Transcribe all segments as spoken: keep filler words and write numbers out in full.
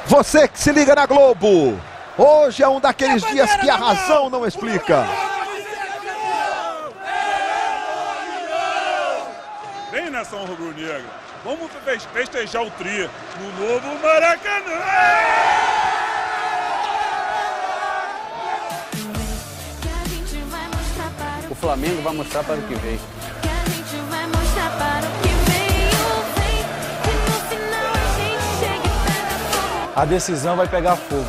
Você que se liga na Globo, hoje é um daqueles dias que a razão não explica. Vem, nação rubro-negra, vamos festejar o tri no novo Maracanã! O Flamengo vai mostrar para o que vem. A decisão vai pegar fogo.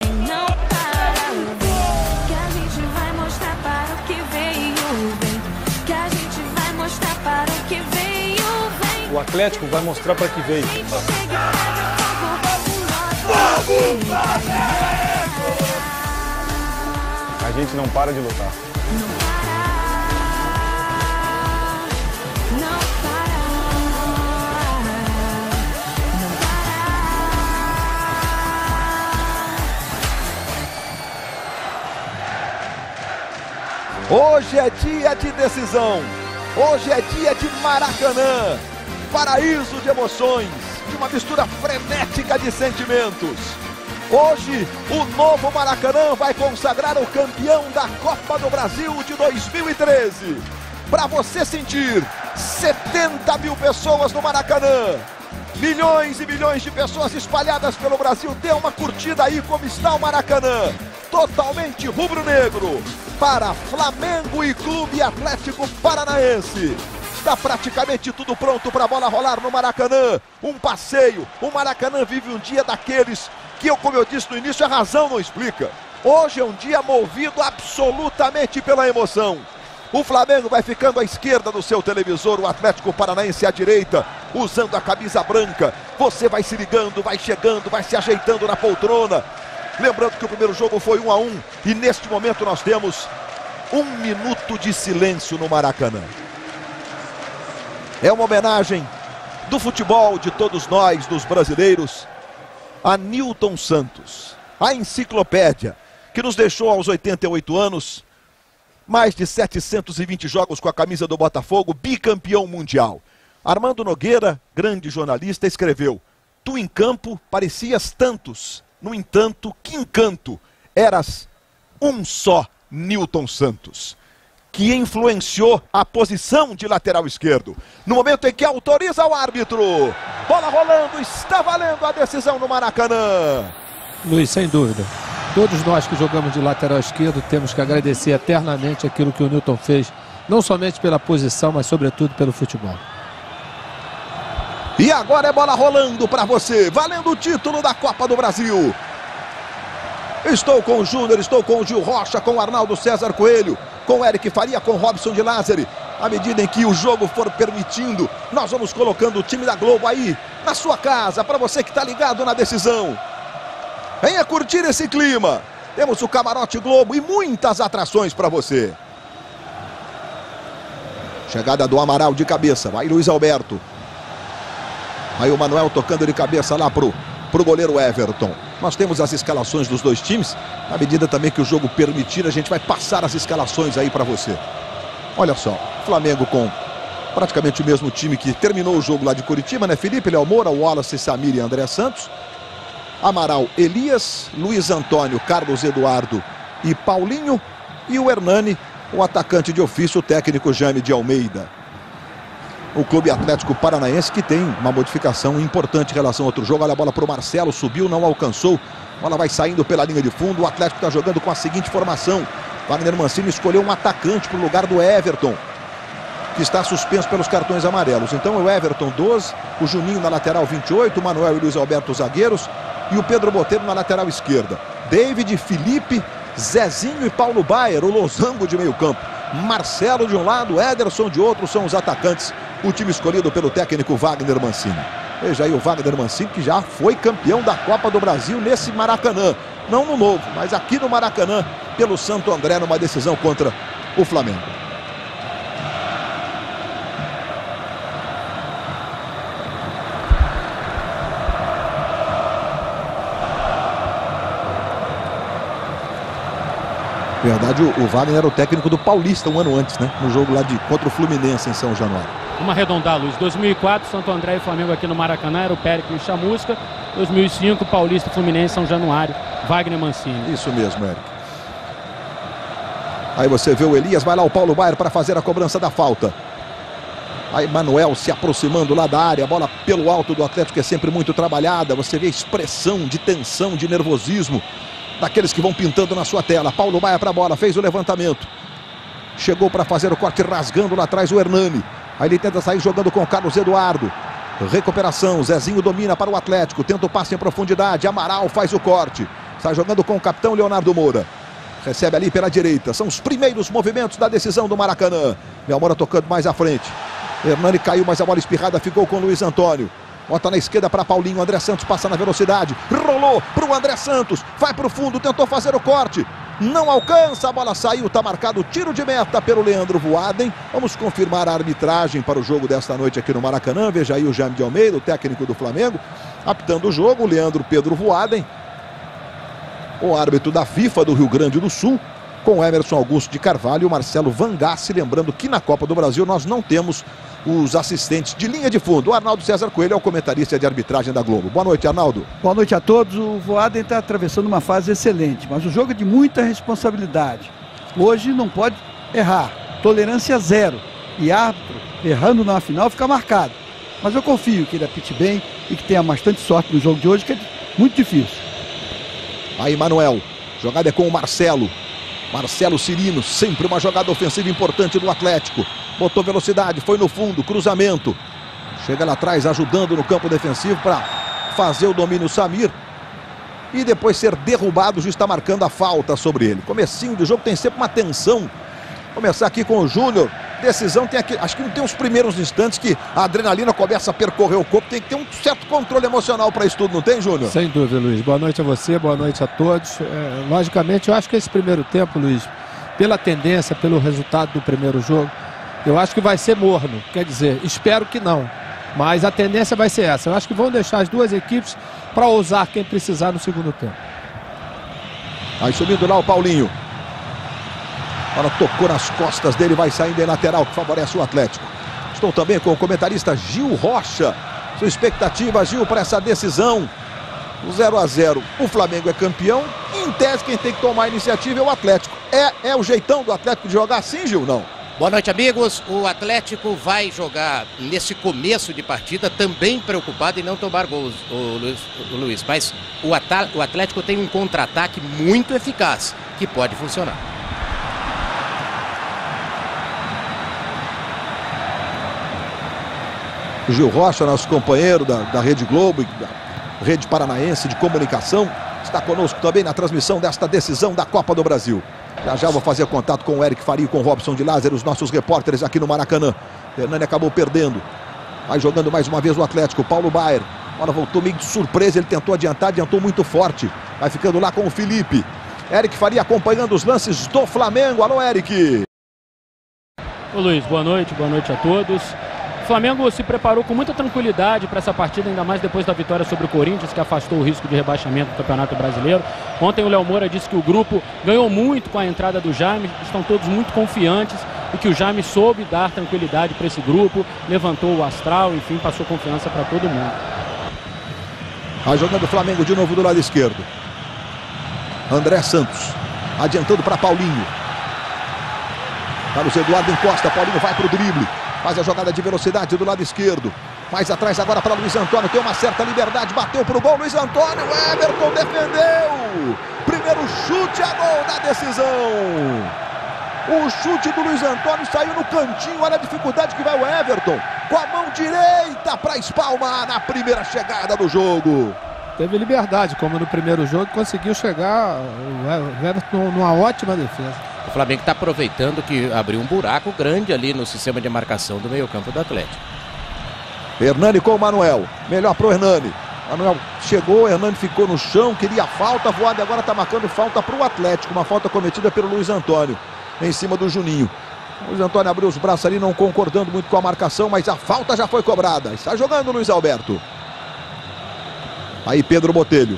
O Atlético vai mostrar para que veio. A gente não para de lutar. Hoje é dia de decisão. Hoje é dia de Maracanã. Paraíso de emoções, de uma mistura frenética de sentimentos. Hoje, o novo Maracanã vai consagrar o campeão da Copa do Brasil de dois mil e treze. Para você sentir setenta mil pessoas no Maracanã, milhões e milhões de pessoas espalhadas pelo Brasil, dê uma curtida aí como está o Maracanã, totalmente rubro-negro, para Flamengo e Clube Atlético Paranaense. Está praticamente tudo pronto para a bola rolar no Maracanã. Um passeio. O Maracanã vive um dia daqueles que, eu, como eu disse no início, a razão não explica. Hoje é um dia movido absolutamente pela emoção. O Flamengo vai ficando à esquerda do seu televisor, o Atlético Paranaense à direita, usando a camisa branca. Você vai se ligando, vai chegando, vai se ajeitando na poltrona. Lembrando que o primeiro jogo foi um a um e neste momento nós temos um minuto de silêncio no Maracanã. É uma homenagem do futebol de todos nós, dos brasileiros, a Nilton Santos, a enciclopédia que nos deixou aos oitenta e oito anos, mais de setecentos e vinte jogos com a camisa do Botafogo, bicampeão mundial. Armando Nogueira, grande jornalista, escreveu: tu em campo parecias tantos, no entanto, que encanto, eras um só Nilton Santos, que influenciou a posição de lateral esquerdo. No momento em que autoriza o árbitro, bola rolando, está valendo a decisão no Maracanã. Luiz, sem dúvida, todos nós que jogamos de lateral esquerdo temos que agradecer eternamente aquilo que o Nilton fez, não somente pela posição, mas sobretudo pelo futebol. E agora é bola rolando para você, valendo o título da Copa do Brasil. Estou com o Júnior, estou com o Gil Rocha, com o Arnaldo César Coelho, com o Eric Faria, com o Robson de Lázari. À medida em que o jogo for permitindo, nós vamos colocando o time da Globo aí, na sua casa, para você que está ligado na decisão. Venha curtir esse clima. Temos o Camarote Globo e muitas atrações para você. Chegada do Amaral de cabeça, vai Luiz Alberto. Aí o Manuel tocando de cabeça lá pro, pro goleiro Everton. Nós temos as escalações dos dois times. À medida também que o jogo permitir, a gente vai passar as escalações aí para você. Olha só, Flamengo com praticamente o mesmo time que terminou o jogo lá de Curitiba, né? Felipe, Léo Moura, Wallace, Samir e André Santos. Amaral, Elias, Luiz Antônio, Carlos Eduardo e Paulinho. E o Hernani, o atacante de ofício, o técnico Jaime de Almeida. O Clube Atlético Paranaense que tem uma modificação importante em relação ao outro jogo. Olha a bola para o Marcelo, subiu, não alcançou. A bola vai saindo pela linha de fundo. O Atlético está jogando com a seguinte formação. Wagner Mancini escolheu um atacante para o lugar do Everton, que está suspenso pelos cartões amarelos. Então o Everton doze, o Juninho na lateral vinte e oito, o Manuel e Luiz Alberto zagueiros e o Pedro Botelho na lateral esquerda. David, Felipe, Zezinho e Paulo Baier, o losango de meio campo. Marcelo de um lado, Ederson de outro, são os atacantes. O time escolhido pelo técnico Wagner Mancini. Veja aí o Wagner Mancini, que já foi campeão da Copa do Brasil nesse Maracanã. Não no novo, mas aqui no Maracanã, pelo Santo André, numa decisão contra o Flamengo. Na verdade, o Wagner era o técnico do Paulista um ano antes, né? No jogo lá de contra o Fluminense em São Januário. Vamos arredondar, Luiz. dois mil e quatro, Santo André e Flamengo aqui no Maracanã, era o Péricles Chamusca. dois mil e cinco, Paulista, Fluminense, São Januário, Wagner Mancini. Isso mesmo, Eric. Aí você vê o Elias, vai lá o Paulo Baier para fazer a cobrança da falta. Aí Manuel se aproximando lá da área, a bola pelo alto do Atlético é sempre muito trabalhada. Você vê a expressão de tensão, de nervosismo daqueles que vão pintando na sua tela. Paulo Baier para a bola, fez o levantamento. Chegou para fazer o corte rasgando lá atrás o Hernani. Aí ele tenta sair jogando com o Carlos Eduardo. Recuperação, Zezinho domina para o Atlético, tenta o passe em profundidade, Amaral faz o corte. Sai jogando com o capitão Leonardo Moura. Recebe ali pela direita, são os primeiros movimentos da decisão do Maracanã. Léo Moura tocando mais à frente. Hernani caiu, mas a bola espirrada ficou com o Luiz Antônio. Bota na esquerda para Paulinho, André Santos passa na velocidade. Rolou para o André Santos, vai para o fundo, tentou fazer o corte. Não alcança, a bola saiu, está marcado o tiro de meta pelo Leandro Voaden. Vamos confirmar a arbitragem para o jogo desta noite aqui no Maracanã. Veja aí o Jaime de Almeida, o técnico do Flamengo, apitando o jogo, o Leandro Pedro Voaden. O árbitro da FIFA do Rio Grande do Sul, com Emerson Augusto de Carvalho e o Marcelo Vangassi. Lembrando que na Copa do Brasil nós não temos os assistentes de linha de fundo. O Arnaldo César Coelho é o comentarista de arbitragem da Globo. Boa noite, Arnaldo. Boa noite a todos. O Voaden está atravessando uma fase excelente, mas o jogo é de muita responsabilidade. Hoje não pode errar. Tolerância zero. E árbitro, errando na final, fica marcado. Mas eu confio que ele apite bem e que tenha bastante sorte no jogo de hoje, que é muito difícil. Aí, Manuel. Jogada é com o Marcelo. Marcelo Cirino, sempre uma jogada ofensiva importante do Atlético. Botou velocidade, foi no fundo, cruzamento. Chega lá atrás, ajudando no campo defensivo para fazer o domínio Samir. E depois ser derrubado, já está marcando a falta sobre ele. Comecinho do jogo tem sempre uma tensão. Começar aqui com o Júnior. Decisão tem aqui, acho que não tem os primeiros instantes que a adrenalina começa a percorrer o corpo. Tem que ter um certo controle emocional para isso tudo, não tem, Júnior? Sem dúvida, Luiz. Boa noite a você, boa noite a todos. É, logicamente, eu acho que esse primeiro tempo, Luiz, pela tendência, pelo resultado do primeiro jogo, eu acho que vai ser morno. Quer dizer, espero que não. Mas a tendência vai ser essa. Eu acho que vão deixar as duas equipes para ousar quem precisar no segundo tempo. Aí subindo lá o Paulinho. Ela tocou nas costas dele, vai saindo em lateral, que favorece o Atlético. Estou também com o comentarista Gil Rocha. Sua expectativa, Gil, para essa decisão. O zero a zero, o Flamengo é campeão. Em tese, quem tem que tomar a iniciativa é o Atlético. É, é o jeitão do Atlético de jogar assim, Gil? Não. Boa noite, amigos. O Atlético vai jogar nesse começo de partida também preocupado em não tomar gols, o Luiz. O Luiz. Mas o, At o Atlético tem um contra-ataque muito eficaz, que pode funcionar. Gil Rocha, nosso companheiro da, da Rede Globo, da Rede Paranaense de Comunicação, está conosco também na transmissão desta decisão da Copa do Brasil. Já já vou fazer contato com o Eric Faria e com o Robson de Lázaro, os nossos repórteres aqui no Maracanã. Hernani acabou perdendo. Vai jogando mais uma vez o Atlético, Paulo Baier. Agora voltou meio de surpresa, ele tentou adiantar, adiantou muito forte. Vai ficando lá com o Felipe. Eric Faria acompanhando os lances do Flamengo. Alô, Eric. Ô Luiz, boa noite, boa noite a todos. O Flamengo se preparou com muita tranquilidade para essa partida, ainda mais depois da vitória sobre o Corinthians, que afastou o risco de rebaixamento do Campeonato Brasileiro. Ontem o Léo Moura disse que o grupo ganhou muito com a entrada do Jaime, estão todos muito confiantes e que o Jaime soube dar tranquilidade para esse grupo, levantou o astral, enfim, passou confiança para todo mundo. A jogada do Flamengo de novo do lado esquerdo. André Santos, adiantando para Paulinho. Carlos Eduardo encosta, Paulinho vai para o drible. Faz a jogada de velocidade do lado esquerdo. Mais atrás agora para Luiz Antônio. Tem uma certa liberdade. Bateu para o gol. Luiz Antônio. Everton defendeu. Primeiro chute a gol da decisão. O chute do Luiz Antônio saiu no cantinho. Olha a dificuldade que vai o Everton. Com a mão direita para espalmar na primeira chegada do jogo. Teve liberdade, como no primeiro jogo. Conseguiu chegar o Everton numa ótima defesa. O Flamengo está aproveitando que abriu um buraco grande ali no sistema de marcação do meio-campo do Atlético. Hernani com o Manuel. Melhor pro Hernani. Manuel chegou, Hernani ficou no chão, queria falta, Voada agora está marcando falta para o Atlético. Uma falta cometida pelo Luiz Antônio, em cima do Juninho. O Luiz Antônio abriu os braços ali, não concordando muito com a marcação, mas a falta já foi cobrada. Está jogando o Luiz Alberto. Aí Pedro Botelho.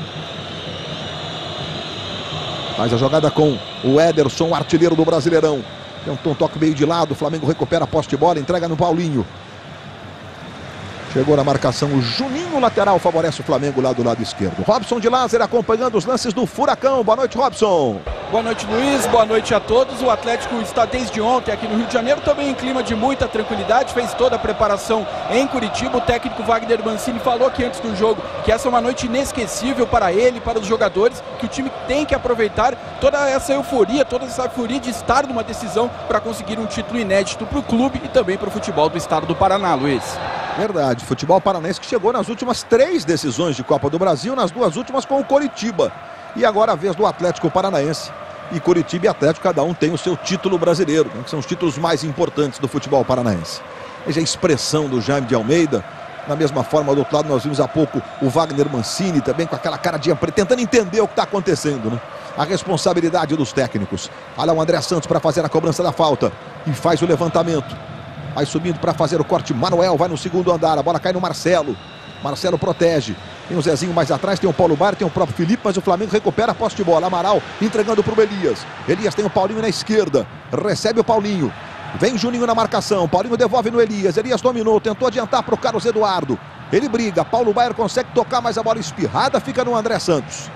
Faz a jogada com o Ederson, o artilheiro do Brasileirão. Tentou um toque meio de lado, o Flamengo recupera a posse de bola, entrega no Paulinho. Chegou na marcação o Juninho, lateral, favorece o Flamengo lá do lado esquerdo. Robson de Lázaro acompanhando os lances do Furacão. Boa noite, Robson. Boa noite, Luiz. Boa noite a todos. O Atlético está desde ontem aqui no Rio de Janeiro, também em clima de muita tranquilidade. Fez toda a preparação em Curitiba. O técnico Wagner Mancini falou aqui antes do jogo que essa é uma noite inesquecível para ele, para os jogadores, que o time tem que aproveitar toda essa euforia, toda essa euforia de estar numa decisão para conseguir um título inédito para o clube e também para o futebol do estado do Paraná, Luiz. Verdade, futebol paranaense que chegou nas últimas três decisões de Copa do Brasil, nas duas últimas com o Coritiba. E agora a vez do Atlético Paranaense. E Coritiba e Atlético, cada um tem o seu título brasileiro, né, que são os títulos mais importantes do futebol paranaense. Veja a expressão do Jaime de Almeida. Na mesma forma, do outro lado, nós vimos há pouco o Wagner Mancini também com aquela cara de tentando entender o que está acontecendo, né? A responsabilidade dos técnicos. Olha o André Santos para fazer a cobrança da falta e faz o levantamento. Vai subindo para fazer o corte. Manuel vai no segundo andar. A bola cai no Marcelo. Marcelo protege. Tem o Zezinho mais atrás. Tem o Paulo Baier. Tem o próprio Felipe. Mas o Flamengo recupera a posse de bola. Amaral entregando para o Elias. Elias tem o Paulinho na esquerda. Recebe o Paulinho. Vem Juninho na marcação. Paulinho devolve no Elias. Elias dominou. Tentou adiantar para o Carlos Eduardo. Ele briga. Paulo Baier consegue tocar, mas a bola espirrada fica no André Santos.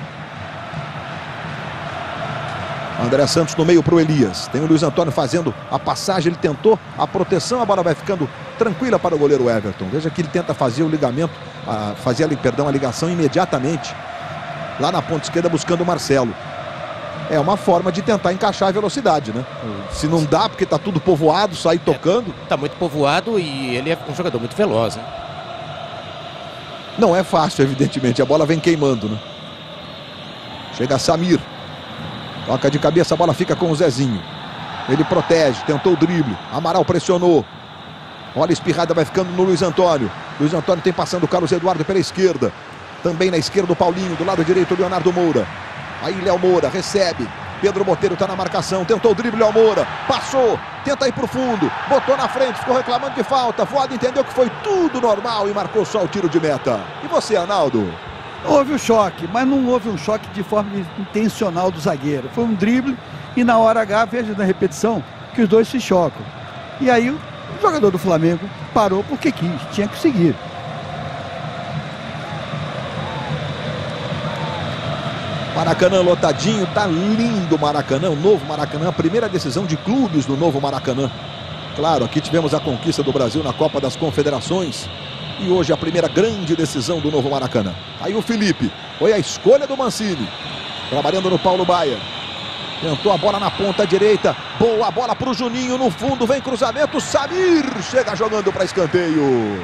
André Santos no meio para o Elias. Tem o Luiz Antônio fazendo a passagem. Ele tentou a proteção. A bola vai ficando tranquila para o goleiro Everton. Veja que ele tenta fazer o ligamento, a, fazer ali, perdão, a ligação imediatamente. Lá na ponta esquerda buscando o Marcelo. É uma forma de tentar encaixar a velocidade, né? Se não dá, porque está tudo povoado, sair tocando. Está muito povoado e ele é um jogador muito veloz, hein? Não é fácil, evidentemente. A bola vem queimando, né? Chega Samir. Toca de cabeça, a bola fica com o Zezinho. Ele protege, tentou o drible. Amaral pressionou. Olha a espirrada, vai ficando no Luiz Antônio. Luiz Antônio tem passando o Carlos Eduardo pela esquerda. Também na esquerda o Paulinho, do lado direito o Leonardo Moura. Aí Léo Moura recebe. Pedro Botelho está na marcação. Tentou o drible, Léo Moura. Passou, tenta ir para o fundo. Botou na frente, ficou reclamando de falta. Voada entendeu que foi tudo normal e marcou só o tiro de meta. E você, Arnaldo? Houve o choque, mas não houve um choque de forma intencional do zagueiro. Foi um drible e na hora H, veja na repetição, que os dois se chocam. E aí o jogador do Flamengo parou porque quis, tinha que seguir. Maracanã lotadinho, tá lindo o Maracanã, o novo Maracanã, a primeira decisão de clubes do novo Maracanã. Claro, aqui tivemos a conquista do Brasil na Copa das Confederações. E hoje a primeira grande decisão do novo Maracanã. Aí o Felipe, foi a escolha do Mancini. Trabalhando no Paulo Baier. Tentou a bola na ponta direita. Boa bola para o Juninho no fundo. Vem cruzamento. Samir chega jogando para escanteio.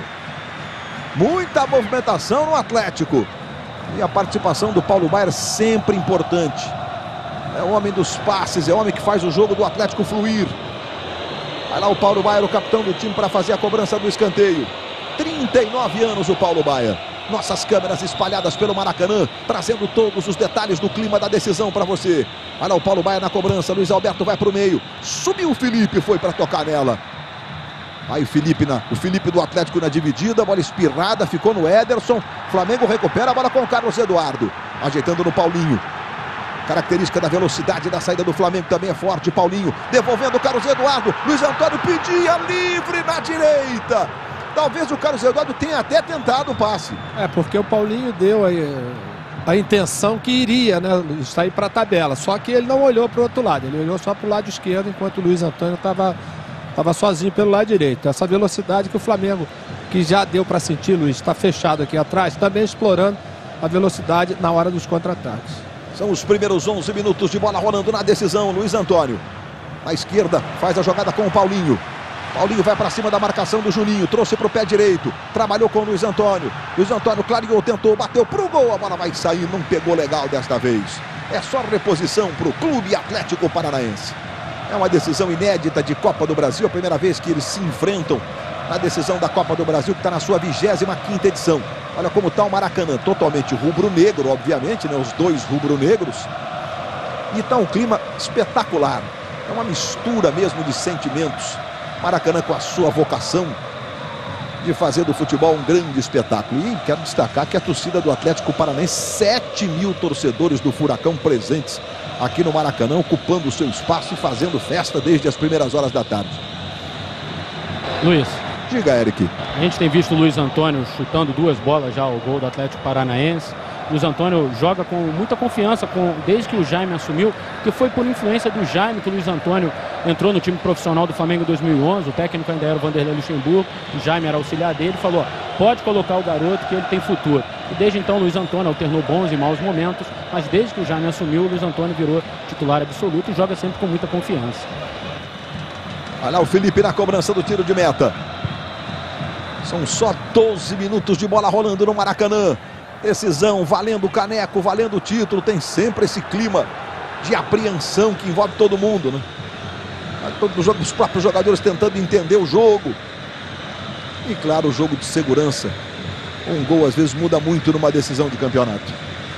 Muita movimentação no Atlético. E a participação do Paulo Baier sempre importante. É o homem dos passes. É o homem que faz o jogo do Atlético fluir. Vai lá o Paulo Baier, o capitão do time, para fazer a cobrança do escanteio. trinta e nove anos o Paulo Baier. Nossas câmeras espalhadas pelo Maracanã, trazendo todos os detalhes do clima da decisão para você. Olha lá o Paulo Baier na cobrança, Luiz Alberto vai para o meio. Subiu o Felipe, foi para tocar nela. Aí o Felipe, na, o Felipe do Atlético na dividida, bola espirrada, ficou no Ederson. Flamengo recupera a bola com o Carlos Eduardo. Ajeitando no Paulinho. Característica da velocidade da saída do Flamengo também é forte. Paulinho devolvendo o Carlos Eduardo. Luiz Antônio pedia livre na direita. Talvez o Carlos Eduardo tenha até tentado o passe. É, porque o Paulinho deu aí a intenção que iria, né, sair para a tabela. Só que ele não olhou para o outro lado. Ele olhou só para o lado esquerdo, enquanto o Luiz Antônio estava tava sozinho pelo lado direito. Essa velocidade que o Flamengo, que já deu para sentir, Luiz, está fechado aqui atrás, também explorando a velocidade na hora dos contra-ataques. São os primeiros onze minutos de bola rolando na decisão. Luiz Antônio, na esquerda, faz a jogada com o Paulinho. Paulinho vai para cima da marcação do Juninho, trouxe para o pé direito, trabalhou com o Luiz Antônio. Luiz Antônio clareou, tentou, bateu para o gol, a bola vai sair, não pegou legal desta vez. É só reposição para o Clube Atlético Paranaense. É uma decisão inédita de Copa do Brasil, a primeira vez que eles se enfrentam na decisão da Copa do Brasil, que está na sua vigésima quinta edição. Olha como está o Maracanã, totalmente rubro-negro, obviamente, né? Os dois rubro-negros. E está um clima espetacular. É uma mistura mesmo de sentimentos. Maracanã com a sua vocação de fazer do futebol um grande espetáculo. E quero destacar que a torcida do Atlético Paranaense, sete mil torcedores do Furacão presentes aqui no Maracanã, ocupando o seu espaço e fazendo festa desde as primeiras horas da tarde. Luiz. Diga, Eric. A gente tem visto o Luiz Antônio chutando duas bolas já ao gol do Atlético Paranaense. Luiz Antônio joga com muita confiança com, desde que o Jaime assumiu, que foi por influência do Jaime que o Luiz Antônio entrou no time profissional do Flamengo em dois mil e onze. O técnico ainda era o Vanderlei Luxemburgo, o Jaime era auxiliar dele, falou: pode colocar o garoto que ele tem futuro. E desde então o Luiz Antônio alternou bons e maus momentos, mas desde que o Jaime assumiu, o Luiz Antônio virou titular absoluto e joga sempre com muita confiança. Olha lá o Felipe na cobrança do tiro de meta. São só doze minutos de bola rolando no Maracanã. Decisão, valendo o caneco, valendo o título. Tem sempre esse clima de apreensão que envolve todo mundo, né? Todos os próprios jogadores tentando entender o jogo. E claro, o jogo de segurança. Um gol às vezes muda muito numa decisão de campeonato.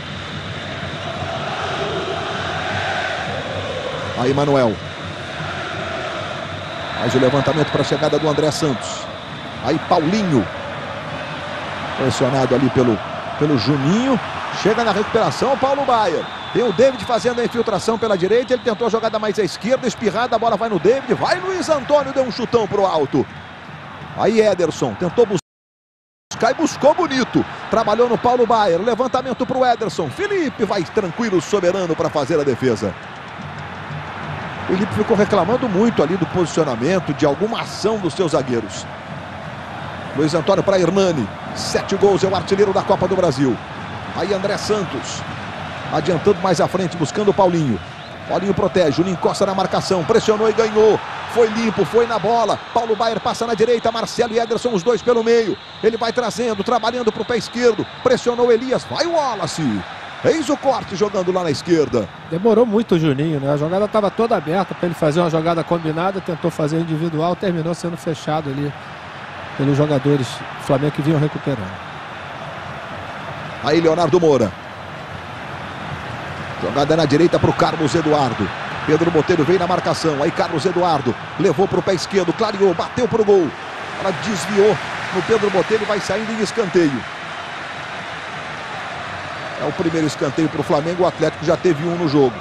Aí Manuel. Faz o levantamento para a chegada do André Santos. Aí Paulinho. Pressionado ali pelo... pelo Juninho, chega na recuperação o Paulo Baier, tem o David fazendo a infiltração pela direita, ele tentou a jogada mais à esquerda, espirrada, a bola vai no David, vai Luiz Antônio, deu um chutão pro alto, aí Ederson, tentou buscar e buscou bonito, trabalhou no Paulo Baier, levantamento pro Ederson, Felipe vai tranquilo, soberano para fazer a defesa. Felipe ficou reclamando muito ali do posicionamento, de alguma ação dos seus zagueiros. Luiz Antônio para Hernani. Sete gols, é o artilheiro da Copa do Brasil. Aí André Santos. Adiantando mais à frente, buscando o Paulinho. Paulinho protege, Juninho encosta na marcação. Pressionou e ganhou. Foi limpo, foi na bola. Paulo Baier passa na direita, Marcelo e Ederson, os dois pelo meio. Ele vai trazendo, trabalhando para o pé esquerdo. Pressionou Elias, vai o Wallace. Eis o corte jogando lá na esquerda. Demorou muito o Juninho, né? A jogada estava toda aberta para ele fazer uma jogada combinada. Tentou fazer individual, terminou sendo fechado ali pelos jogadores do Flamengo que vinham recuperando. Aí Leonardo Moura. Jogada na direita para o Carlos Eduardo. Pedro Botelho veio na marcação. Aí Carlos Eduardo levou para o pé esquerdo, clareou, bateu para o gol. Ela desviou no Pedro Botelho e vai saindo em escanteio. É o primeiro escanteio para o Flamengo. O Atlético já teve um no jogo.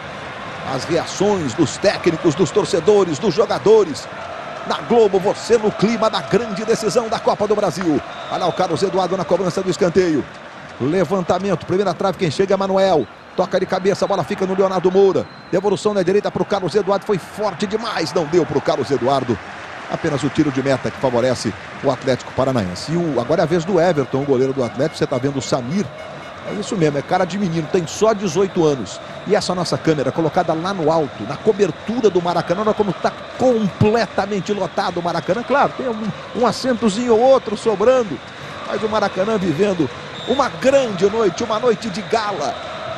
As reações dos técnicos, dos torcedores, dos jogadores. Na Globo, você no clima da grande decisão da Copa do Brasil. Olha lá o Carlos Eduardo na cobrança do escanteio. Levantamento, primeira trave, quem chega é Manuel. Toca de cabeça, a bola fica no Leonardo Moura. Devolução na direita para o Carlos Eduardo, foi forte demais, não deu para o Carlos Eduardo. Apenas o tiro de meta que favorece o Atlético Paranaense. E o, agora é a vez do Everton, o goleiro do Atlético. Você está vendo o Samir. É isso mesmo, é cara de menino, tem só dezoito anos. E essa nossa câmera colocada lá no alto, na cobertura do Maracanã, olha como está completamente lotado o Maracanã. Claro, tem um, um assentozinho ou outro sobrando, mas o Maracanã vivendo uma grande noite, uma noite de gala.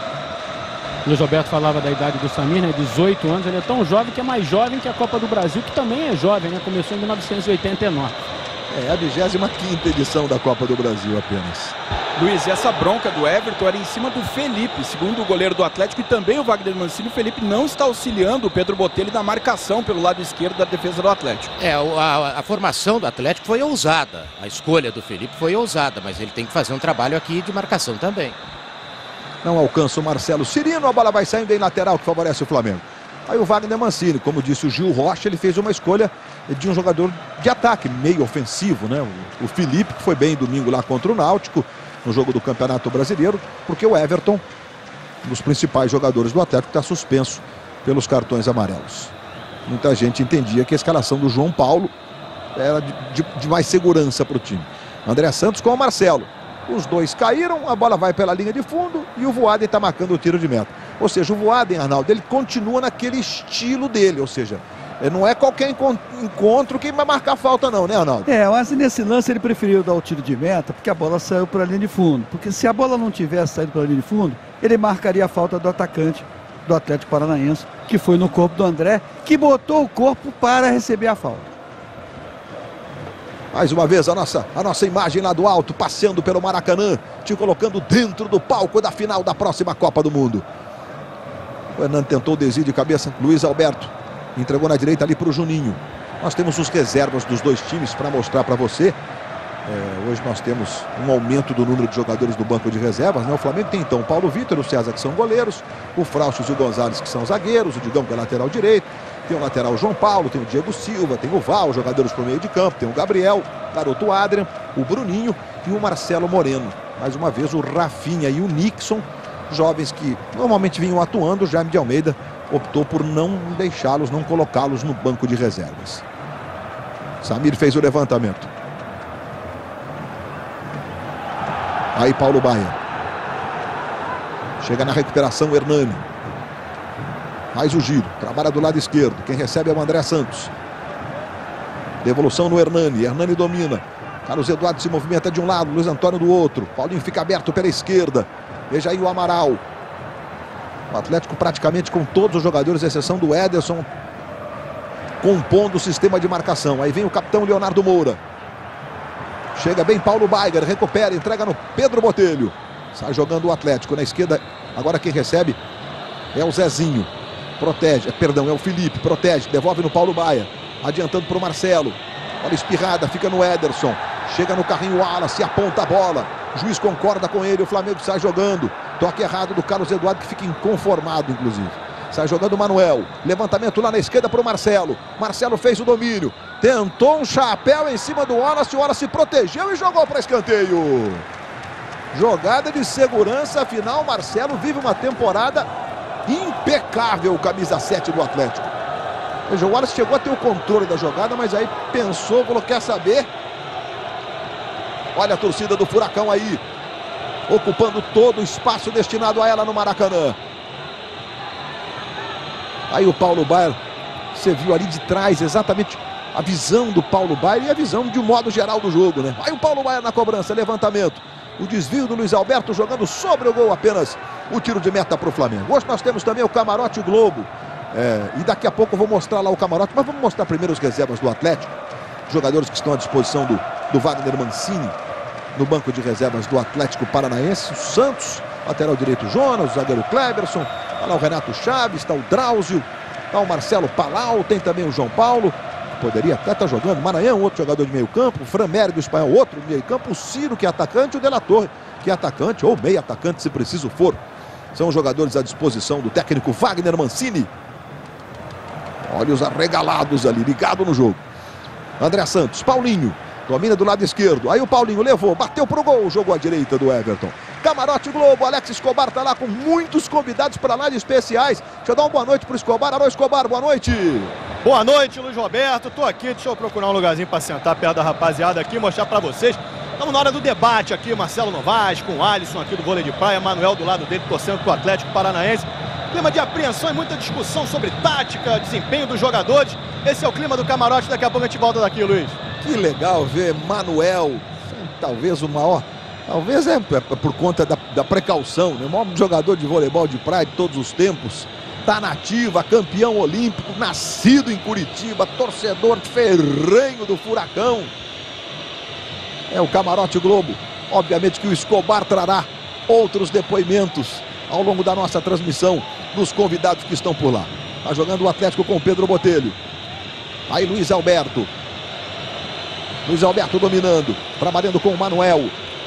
Luiz Roberto falava da idade do Samir, né? dezoito anos, ele é tão jovem que é mais jovem que a Copa do Brasil, que também é jovem, né? Começou em mil novecentos e oitenta e nove. É a vigésima quinta edição da Copa do Brasil apenas. Luiz, e essa bronca do Everton era em cima do Felipe, segundo o goleiro do Atlético e também o Wagner Mancini. O Felipe não está auxiliando o Pedro Botelho na marcação pelo lado esquerdo da defesa do Atlético. É, a, a formação do Atlético foi ousada, a escolha do Felipe foi ousada, mas ele tem que fazer um trabalho aqui de marcação também. Não alcança o Marcelo Cirino, a bola vai saindo em lateral que favorece o Flamengo. Aí o Wagner Mancini, como disse o Gil Rocha, ele fez uma escolha de um jogador de ataque, meio ofensivo, né? O, o Felipe, que foi bem domingo lá contra o Náutico, no jogo do Campeonato Brasileiro, porque o Everton, um dos principais jogadores do Atlético, está suspenso pelos cartões amarelos. Muita gente entendia que a escalação do João Paulo era de, de, de mais segurança para o time. André Santos com o Marcelo. Os dois caíram, a bola vai pela linha de fundo e o Voaden está marcando o tiro de meta. Ou seja, o Voaden, Arnaldo, ele continua naquele estilo dele, ou seja, não é qualquer encontro que vai marcar falta não, né, Arnaldo? É, mas nesse lance ele preferiu dar o tiro de meta porque a bola saiu para a linha de fundo. Porque se a bola não tivesse saído para a linha de fundo, ele marcaria a falta do atacante do Atlético Paranaense, que foi no corpo do André, que botou o corpo para receber a falta. Mais uma vez a nossa, a nossa imagem lá do alto, passeando pelo Maracanã, te colocando dentro do palco da final da próxima Copa do Mundo. O Hernando tentou o desvio de cabeça, Luiz Alberto entregou na direita ali para o Juninho. Nós temos os reservas dos dois times para mostrar para você. É, hoje nós temos um aumento do número de jogadores do banco de reservas, né? O Flamengo tem então o Paulo Vitor e o César, que são goleiros, o Frauchos e o Gonzalez, que são zagueiros, o Digão, que é lateral direito, Tem o lateral João Paulo, tem o Diego Silva, tem o Val, jogadores para o meio de campo, tem o Gabriel, garoto Adrian, o Bruninho e o Marcelo Moreno. Mais uma vez o Rafinha e o Nixon, jovens que normalmente vinham atuando. O Jaime de Almeida optou por não deixá-los, não colocá-los no banco de reservas. Samir fez o levantamento. Aí Paulo Baier. Chega na recuperação Hernani. Faz o giro, trabalha do lado esquerdo. Quem recebe é o André Santos. Devolução no Hernani. Hernani domina. Carlos Eduardo se movimenta de um lado, Luiz Antônio do outro. Paulinho fica aberto pela esquerda. Veja aí o Amaral. O Atlético praticamente com todos os jogadores, à exceção do Ederson, compondo o sistema de marcação. Aí vem o capitão Leonardo Moura. Chega bem Paulo Baier, recupera, entrega no Pedro Botelho. Sai jogando o Atlético na esquerda. Agora quem recebe é o Zezinho. Protege, perdão, é o Felipe. Protege, devolve no Paulo Baier. Adiantando para o Marcelo. Olha a espirrada, fica no Ederson. Chega no carrinho Wallace, aponta a bola. O juiz concorda com ele, o Flamengo sai jogando. Toque errado do Carlos Eduardo, que fica inconformado, inclusive. Sai jogando o Manuel. Levantamento lá na esquerda para o Marcelo. Marcelo fez o domínio. Tentou um chapéu em cima do Wallace. O Wallace protegeu e jogou para escanteio. Jogada de segurança, afinal Marcelo vive uma temporada impecável, camisa sete do Atlético. Veja, o Wallace chegou a ter o controle da jogada, mas aí pensou, falou, quer saber? Olha a torcida do Furacão aí, ocupando todo o espaço destinado a ela no Maracanã. Aí o Paulo Baier, você viu ali de trás exatamente a visão do Paulo Baier e a visão de um modo geral do jogo, né? Aí o Paulo Baier na cobrança, levantamento. O desvio do Luiz Alberto jogando sobre o gol, apenas o tiro de meta para o Flamengo. Hoje nós temos também o Camarote Globo. É, e daqui a pouco eu vou mostrar lá o camarote, mas vamos mostrar primeiro os reservas do Atlético. Jogadores que estão à disposição do, do Wagner Mancini no banco de reservas do Atlético Paranaense. O Santos, lateral direito Jonas, o zagueiro Cleberson, está lá o Renato Chaves, está o Drauzio, está o Marcelo Palau, tem também o João Paulo, que poderia até estar jogando, Maranhão, outro jogador de meio campo, o Fran Mérigo, o espanhol, outro de meio campo, o Ciro, que é atacante, o De La Torre, que é atacante, ou meio atacante, se preciso for. São os jogadores à disposição do técnico Wagner Mancini. Olha os arregalados ali, ligado no jogo. André Santos, Paulinho, domina do lado esquerdo. Aí o Paulinho levou, bateu pro gol, jogou à direita do Everton. Camarote Globo, Alex Escobar está lá com muitos convidados para lá de especiais. Deixa eu dar uma boa noite pro Escobar. Alô, Escobar, boa noite. Boa noite, Luiz Roberto. Tô aqui, deixa eu procurar um lugarzinho para sentar perto da rapaziada aqui, mostrar para vocês. Estamos na hora do debate aqui, Marcelo Novaes com o Alisson aqui do vôlei de praia, Manuel do lado dele, torcendo pro Atlético Paranaense. Clima de apreensão e muita discussão sobre tática, desempenho dos jogadores. Esse é o clima do camarote, daqui a pouco a gente volta daqui, Luiz. Que legal ver Manuel, talvez o maior, talvez é por conta da, da precaução, né? O maior jogador de voleibol de praia de todos os tempos. Tá nativa, campeão olímpico, nascido em Curitiba, torcedor ferrenho do Furacão. É o Camarote Globo. Obviamente que o Escobar trará outros depoimentos ao longo da nossa transmissão dos convidados que estão por lá. Tá jogando o Atlético com o Pedro Botelho. Aí Luiz Alberto. Luiz Alberto dominando, trabalhando com o Manuel.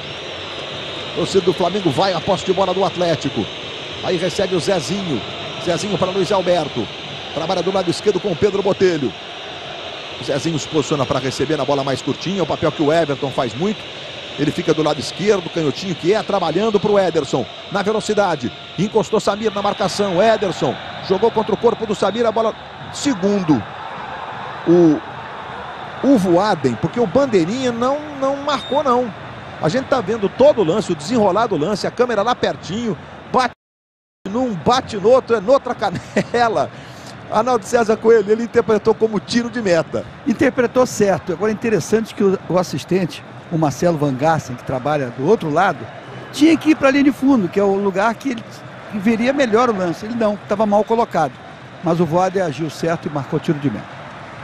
O torcedor do Flamengo vai à posse de bola do Atlético. Aí recebe o Zezinho. Zezinho para Luiz Alberto. Trabalha do lado esquerdo com o Pedro Botelho. O Zezinho se posiciona para receber na bola mais curtinha, o papel que o Everton faz muito. Ele fica do lado esquerdo, canhotinho que é, trabalhando para o Ederson. Na velocidade, encostou Samir na marcação. Ederson jogou contra o corpo do Samir, a bola segundo o, o Voaden, porque o Bandeirinha não, não marcou não. A gente tá vendo todo o lance, o desenrolar do lance, a câmera lá pertinho, bate num, bate no outro, é noutra canela. Arnaldo César Coelho, ele interpretou como tiro de meta. Interpretou certo. Agora é interessante que o, o assistente, o Marcelo Van Garsten, que trabalha do outro lado, tinha que ir para a linha de fundo, que é o lugar que ele veria melhor o lance. Ele não, estava mal colocado. Mas o Voaden agiu certo e marcou tiro de meta.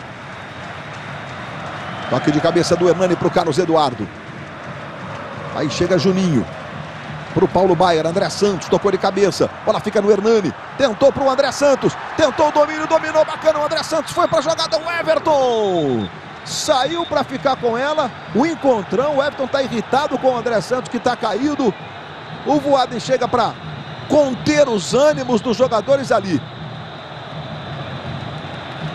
Toque de cabeça do Hernani para o Carlos Eduardo. Aí chega Juninho. Para o Paulo Baier, André Santos, tocou de cabeça, bola fica no Hernani, tentou para o André Santos, tentou o domínio, dominou, bacana, o André Santos foi para a jogada, o Everton saiu para ficar com ela, o encontrão, o Everton está irritado com o André Santos que está caído, o Voaden chega para conter os ânimos dos jogadores ali.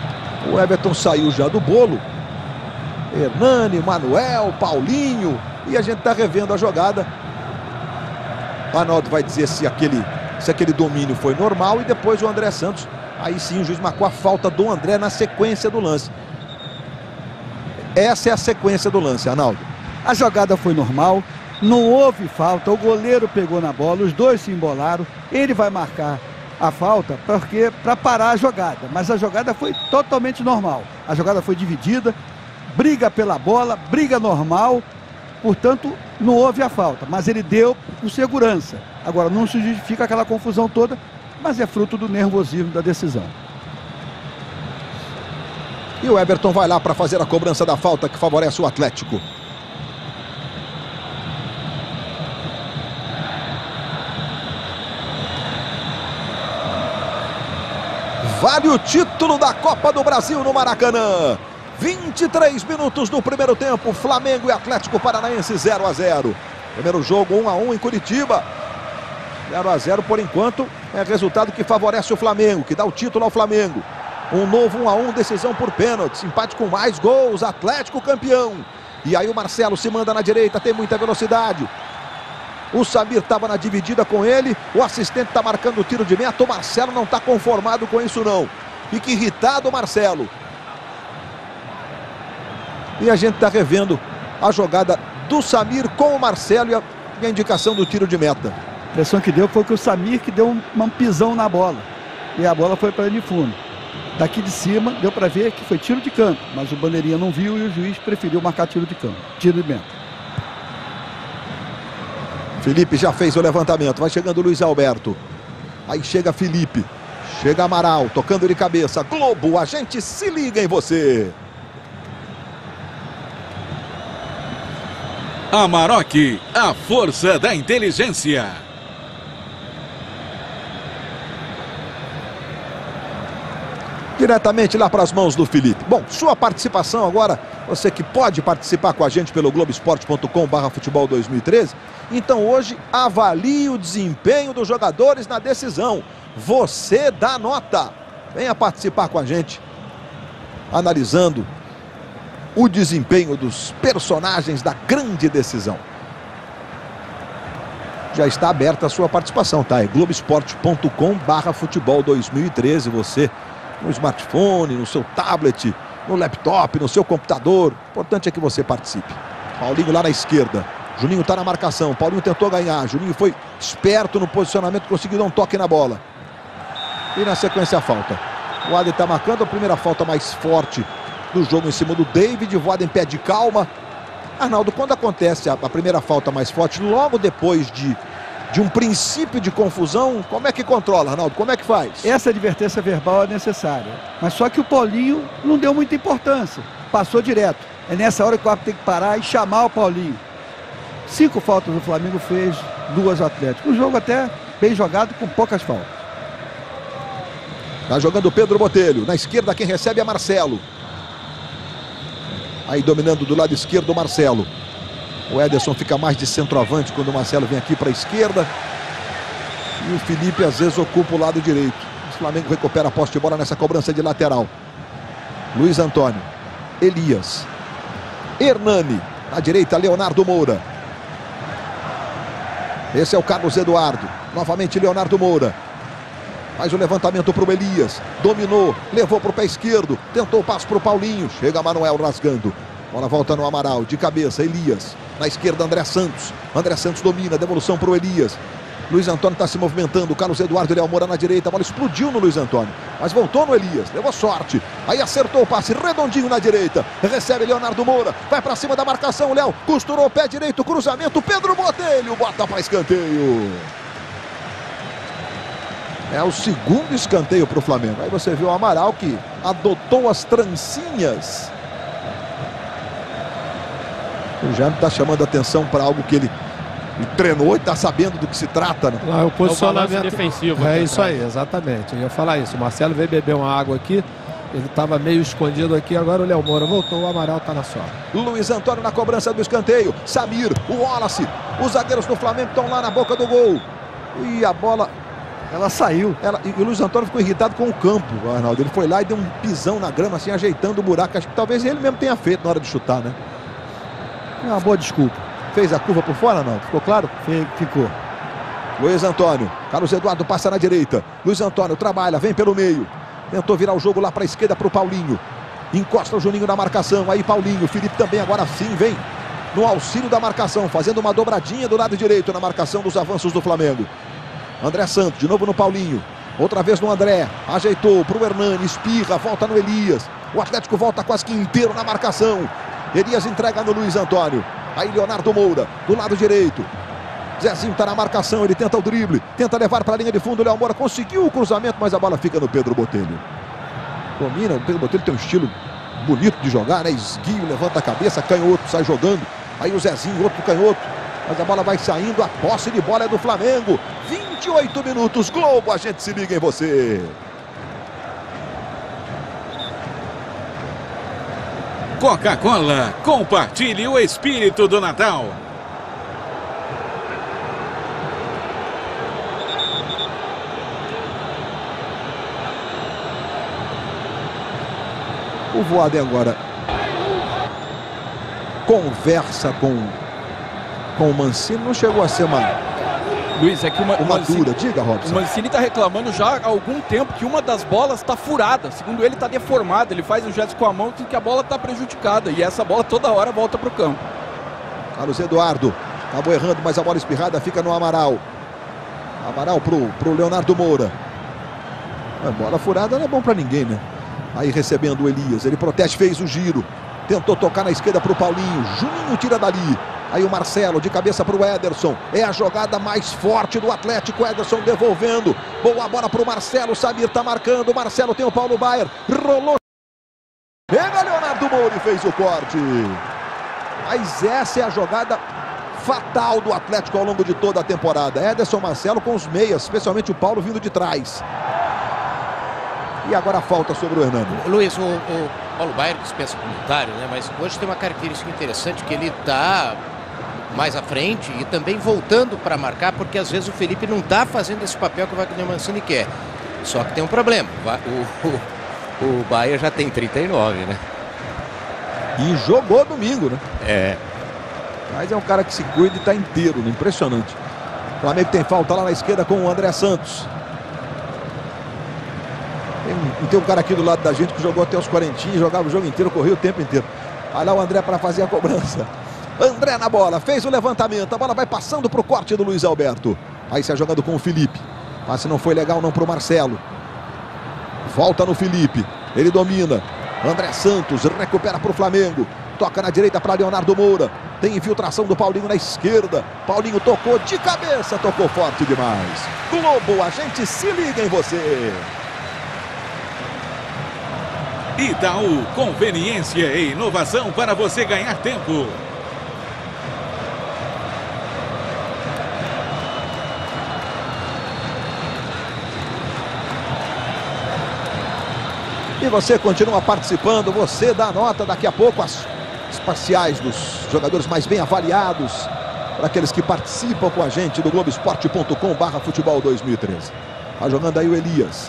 O Everton saiu já do bolo. Hernani, Manuel, Paulinho. E a gente está revendo a jogada. Arnaldo vai dizer se aquele, se aquele domínio foi normal. E depois o André Santos. Aí sim o juiz marcou a falta do André na sequência do lance. Essa é a sequência do lance, Arnaldo. A jogada foi normal. Não houve falta. O goleiro pegou na bola. Os dois se embolaram. Ele vai marcar a falta porque para parar a jogada. Mas a jogada foi totalmente normal. A jogada foi dividida. Briga pela bola. Briga normal. Portanto, não houve a falta, mas ele deu com segurança. Agora, não se justifica aquela confusão toda, mas é fruto do nervosismo da decisão. E o Everton vai lá para fazer a cobrança da falta que favorece o Atlético. Vale o título da Copa do Brasil no Maracanã. vinte e três minutos do primeiro tempo, Flamengo e Atlético Paranaense zero a zero. Primeiro jogo um a um em Curitiba. zero a zero por enquanto é resultado que favorece o Flamengo, que dá o título ao Flamengo. Um novo um a um, decisão por pênaltis, empate com mais gols, Atlético campeão. E aí o Marcelo se manda na direita, tem muita velocidade. O Samir estava na dividida com ele, o assistente está marcando o tiro de meta, o Marcelo não está conformado com isso não. Fica irritado o Marcelo. E a gente está revendo a jogada do Samir com o Marcelo e a, e a indicação do tiro de meta. A impressão que deu foi que o Samir que deu um, um pisão na bola. E a bola foi para ele de fundo. Daqui de cima deu para ver que foi tiro de canto. Mas o bandeirinha não viu e o juiz preferiu marcar tiro de canto. Tiro de meta. Felipe já fez o levantamento. Vai chegando o Luiz Alberto. Aí chega Felipe. Chega Amaral, tocando de cabeça. Globo, a gente se liga em você. Amarok, a força da inteligência. Diretamente lá para as mãos do Felipe. Bom, sua participação agora, você que pode participar com a gente pelo Globoesporte ponto com barra futebol dois mil e treze. Então hoje avalie o desempenho dos jogadores na decisão. Você dá nota. Venha participar com a gente, analisando o desempenho dos personagens da grande decisão. Já está aberta a sua participação, tá? É Globoesporte ponto com barra futebol dois mil e treze. Você no smartphone, no seu tablet, no laptop, no seu computador. O importante é que você participe. Paulinho lá na esquerda. Juninho está na marcação. Paulinho tentou ganhar. Juninho foi esperto no posicionamento, conseguiu dar um toque na bola. E na sequência a falta. O Adem está marcando a primeira falta mais forte do jogo em cima do David. O Adem pede calma. Arnaldo, quando acontece a, a primeira falta mais forte, logo depois de, de um princípio de confusão, como é que controla, Arnaldo? Como é que faz? Essa advertência verbal é necessária. Mas só que o Paulinho não deu muita importância. Passou direto. É nessa hora que o árbitro tem que parar e chamar o Paulinho. Cinco faltas do Flamengo fez, duas Atlético. Um jogo até bem jogado, com poucas faltas. Tá jogando o Pedro Botelho. Na esquerda quem recebe é Marcelo. Aí dominando do lado esquerdo o Marcelo. O Ederson fica mais de centroavante quando o Marcelo vem aqui para a esquerda. E o Felipe às vezes ocupa o lado direito. O Flamengo recupera a posse de bola nessa cobrança de lateral. Luiz Antônio. Elias. Hernani. Na direita, Leonardo Moura. Esse é o Carlos Eduardo. Novamente Leonardo Moura. Faz o levantamento para o Elias. Dominou, levou para o pé esquerdo. Tentou o passo para o Paulinho. Chega Manuel rasgando. Bola volta no Amaral, de cabeça, Elias. Na esquerda, André Santos. André Santos domina, devolução para o Elias. Luiz Antônio está se movimentando. Carlos Eduardo e Léo Moura na direita. A bola explodiu no Luiz Antônio, mas voltou no Elias. Levou sorte. Aí acertou o passe redondinho na direita. Recebe Leonardo Moura. Vai para cima da marcação. Léo costurou o pé direito. Cruzamento. Pedro Botelho bota para escanteio. É o segundo escanteio para o Flamengo. Aí você viu o Amaral que adotou as trancinhas. O Jaime está chamando a atenção para algo que ele treinou e está sabendo do que se trata, né? Lá, o posicionamento é o defensivo. É isso aí, exatamente. Eu ia falar isso. O Marcelo veio beber uma água aqui. Ele estava meio escondido aqui. Agora o Léo Moura voltou. O Amaral está na sobra. Luiz Antônio na cobrança do escanteio. Samir, o Wallace. Os zagueiros do Flamengo estão lá na boca do gol. E a bola Ela saiu. Ela, e, e o Luiz Antônio ficou irritado com o campo, Arnaldo. Ele foi lá e deu um pisão na grama, assim, ajeitando o buraco. Acho que talvez ele mesmo tenha feito na hora de chutar, né? É uma boa desculpa. Fez a curva por fora, não? Ficou claro? Ficou. Luiz Antônio. Carlos Eduardo passa na direita. Luiz Antônio trabalha, vem pelo meio. Tentou virar o jogo lá para a esquerda para o Paulinho. Encosta o Juninho na marcação. Aí Paulinho. Felipe também agora sim vem no auxílio da marcação, fazendo uma dobradinha do lado direito na marcação dos avanços do Flamengo. André Santos, de novo no Paulinho. Outra vez no André. Ajeitou para o Hernani. Espirra, volta no Elias. O Atlético volta quase que inteiro na marcação. Elias entrega no Luiz Antônio. Aí Leonardo Moura, do lado direito. Zezinho está na marcação, ele tenta o drible. Tenta levar para a linha de fundo. O Léo Moura conseguiu o cruzamento, mas a bola fica no Pedro Botelho. Domina, o Pedro Botelho tem um estilo bonito de jogar, né? Esguio, levanta a cabeça, canhoto, sai jogando. Aí o Zezinho, outro canhoto. Mas a bola vai saindo, a posse de bola é do Flamengo. vinte e oito minutos, Globo, a gente se liga em você. Coca-Cola, compartilhe o espírito do Natal. O Voaden agora conversa com, com o Mancini, não chegou a ser uma... Luiz, é que uma, uma Mancini, dura, diga, Robson. O Mancini está reclamando já há algum tempo que uma das bolas está furada. Segundo ele, está deformada. Ele faz um gesto com a mão que a bola está prejudicada. E essa bola toda hora volta para o campo. Carlos Eduardo acabou errando, mas a bola espirrada fica no Amaral. Amaral pro, pro Leonardo Moura. A bola furada não é bom para ninguém, né? Aí recebendo o Elias. Ele protege, fez o giro. Tentou tocar na esquerda pro Paulinho. Juninho tira dali. Aí o Marcelo de cabeça para o Ederson. É a jogada mais forte do Atlético. Ederson devolvendo. Boa bola para o Marcelo. Samir está marcando. Marcelo tem o Paulo Baier. Rolou. Pega Leonardo Moura e fez o corte. Mas essa é a jogada fatal do Atlético ao longo de toda a temporada. Ederson, Marcelo com os meias. Especialmente o Paulo vindo de trás. E agora a falta sobre o Hernando. Luiz, o, o Paulo Baier dispensa comentário, né? Mas hoje tem uma característica interessante que ele está mais à frente e também voltando para marcar, porque às vezes o Felipe não está fazendo esse papel que o Wagner Mancini quer. Só que tem um problema. O, o, o Baier já tem trinta e nove, né? E jogou domingo, né? É. Mas é um cara que se cuida e está inteiro, né? Impressionante. O Flamengo tem falta lá na esquerda com o André Santos. Tem, tem um cara aqui do lado da gente que jogou até os quarentinhos, jogava o jogo inteiro, correu o tempo inteiro. Olha lá o André para fazer a cobrança. André na bola, fez o levantamento, a bola vai passando para o corte do Luiz Alberto. Aí sai jogando com o Felipe. Passe não foi legal não para o Marcelo. Volta no Felipe, ele domina. André Santos recupera para o Flamengo. Toca na direita para Leonardo Moura. Tem infiltração do Paulinho na esquerda. Paulinho tocou de cabeça, tocou forte demais. Globo, a gente se liga em você. Itaú, conveniência e inovação para você ganhar tempo. E você continua participando, você dá nota daqui a pouco as, as parciais dos jogadores mais bem avaliados, para aqueles que participam com a gente do Globoesporte ponto com barra futebol dois mil e treze. Tá jogando aí o Elias.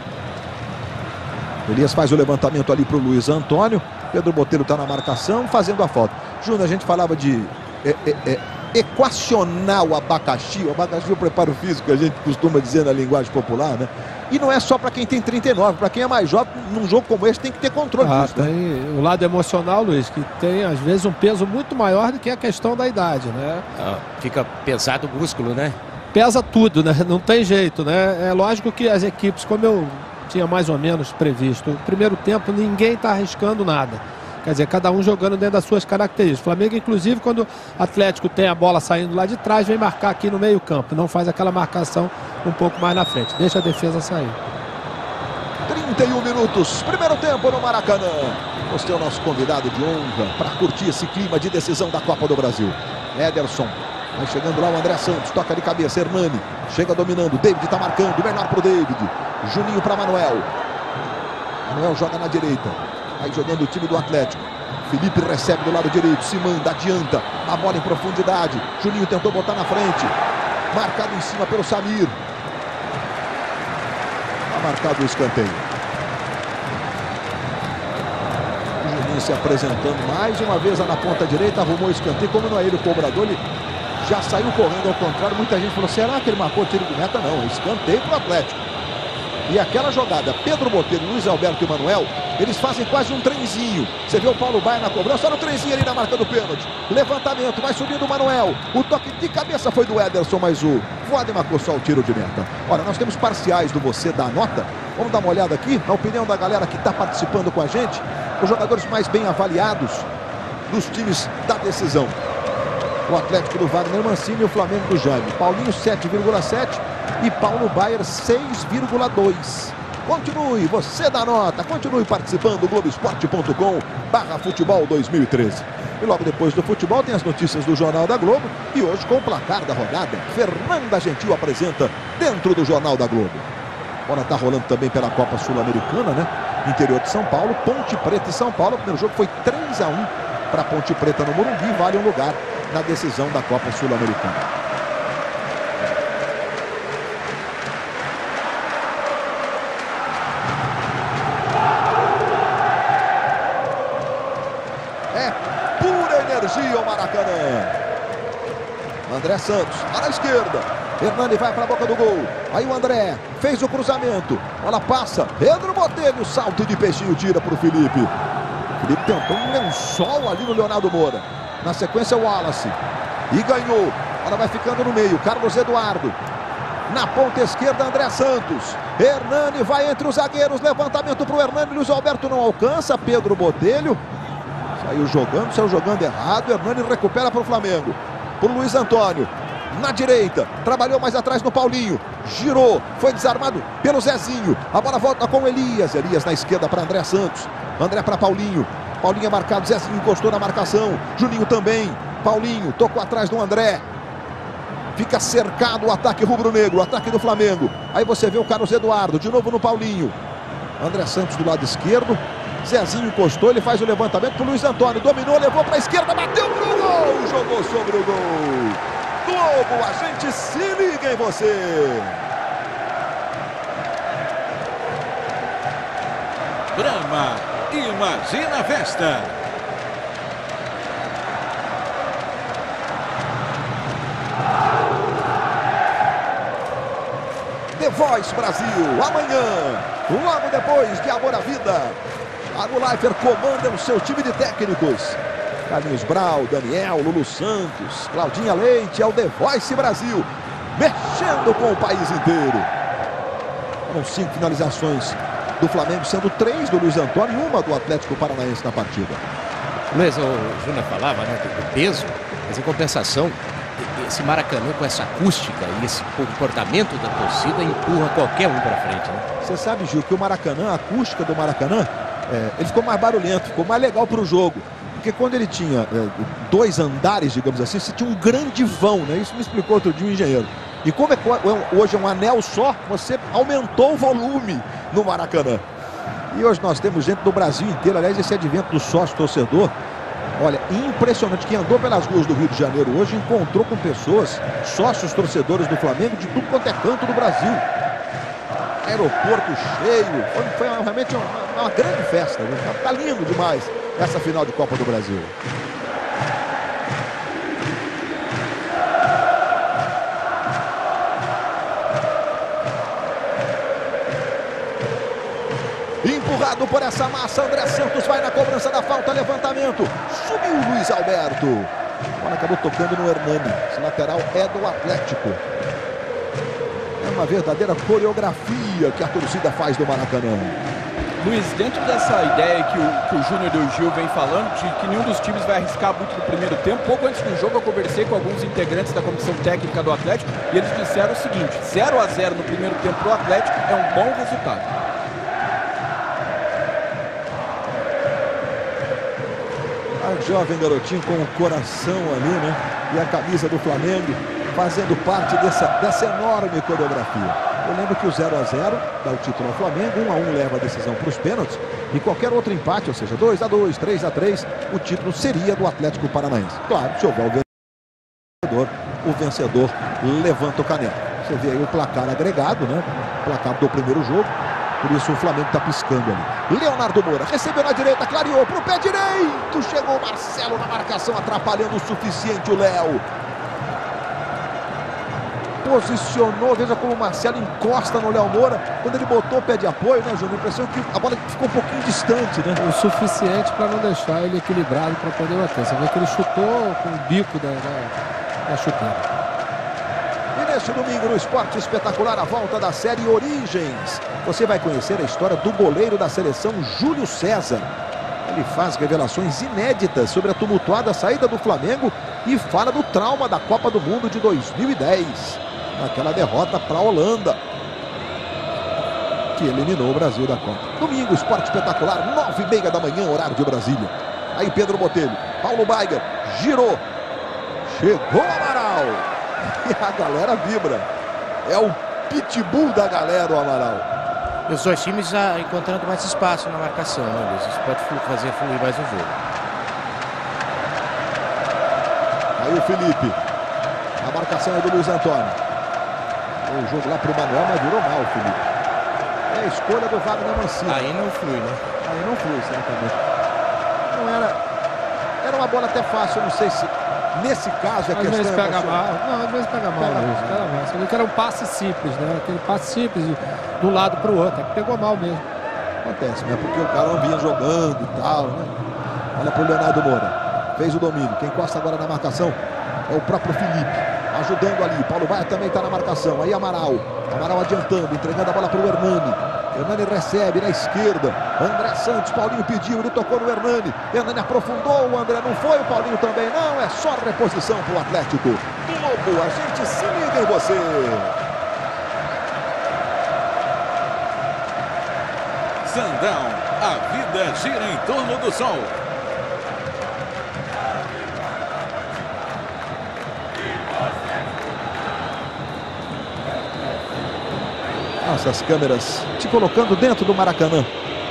Elias faz o levantamento ali para o Luiz Antônio. Pedro Botelho está na marcação, fazendo a falta. Júnior, a gente falava de é, é, é, equacionar o abacaxi. O abacaxi é o preparo físico que a gente costuma dizer na linguagem popular, né? E não é só para quem tem trinta e nove, para quem é mais jovem, num jogo como esse tem que ter controle ah, disso. Né? Tem o lado emocional, Luiz, que tem às vezes um peso muito maior do que a questão da idade, né? Ah, fica pesado o músculo, né? Pesa tudo, né? Não tem jeito, né? É lógico que as equipes, como eu tinha mais ou menos previsto, no primeiro tempo ninguém está arriscando nada. Quer dizer, cada um jogando dentro das suas características. O Flamengo, inclusive, quando o Atlético tem a bola saindo lá de trás, vem marcar aqui no meio campo. Não faz aquela marcação um pouco mais na frente. Deixa a defesa sair. trinta e um minutos, primeiro tempo no Maracanã. Você é o nosso convidado de honra para curtir esse clima de decisão da Copa do Brasil. Ederson, vai chegando lá o André Santos, toca de cabeça, Hernani, chega dominando, David está marcando, melhor para o David. Juninho para Manuel. Manuel joga na direita. Aí jogando o time do Atlético. Felipe recebe do lado direito, se manda, adianta. A bola em profundidade. Juninho tentou botar na frente. Marcado em cima pelo Samir. marcado o escanteio. O Juninho se apresentando mais uma vez lá na ponta direita, arrumou o escanteio. Como não é ele o cobrador, ele já saiu correndo. Ao contrário, muita gente falou, será que ele marcou tiro de meta? Não, escanteio para o Atlético. E aquela jogada, Pedro Botelho, Luiz Alberto e Manuel, eles fazem quase um trenzinho. Você vê o Paulo Baier na cobrança, olha o trenzinho ali na marca do pênalti. Levantamento, vai subindo o Manuel. O toque de cabeça foi do Ederson, mas o Voaden marcou só o tiro de meta. Olha, nós temos parciais do Você Dá a Nota. Vamos dar uma olhada aqui, na opinião da galera que está participando com a gente. Os jogadores mais bem avaliados dos times da decisão. O Atlético do Wagner Mancini e o Flamengo do Jaime. Paulinho sete vírgula sete e Paulo Baier seis vírgula dois. Continue, Você Dá Nota, continue participando do Globoesporte ponto com barra futebol dois mil e treze. E logo depois do futebol tem as notícias do Jornal da Globo e hoje com o placar da rodada, Fernanda Gentil apresenta dentro do Jornal da Globo. Bola tá rolando também pela Copa Sul-Americana, né? Interior de São Paulo, Ponte Preta e São Paulo. O primeiro jogo foi três a um para Ponte Preta no Morumbi, vale um lugar na decisão da Copa Sul-Americana. É pura energia o Maracanã. André Santos, lá na esquerda. Hernani vai para a boca do gol. Aí o André fez o cruzamento. Bola passa. Pedro Botelho, salto de peixinho, tira para o Felipe. Felipe tentou um lençol ali no Leonardo Moura. Na sequência o Wallace. E ganhou. Ela vai ficando no meio. Carlos Eduardo. Na ponta esquerda, André Santos. Hernani vai entre os zagueiros. Levantamento para o Hernani. Luiz Alberto não alcança. Pedro Botelho. Saiu jogando, saiu jogando errado. Hernani recupera para o Flamengo. Para o Luiz Antônio. Na direita. Trabalhou mais atrás no Paulinho. Girou. Foi desarmado pelo Zezinho. A bola volta com o Elias. Elias na esquerda para André Santos. André para Paulinho. Paulinho é marcado. Zezinho encostou na marcação. Juninho também. Paulinho tocou atrás do André. Fica cercado o ataque rubro-negro. O ataque do Flamengo. Aí você vê o Carlos Eduardo. De novo no Paulinho. André Santos do lado esquerdo. Zezinho encostou. Ele faz o levantamento para o Luiz Antônio. Dominou, levou para a esquerda. Bateu para o gol. Jogou sobre o gol. Globo, a gente se liga em você. Brahma, imagina a festa. The Voice Brasil, amanhã, logo depois de Amor à Vida. Thiago Leifert comanda o seu time de técnicos. Carlinhos Brau, Daniel, Lulu Santos, Claudinha Leite, é o The Voice Brasil, mexendo com o país inteiro. Com cinco finalizações do Flamengo, sendo três do Luiz Antônio e uma do Atlético Paranaense na partida. Luiz, o Júnior falava, né, do peso, mas em compensação, esse Maracanã com essa acústica e esse comportamento da torcida empurra qualquer um para frente, né? Você sabe, Gil, que o Maracanã, a acústica do Maracanã, é, ele ficou mais barulhento, ficou mais legal para o jogo. Porque quando ele tinha é, dois andares, digamos assim, você tinha um grande vão, né? Isso me explicou outro dia um engenheiro. E como é, hoje é um anel só, você aumentou o volume no Maracanã. E hoje nós temos gente do Brasil inteiro, aliás, esse advento do sócio-torcedor, olha, impressionante. Quem andou pelas ruas do Rio de Janeiro hoje encontrou com pessoas, sócios torcedores do Flamengo, de tudo quanto é canto do Brasil. Aeroporto cheio, foi, foi realmente uma, uma grande festa, né? Tá lindo demais essa final de Copa do Brasil. Empurrado por essa massa, André Santos vai na cobrança da falta, levantamento, subiu o Luiz Alberto. Agora acabou tocando no Hernani. Esse lateral é do Atlético. É uma verdadeira coreografia que a torcida faz do Maracanã. Luiz, dentro dessa ideia que o, que o Júnior e o Gil vem falando, de que nenhum dos times vai arriscar muito no primeiro tempo, pouco antes do jogo eu conversei com alguns integrantes da comissão técnica do Atlético e eles disseram o seguinte: zero a zero no primeiro tempo para o Atlético é um bom resultado. A jovem garotinho com o coração ali, né? E a camisa do Flamengo fazendo parte dessa, dessa enorme coreografia. Eu lembro que o zero a zero dá o título ao Flamengo, um a um leva a decisão para os pênaltis e qualquer outro empate, ou seja, dois a dois, três a três, o título seria do Atlético Paranaense. Claro, se houver o vencedor, o vencedor levanta o caneco. Você vê aí o placar agregado, né? O placar do primeiro jogo. Por isso o Flamengo está piscando ali. Leonardo Moura recebeu na direita, clareou para o pé direito. Chegou o Marcelo na marcação, atrapalhando o suficiente o Léo. Posicionou, veja como o Marcelo encosta no Léo Moura. Quando ele botou o pé de apoio, né, Júnior? A impressão é que a bola ficou um pouquinho distante, né? O suficiente para não deixar ele equilibrado para poder bater. Você vê que ele chutou com o bico da, da, da chuteira. E neste domingo no Esporte Espetacular, a volta da série Origens. Você vai conhecer a história do goleiro da seleção, Júlio César. Ele faz revelações inéditas sobre a tumultuada saída do Flamengo e fala do trauma da Copa do Mundo de dois mil e dez. Naquela derrota para a Holanda, que eliminou o Brasil da Copa. Domingo, Esporte Espetacular, nove e meia da manhã, horário de Brasília. Aí Pedro Botelho, Paulo Baiga, girou. Chegou o Amaral. E a galera vibra. É o pitbull da galera, o Amaral. E os dois times já encontrando mais espaço na marcação, né, Luiz? Isso pode fazer fluir mais o jogo. Aí o Felipe. A marcação é do Luiz Antônio. O jogo lá pro Manuel, mas virou mal, Felipe. É a escolha do Wagner Mancini. Aí não flui, né? Aí não flui, certamente. Não era... Era uma bola até fácil, eu não sei se... Nesse caso é às questão... Vezes pega emocional. mal. Não, às vezes pega mal. Pega Luiz, pega mal. Você viu que era um passe simples, né? Aquele passe simples de um lado para o outro. Pegou mal mesmo. Acontece, né? Porque o cara não vinha jogando e tal, né? Olha pro Leonardo Moura. Fez o domínio. Quem encosta agora na marcação é o próprio Felipe. Ajudando ali. Paulo Baia também está na marcação. Aí Amaral. Amaral adiantando, entregando a bola para o Hernani. Hernani recebe na esquerda. André Santos, Paulinho pediu, ele tocou no Hernani. Hernani aprofundou, o André não foi, o Paulinho também não. É só reposição para o Atlético. Globo, a gente se liga em você. Sundown, a vida gira em torno do sol. Nossas câmeras te colocando dentro do Maracanã.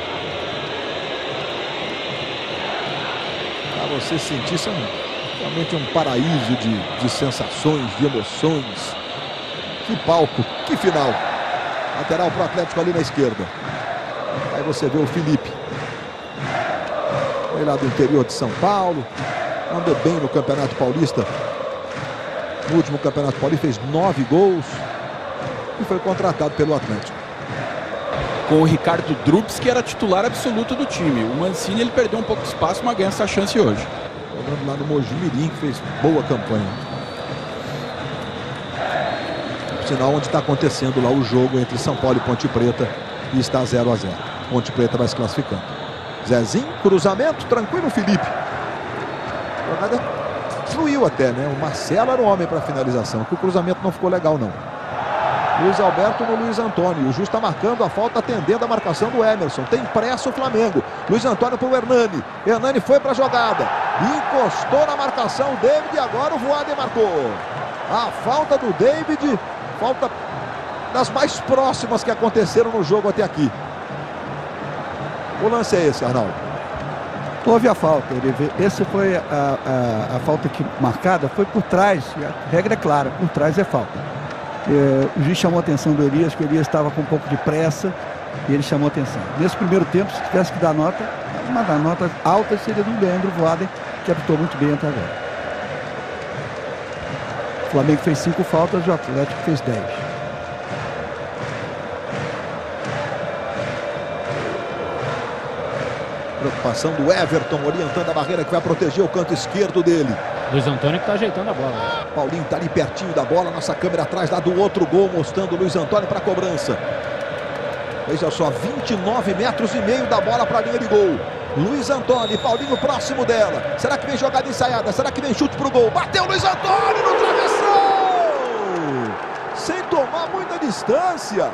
Para você sentir, isso é um, realmente um paraíso de, de sensações, de emoções. Que palco, que final. Lateral para o Atlético ali na esquerda. Aí você vê o Felipe. Foi lá do interior de São Paulo. Andou bem no Campeonato Paulista. No último Campeonato Paulista fez nove gols. E foi contratado pelo Atlético. Com o Ricardo Drubs, que era titular absoluto do time. O Mancini ele perdeu um pouco de espaço, mas ganha essa chance hoje. Jogando lá no Mogi Mirim, que fez boa campanha. Por sinal, onde está acontecendo lá o jogo entre São Paulo e Ponte Preta. E está zero a zero. Ponte Preta vai se classificando. Zezinho, cruzamento, tranquilo, Felipe. A jogada fluiu até, né? O Marcelo era o homem para finalização. Que o cruzamento não ficou legal, não. Luiz Alberto no Luiz Antônio. O juiz está marcando a falta, atendendo a marcação do Emerson. Tem pressa o Flamengo. Luiz Antônio para o Hernani. Hernani foi para a jogada. Encostou na marcação. David e agora o Voaden marcou. A falta do David. Falta das mais próximas que aconteceram no jogo até aqui. O lance é esse, Arnaldo. Houve a falta. Ele, essa foi a, a, a falta que marcada. Foi por trás. A regra é clara. Por trás é falta. É, o juiz chamou a atenção do Elias, que o Elias estava com um pouco de pressa e ele chamou a atenção. Nesse primeiro tempo, se tivesse que dar nota, uma das notas altas seria do Leandro Voaden, que apitou muito bem até agora. O Flamengo fez cinco faltas e o Atlético fez dez. Preocupação do Everton, orientando a barreira que vai proteger o canto esquerdo dele. Luiz Antônio que está ajeitando a bola. Paulinho está ali pertinho da bola. Nossa câmera atrás lá do outro gol, mostrando o Luiz Antônio para a cobrança. Veja só, vinte e nove metros e meio da bola para a linha de gol. Luiz Antônio e Paulinho próximo dela. Será que vem jogada ensaiada? Será que vem chute para o gol? Bateu Luiz Antônio no travessão! Sem tomar muita distância.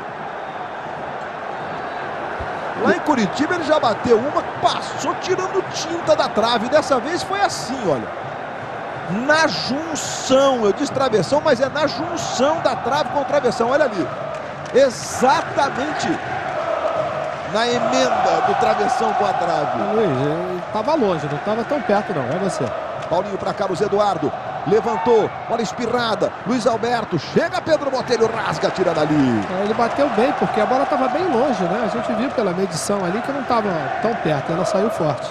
Lá em Curitiba ele já bateu uma, passou tirando tinta da trave. Dessa vez foi assim, olha. Na junção, eu disse travessão, mas é na junção da trave com o travessão, olha ali. Exatamente na emenda do travessão com a trave. Luiz, estava longe, não estava tão perto não, é você. Paulinho para Carlos Eduardo. levantou, bola espirrada, Luiz Alberto, chega Pedro Botelho, rasga, tira dali. Ele bateu bem, porque a bola estava bem longe, né? A gente viu pela medição ali que não estava tão perto, ela saiu forte.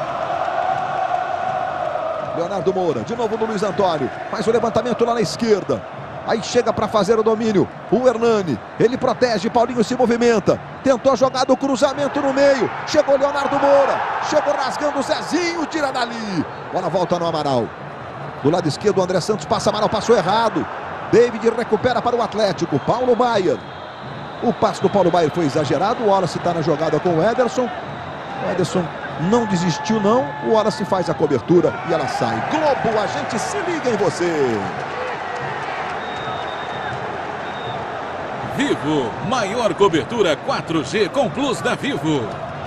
Leonardo Moura, de novo no Luiz Antônio, faz o levantamento lá na esquerda. Aí chega para fazer o domínio, o Hernani, ele protege, Paulinho se movimenta, tentou a jogada, o cruzamento no meio, chegou Leonardo Moura, chegou rasgando o Zezinho, tira dali. Bola volta no Amaral. Do lado esquerdo o André Santos passa, Amaral passou errado. David recupera para o Atlético, Paulo Baier. O passe do Paulo Baier foi exagerado, o Wallace está na jogada com o Ederson. O Ederson não desistiu não, o Wallace faz a cobertura e ela sai. Globo, a gente se liga em você. Vivo, maior cobertura quatro G com Plus da Vivo.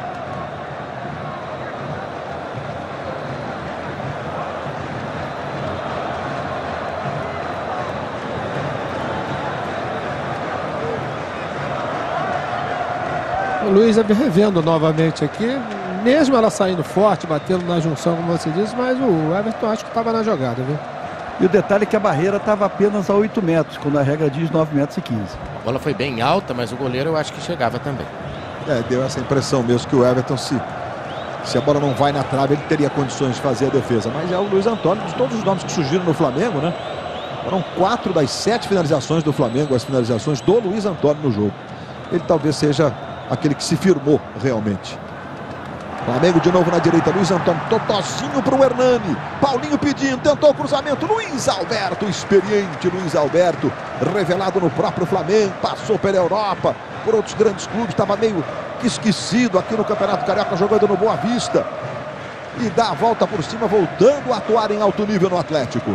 O Luiz revendo novamente aqui, mesmo ela saindo forte, batendo na junção, como você disse, mas o Everton acho que estava na jogada, viu? E o detalhe é que a barreira estava apenas a oito metros, quando a regra diz nove metros e quinze. A bola foi bem alta, mas o goleiro eu acho que chegava também. É, deu essa impressão mesmo que o Everton, se, se a bola não vai na trave, ele teria condições de fazer a defesa. Mas é o Luiz Antônio, de todos os nomes que surgiram no Flamengo, né? Foram quatro das sete finalizações do Flamengo, as finalizações do Luiz Antônio no jogo. Ele talvez seja aquele que se firmou realmente. Flamengo de novo na direita, Luiz Antônio, totozinho para o Hernani, Paulinho pedindo, tentou o cruzamento, Luiz Alberto, experiente Luiz Alberto, revelado no próprio Flamengo, passou pela Europa, por outros grandes clubes, estava meio esquecido aqui no Campeonato Carioca, jogando no Boa Vista, e dá a volta por cima, voltando a atuar em alto nível no Atlético.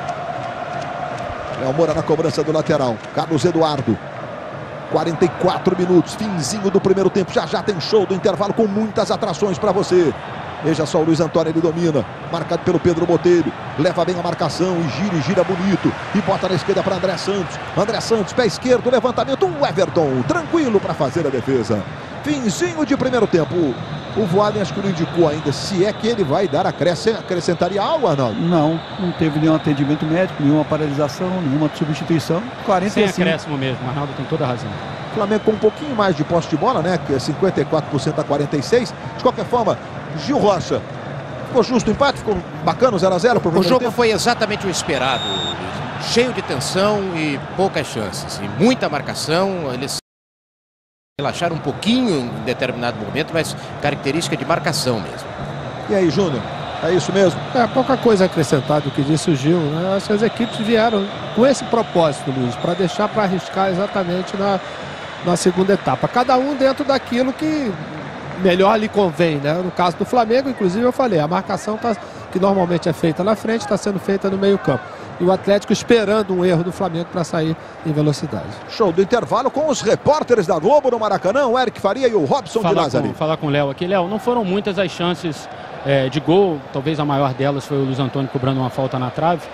Léo Moura na cobrança do lateral, Carlos Eduardo. quarenta e quatro minutos, finzinho do primeiro tempo, já já tem show do intervalo com muitas atrações para você. Veja só o Luiz Antônio, ele domina, marcado pelo Pedro Botelho, leva bem a marcação e gira e gira bonito, e bota na esquerda para André Santos, André Santos, pé esquerdo, levantamento, o Everton, tranquilo para fazer a defesa. Finzinho de primeiro tempo, o Voaden acho que não indicou ainda se é que ele vai dar acrescent... acrescentaria algo, Arnaldo? Não, não teve nenhum atendimento médico, nenhuma paralisação, nenhuma substituição. quarenta e cinco. Sem acréscimo mesmo, o Arnaldo tem toda a razão. O Flamengo com um pouquinho mais de posse de bola, né? Que é cinquenta e quatro por cento a quarenta e seis por cento. De qualquer forma, Gil Rocha, ficou justo o empate? Ficou bacana, zero a zero pro O jogo tempo? foi exatamente o esperado, cheio de tensão e poucas chances. E muita marcação, eles relaxaram um pouquinho em determinado momento, mas característica de marcação mesmo. E aí, Júnior? É isso mesmo? É, pouca coisa a acrescentar do que disse o Gil, né? Acho que as equipes vieram com esse propósito, Luiz, para deixar para arriscar exatamente na, na segunda etapa. Cada um dentro daquilo que melhor lhe convém, né? No caso do Flamengo, inclusive, eu falei, a marcação tá, que normalmente é feita na frente, está sendo feita no meio campo. E o Atlético esperando um erro do Flamengo para sair em velocidade. Show do intervalo com os repórteres da Globo no Maracanã, o Eric Faria e o Robson falar de Lázari. Com, falar com o Léo aqui. Léo, não foram muitas as chances é, de gol, talvez a maior delas foi o Luiz Antônio cobrando uma falta na trave.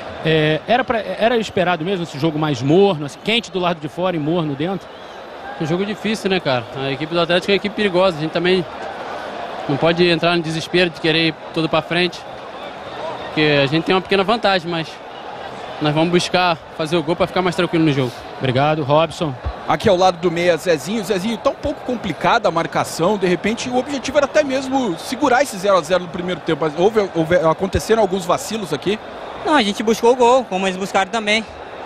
É, era, pra, era esperado mesmo esse jogo mais morno, assim, quente do lado de fora e morno dentro? É um jogo difícil, né, cara? A equipe do Atlético é uma equipe perigosa, a gente também não pode entrar no desespero de querer ir tudo para frente, porque a gente tem uma pequena vantagem, mas nós vamos buscar fazer o gol para ficar mais tranquilo no jogo. Obrigado, Robson. Aqui ao lado do meia, Zezinho. Zezinho, tá um pouco complicada a marcação. De repente, o objetivo era até mesmo segurar esse zero a zero no primeiro tempo. Mas houve, houve, aconteceram alguns vacilos aqui. Não, a gente buscou o gol, como eles buscaram também.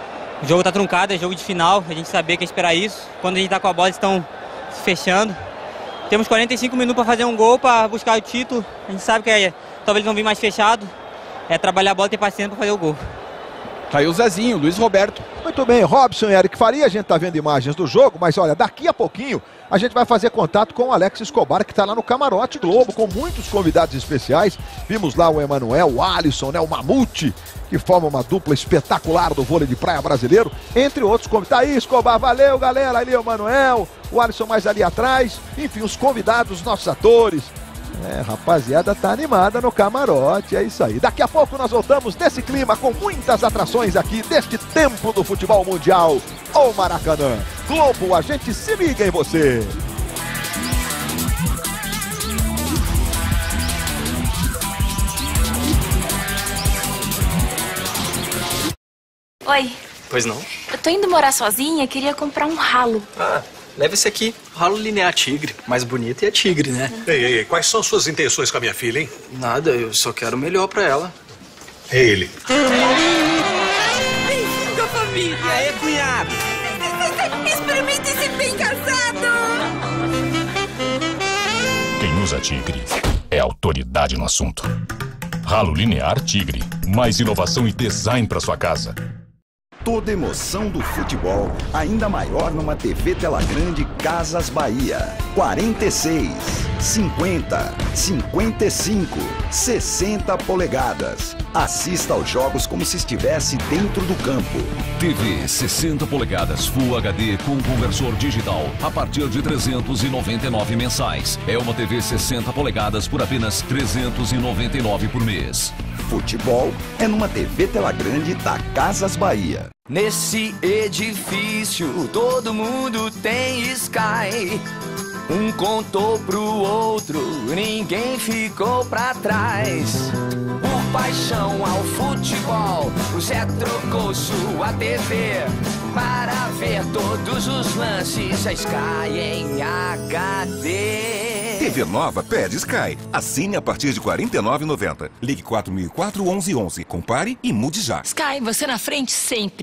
O jogo tá truncado, é jogo de final. A gente sabia que ia esperar isso. Quando a gente tá com a bola, eles estão se fechando. Temos quarenta e cinco minutos para fazer um gol, para buscar o título. A gente sabe que é, talvez não vir mais fechado. É trabalhar a bola e ter paciência para fazer o gol. Tá aí o Zezinho, Luiz Roberto. Muito bem, Robson e Eric Faria, a gente tá vendo imagens do jogo, mas olha, daqui a pouquinho a gente vai fazer contato com o Alex Escobar, que tá lá no Camarote Globo, com muitos convidados especiais. Vimos lá o Emanuel, o Alisson, né, o Mamute, que forma uma dupla espetacular do vôlei de praia brasileiro, entre outros convidados. Tá aí, Escobar, valeu, galera, ali o Emanuel, o Alisson mais ali atrás, enfim, os convidados, os nossos atores. É, rapaziada, tá animada no camarote, é isso aí. Daqui a pouco nós voltamos nesse clima com muitas atrações aqui deste tempo do futebol mundial. Ô Maracanã, Globo, a gente se liga em você. Oi. Pois não? Eu tô indo morar sozinha, queria comprar um ralo. Ah, leva esse aqui. Ralo Linear Tigre. Mais bonito e é tigre, né? Ei, ei, ei, quais são suas intenções com a minha filha, hein? Nada, eu só quero o melhor pra ela. É ele. Bem-vindo à família. E aí, cunhado? Experimente esse bem casado. Quem usa Tigre é autoridade no assunto. Ralo Linear Tigre. Mais inovação e design para sua casa. Toda emoção do futebol, ainda maior numa T V tela grande Casas Bahia. quarenta e seis, cinquenta, cinquenta e cinco, sessenta polegadas. Assista aos jogos como se estivesse dentro do campo. T V sessenta polegadas Full H D com conversor digital a partir de trezentos e noventa e nove mensais. É uma T V sessenta polegadas por apenas trezentos e noventa e nove por mês. Futebol é numa T V tela grande da Casas Bahia. Nesse edifício todo mundo tem Sky. Um contou pro outro, ninguém ficou pra trás. Por paixão ao futebol, o Zé trocou sua T V para ver todos os lances, a Sky em H D. T V nova pede Sky. Assine a partir de quarenta e nove reais e noventa centavos. Ligue quatro mil e quatro, onze onze. Compare e mude já. Sky, você na frente sempre.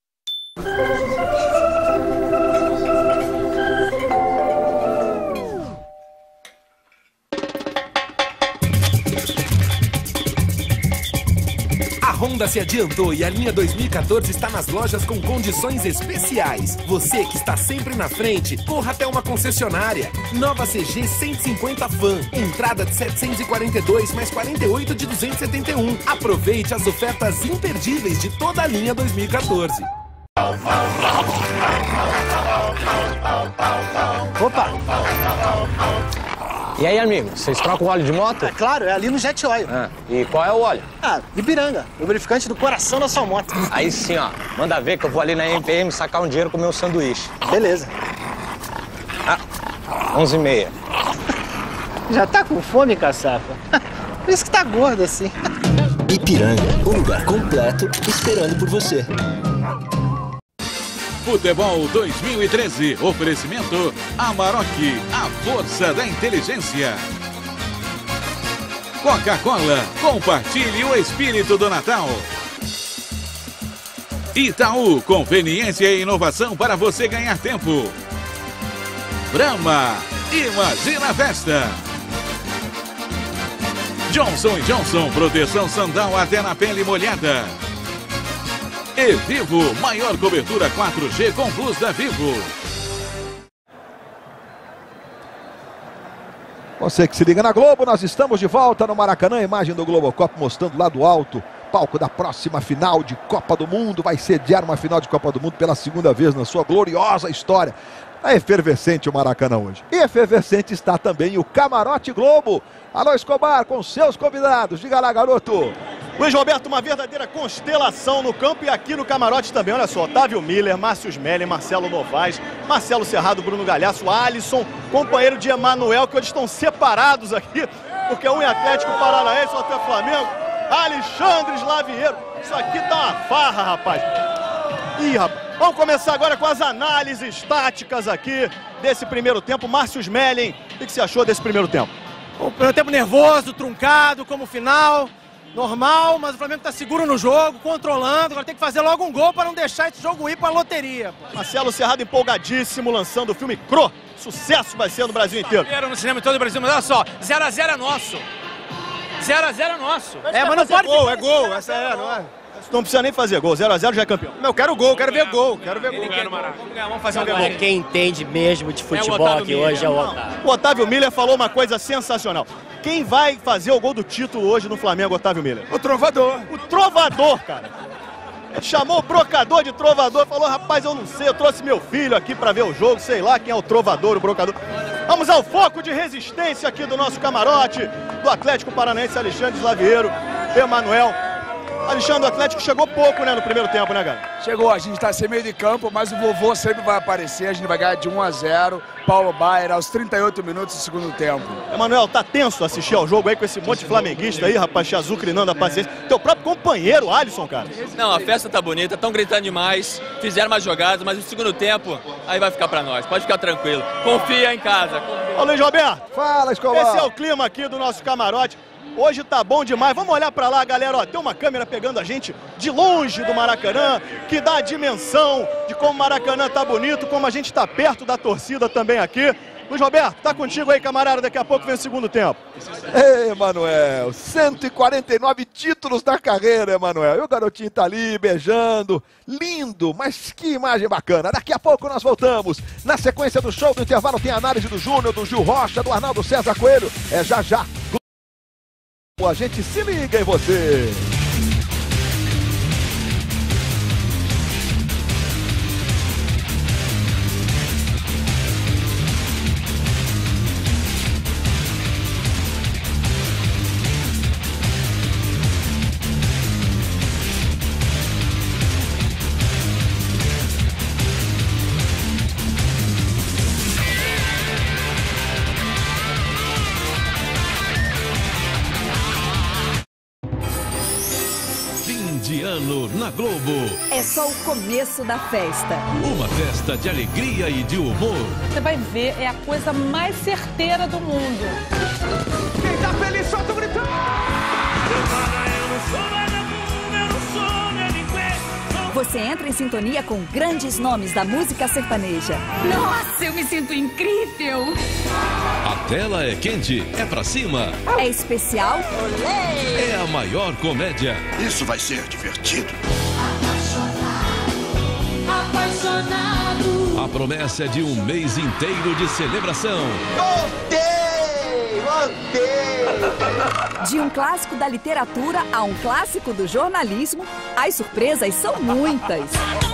A Honda se adiantou e a linha dois mil e quatorze está nas lojas com condições especiais. Você que está sempre na frente, corra até uma concessionária. Nova C G cento e cinquenta Fan. Entrada de setecentos e quarenta e dois mais quarenta e oito de duzentos e setenta e um. Aproveite as ofertas imperdíveis de toda a linha dois mil e quatorze. Opa! E aí, amigo, vocês trocam o óleo de moto? É claro, é ali no Jet Oil. Ah, e qual é o óleo? Ah, Ipiranga, lubrificante do coração da sua moto. Aí sim, ó, manda ver que eu vou ali na M P M sacar um dinheiro com o meu sanduíche. Beleza. Ah, onze e meia. Já tá com fome, caçapa? Por isso que tá gordo assim. Ipiranga, um lugar completo esperando por você. Futebol dois mil e treze, oferecimento Amarok, a força da inteligência. Coca-Cola, compartilhe o espírito do Natal. Itaú, conveniência e inovação para você ganhar tempo. Brahma, imagina a festa. Johnson e Johnson, proteção Sandal até na pele molhada. E Vivo, maior cobertura quatro G com Plus da Vivo. Você que se liga na Globo, nós estamos de volta no Maracanã. Imagem do Globocop mostrando lá do alto. Palco da próxima final de Copa do Mundo. Vai sediar uma final de Copa do Mundo pela segunda vez na sua gloriosa história. É efervescente o Maracanã hoje. E efervescente está também o Camarote Globo. Alô, Escobar, com seus convidados. Diga lá, garoto. Luiz Roberto, uma verdadeira constelação no campo e aqui no camarote também. Olha só, Otávio Miller, Márcio Smelling, Marcelo Novaes, Marcelo Serrado, Bruno Galhaço, Alisson, companheiro de Emanuel, que hoje estão separados aqui, porque um é Atlético Paranaense, outro é Flamengo. Alexandre Slaviero. Isso aqui tá uma farra, rapaz. Ih, rapaz. Vamos começar agora com as análises táticas aqui desse primeiro tempo. Márcio Smelling, o que você achou desse primeiro tempo? O primeiro tempo nervoso, truncado, como final. Normal, mas o Flamengo tá seguro no jogo, controlando. Agora tem que fazer logo um gol para não deixar esse jogo ir pra loteria. Pô. Marcelo Serrado empolgadíssimo, lançando o filme Cro. Sucesso vai ser no Brasil inteiro. No cinema em todo o Brasil, mas olha só, zero a zero é nosso. zero a zero é nosso. É, mas não pode... Gol, é gol, essa é, não é? Não precisa nem fazer gol, zero a zero já é campeão. Eu quero gol, quero ver gol, quero ver gol. Vamos fazer um gol. Quem entende mesmo de futebol aqui hoje é o Otávio. O Otávio Miller falou uma coisa sensacional. Quem vai fazer o gol do título hoje no Flamengo, Otávio Miller? O Trovador. O Trovador, cara. Ele chamou o brocador de Trovador, falou, rapaz, eu não sei, eu trouxe meu filho aqui pra ver o jogo, sei lá quem é o Trovador, o brocador. Vamos ao foco de resistência aqui do nosso camarote, do Atlético Paranaense, Alexandre Slaviero, Emanuel. Alexandre, o Atlético chegou pouco, né, no primeiro tempo, né, cara? Chegou, a gente tá sem meio de campo, mas o vovô sempre vai aparecer, a gente vai ganhar de um a zero. Paulo Baier aos trinta e oito minutos do segundo tempo. Emanuel, tá tenso assistir ao jogo aí com esse monte de flamenguista aí, rapaz, azucrinando a paciência. Teu próprio companheiro, Alisson, cara. Não, a festa tá bonita, estão gritando demais, fizeram umas jogadas, mas no segundo tempo, aí vai ficar pra nós, pode ficar tranquilo. Confia em casa. Confia. Ô, Luiz Roberto. Fala, Escobar. Esse é o clima aqui do nosso camarote. Hoje tá bom demais. Vamos olhar pra lá, galera. Ó, tem uma câmera pegando a gente de longe do Maracanã, que dá a dimensão de como o Maracanã tá bonito, como a gente tá perto da torcida também aqui. Luiz Roberto, tá contigo aí, camarada. Daqui a pouco vem o segundo tempo. Ei, Emanuel, cento e quarenta e nove títulos na carreira, Emanuel. E o garotinho tá ali beijando. Lindo, mas que imagem bacana. Daqui a pouco nós voltamos. Na sequência do show do intervalo tem a análise do Júnior, do Gil Rocha, do Arnaldo César Coelho. É já já. A gente se liga em você. De ano na Globo. É só o começo da festa. Uma festa de alegria e de humor. Você vai ver, é a coisa mais certeira do mundo. Quem tá feliz, solta o gritão! Você entra em sintonia com grandes nomes da música sertaneja. Nossa, eu me sinto incrível! A tela é quente, é pra cima. É especial. Olê! É a maior comédia. Isso vai ser divertido. Apaixonado. A promessa é de um mês inteiro de celebração. Voltei! Voltei! De um clássico da literatura a um clássico do jornalismo, as surpresas são muitas.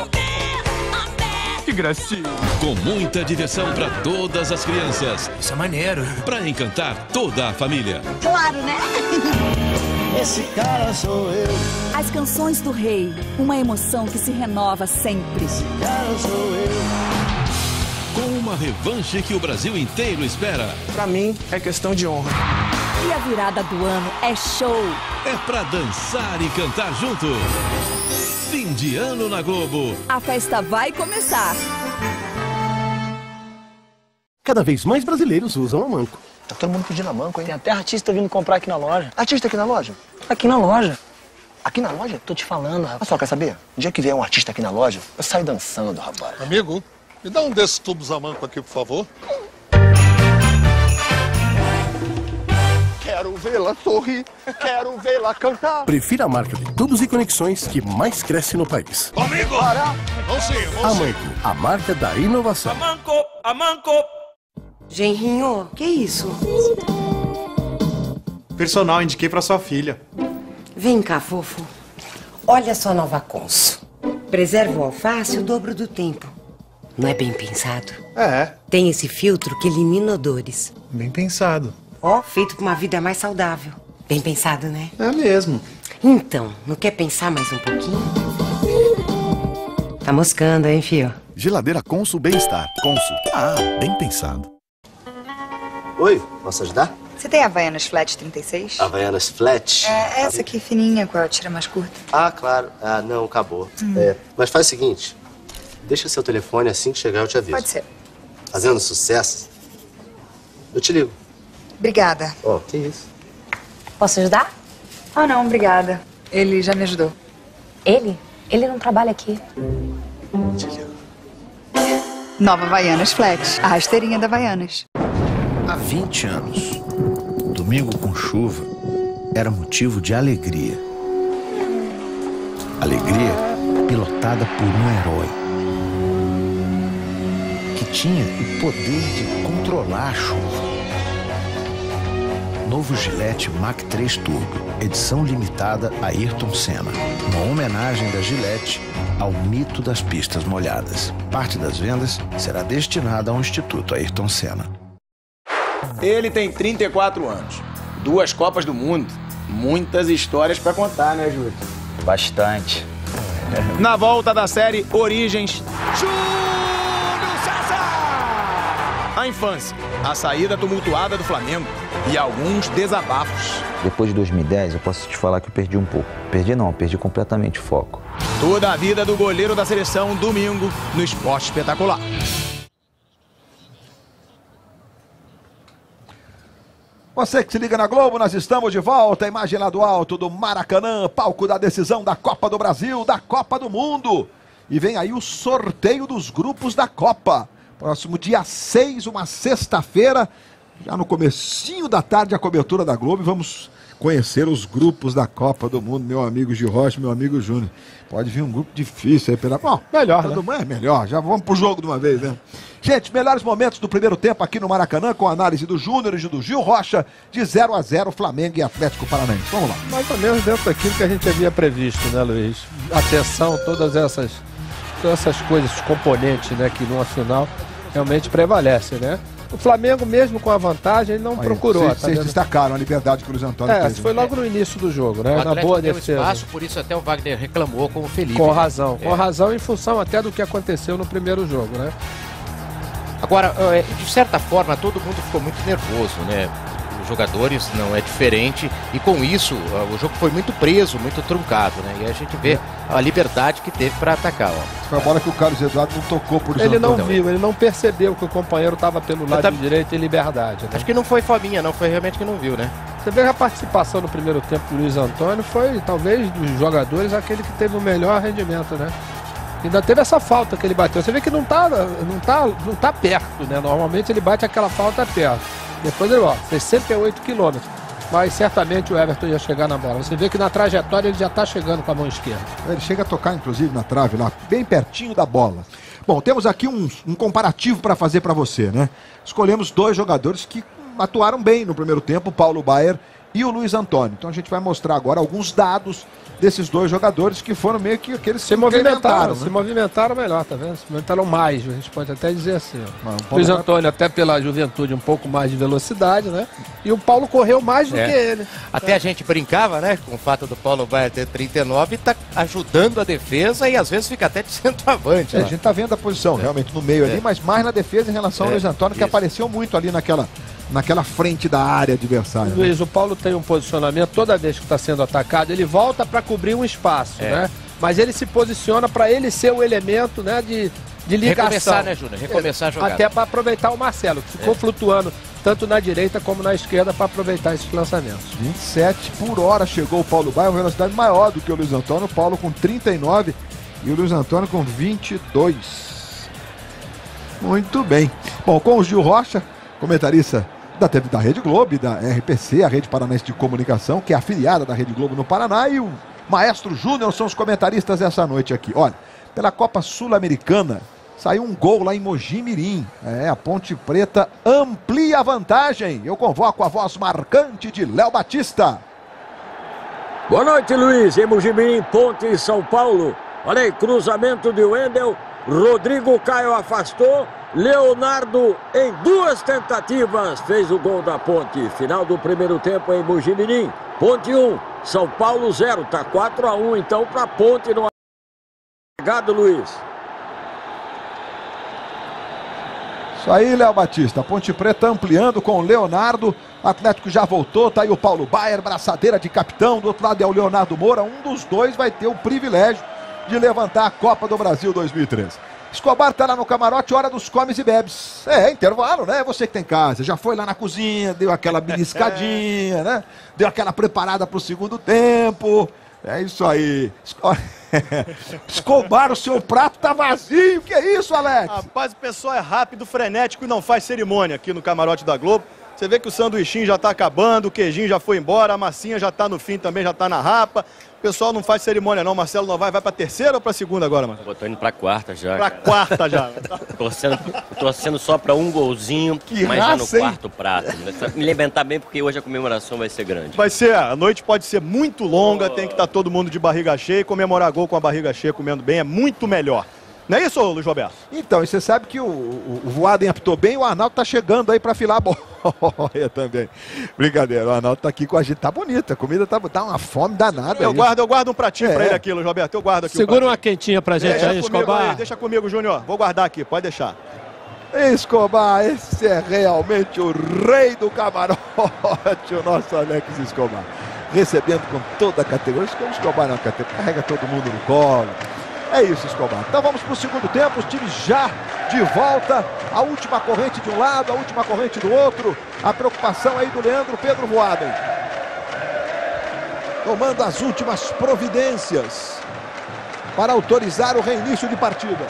Que gracinha. Com muita diversão para todas as crianças. Isso é maneiro. Para encantar toda a família. Claro, né? Esse cara sou eu. As canções do rei, uma emoção que se renova sempre. Esse cara sou eu. Com uma revanche que o Brasil inteiro espera. Pra mim, é questão de honra. E a virada do ano é show. É pra dançar e cantar junto. Fim de ano na Globo. A festa vai começar. Cada vez mais brasileiros usam a Manco. Tá todo mundo pedindo a Manco, hein? Tem até artista vindo comprar aqui na loja. Artista aqui na loja? Aqui na loja. Aqui na loja? Tô te falando, rapaz. Olha só, quer saber? No dia que vier um artista aqui na loja, eu saio dançando, rapaz. Amigo, me dá um desses tubos a Manco aqui, por favor. Quero vê-la sorrir, quero vê-la cantar. Prefira a marca de tubos e conexões que mais cresce no país. Comigo! Vamos sim, vamos A sim. Manco, a marca da inovação. A Manco, a Manco. Genrinho, que isso? Personal, indiquei pra sua filha. Vem cá, fofo. Olha só a nova Consul. Preserva o alface o dobro do tempo. Não é bem pensado? É. Tem esse filtro que elimina odores. Bem pensado. Ó, feito pra uma vida mais saudável. Bem pensado, né? É mesmo. Então, não quer pensar mais um pouquinho? Tá moscando, hein, fio? Geladeira Consul Bem-Estar. Consul. Ah, bem pensado. Oi, posso ajudar? Você tem Havaianas Flat trinta e seis? Havaianas Flat? É, essa aqui fininha, com a tira mais curta. Ah, claro. Ah, não, acabou. Hum. É, mas faz o seguinte, deixa seu telefone, assim que chegar eu te aviso. Pode ser. Fazendo sucesso, eu te ligo. Obrigada. Ó, oh, que isso? Posso ajudar? Ah, não, obrigada. Ele já me ajudou. Ele? Ele não trabalha aqui. Te ligo. Nova Havaianas Flat, a rasteirinha da Havaianas. Há vinte anos, domingo com chuva era motivo de alegria. Alegria pilotada por um herói que tinha o poder de controlar a chuva. Novo Gillette Mach três Turbo, edição limitada a Ayrton Senna. Uma homenagem da Gillette ao mito das pistas molhadas. Parte das vendas será destinada ao Instituto Ayrton Senna. Ele tem trinta e quatro anos, duas Copas do Mundo, muitas histórias pra contar, né, Júlio? Bastante. Na volta da série Origens, a infância, a saída tumultuada do Flamengo e alguns desabafos. Depois de dois mil e dez, eu posso te falar que eu perdi um pouco. Perdi não, perdi completamente o foco. Toda a vida do goleiro da seleção, domingo, no Esporte Espetacular. Você que se liga na Globo, nós estamos de volta. A imagem lá do alto do Maracanã, palco da decisão da Copa do Brasil, da Copa do Mundo. E vem aí o sorteio dos grupos da Copa. Próximo dia seis, uma sexta-feira, já no comecinho da tarde, a cobertura da Globo. Vamos conhecer os grupos da Copa do Mundo, meu amigo Gil Rocha, meu amigo Júnior. Pode vir um grupo difícil aí pela... Bom, melhor, né? né? É melhor, já vamos pro jogo de uma vez, né? Gente, melhores momentos do primeiro tempo aqui no Maracanã, com a análise do Júnior e do Gil Rocha, de zero a zero, Flamengo e Atlético Paranaense. Vamos lá. Mais ou menos dentro daquilo que a gente havia previsto, né, Luiz? Atenção, todas essas, todas essas coisas, os componentes, né, que no final realmente prevalecem, né? O Flamengo, mesmo com a vantagem, ele não Aí, procurou. Vocês, tá vocês destacaram a liberdade que o Luiz Antônio é, fez. Foi logo no início do jogo, né? Na boa defesa. Espaço, por isso até o Wagner reclamou com o Felipe. Com razão, é. com razão em função até do que aconteceu no primeiro jogo, né? Agora, de certa forma, todo mundo ficou muito nervoso, né? Os jogadores não é diferente e com isso o jogo foi muito preso, muito truncado, né? E a gente vê a liberdade que teve para atacar, ó. Foi a bola que o Carlos Eduardo não tocou por Ele não viu, ele não percebeu que o companheiro estava pelo lado tava... direito em liberdade. Né? Acho que não foi fominha, não, foi realmente que não viu, né? Você vê a participação no primeiro tempo do Luiz Antônio, foi talvez dos jogadores aquele que teve o melhor rendimento, né? Ainda teve essa falta que ele bateu. Você vê que não tá, não tá, não tá perto, né? Normalmente ele bate aquela falta perto. Depois ele, ó, sessenta e oito quilômetros. Mas certamente o Everton ia chegar na bola. Você vê que na trajetória ele já está chegando com a mão esquerda. Ele chega a tocar, inclusive, na trave lá, bem pertinho da bola. Bom, temos aqui um, um comparativo para fazer para você, né? Escolhemos dois jogadores que atuaram bem no primeiro tempo, o Paulo Baier e o Luiz Antônio. Então a gente vai mostrar agora alguns dados desses dois jogadores que foram meio que aqueles se movimentaram, né? se movimentaram melhor, tá vendo? Se movimentaram mais, a gente pode até dizer assim. Ó. Um Luiz Antônio até pela juventude um pouco mais de velocidade, né? E o Paulo correu mais do é. que ele. Até é. a gente brincava, né, com o fato do Paulo Baier ter trinta e nove e tá ajudando a defesa e às vezes fica até de centroavante. É, a gente tá vendo a posição é. realmente no meio é. ali, mas mais na defesa em relação é. ao Luiz Antônio, que Isso. apareceu muito ali naquela naquela frente da área adversária. Luiz, né? o Paulo tem um posicionamento, toda vez que está sendo atacado, ele volta para cobrir um espaço, é. né? Mas ele se posiciona para ele ser o elemento, né, de, de ligação. Recomeçar, né, Júnior? Recomeçar a jogada. Até para aproveitar o Marcelo, que ficou é. flutuando tanto na direita como na esquerda para aproveitar esses lançamentos. vinte e sete por hora chegou o Paulo Baier, uma velocidade maior do que o Luiz Antônio. O Paulo com trinta e nove e o Luiz Antônio com vinte e dois. Muito bem. Bom, com o Gil Rocha, comentarista da, da Rede Globo e da R P C, a Rede Paranaense de Comunicação, que é afiliada da Rede Globo no Paraná, e o Maestro Júnior são os comentaristas dessa noite aqui. Olha, pela Copa Sul-Americana, saiu um gol lá em Mogi Mirim. É, a Ponte Preta amplia a vantagem. Eu convoco a voz marcante de Léo Batista. Boa noite, Luiz. Em Mogi Mirim, Ponte e São Paulo. Olha aí, cruzamento de Wendel. Rodrigo Caio afastou. Leonardo, em duas tentativas, fez o gol da Ponte. Final do primeiro tempo em Mogi Mirim. Ponte um, São Paulo zero. Tá quatro a um então para Ponte no agregado, Luiz. Isso aí, Léo Batista. A Ponte Preta ampliando com o Leonardo. O Atlético já voltou. Tá aí o Paulo Baier, braçadeira de capitão. Do outro lado é o Leonardo Moura. Um dos dois vai ter o privilégio de levantar a Copa do Brasil dois mil e treze. Escobar tá lá no camarote, hora dos comes e bebes. É, intervalo, né? Você que tem casa, já foi lá na cozinha, deu aquela beliscadinha, né? Deu aquela preparada pro segundo tempo. É isso aí. Escobar, o seu prato tá vazio. Que é isso, Alex? Rapaz, o pessoal é rápido, frenético e não faz cerimônia aqui no camarote da Globo. Você vê que o sanduichinho já tá acabando, o queijinho já foi embora, a massinha já tá no fim também, já tá na rapa. O pessoal não faz cerimônia não. Marcelo Novaes vai pra terceira ou pra segunda agora, mano? Eu tô indo pra quarta já. Pra quarta já. torcendo, torcendo só pra um golzinho, que mas raça, já no quarto prato. Me alimentar bem porque hoje a comemoração vai ser grande. Vai ser, a noite pode ser muito longa, oh. tem que estar tá todo mundo de barriga cheia e comemorar gol com a barriga cheia, comendo bem, é muito melhor. Não é isso, Luiz Roberto? Então, e você sabe que o, o, o Voaden apitou bem, o Arnaldo tá chegando aí pra filar a bola também. Brincadeira, o Arnaldo tá aqui com a gente. Tá bonita, a comida tá, tá uma fome danada. Eu aí. guardo, eu guardo um pratinho É. pra ele aqui, Luiz Roberto. Eu guardo aqui. Segura um uma quentinha pra gente deixa aí, comigo Escobar. aí, deixa comigo, Júnior. Vou guardar aqui, pode deixar. Escobar, esse é realmente o rei do camarote, o nosso Alex Escobar. Recebendo com toda a categoria. Como Escobar não é categoria, carrega todo mundo no colo. É isso, Escobar. Então vamos para o segundo tempo, os times já de volta. A última corrente de um lado, a última corrente do outro. A preocupação aí do Leandro Pedro Voaden. Tomando as últimas providências para autorizar o reinício de partida.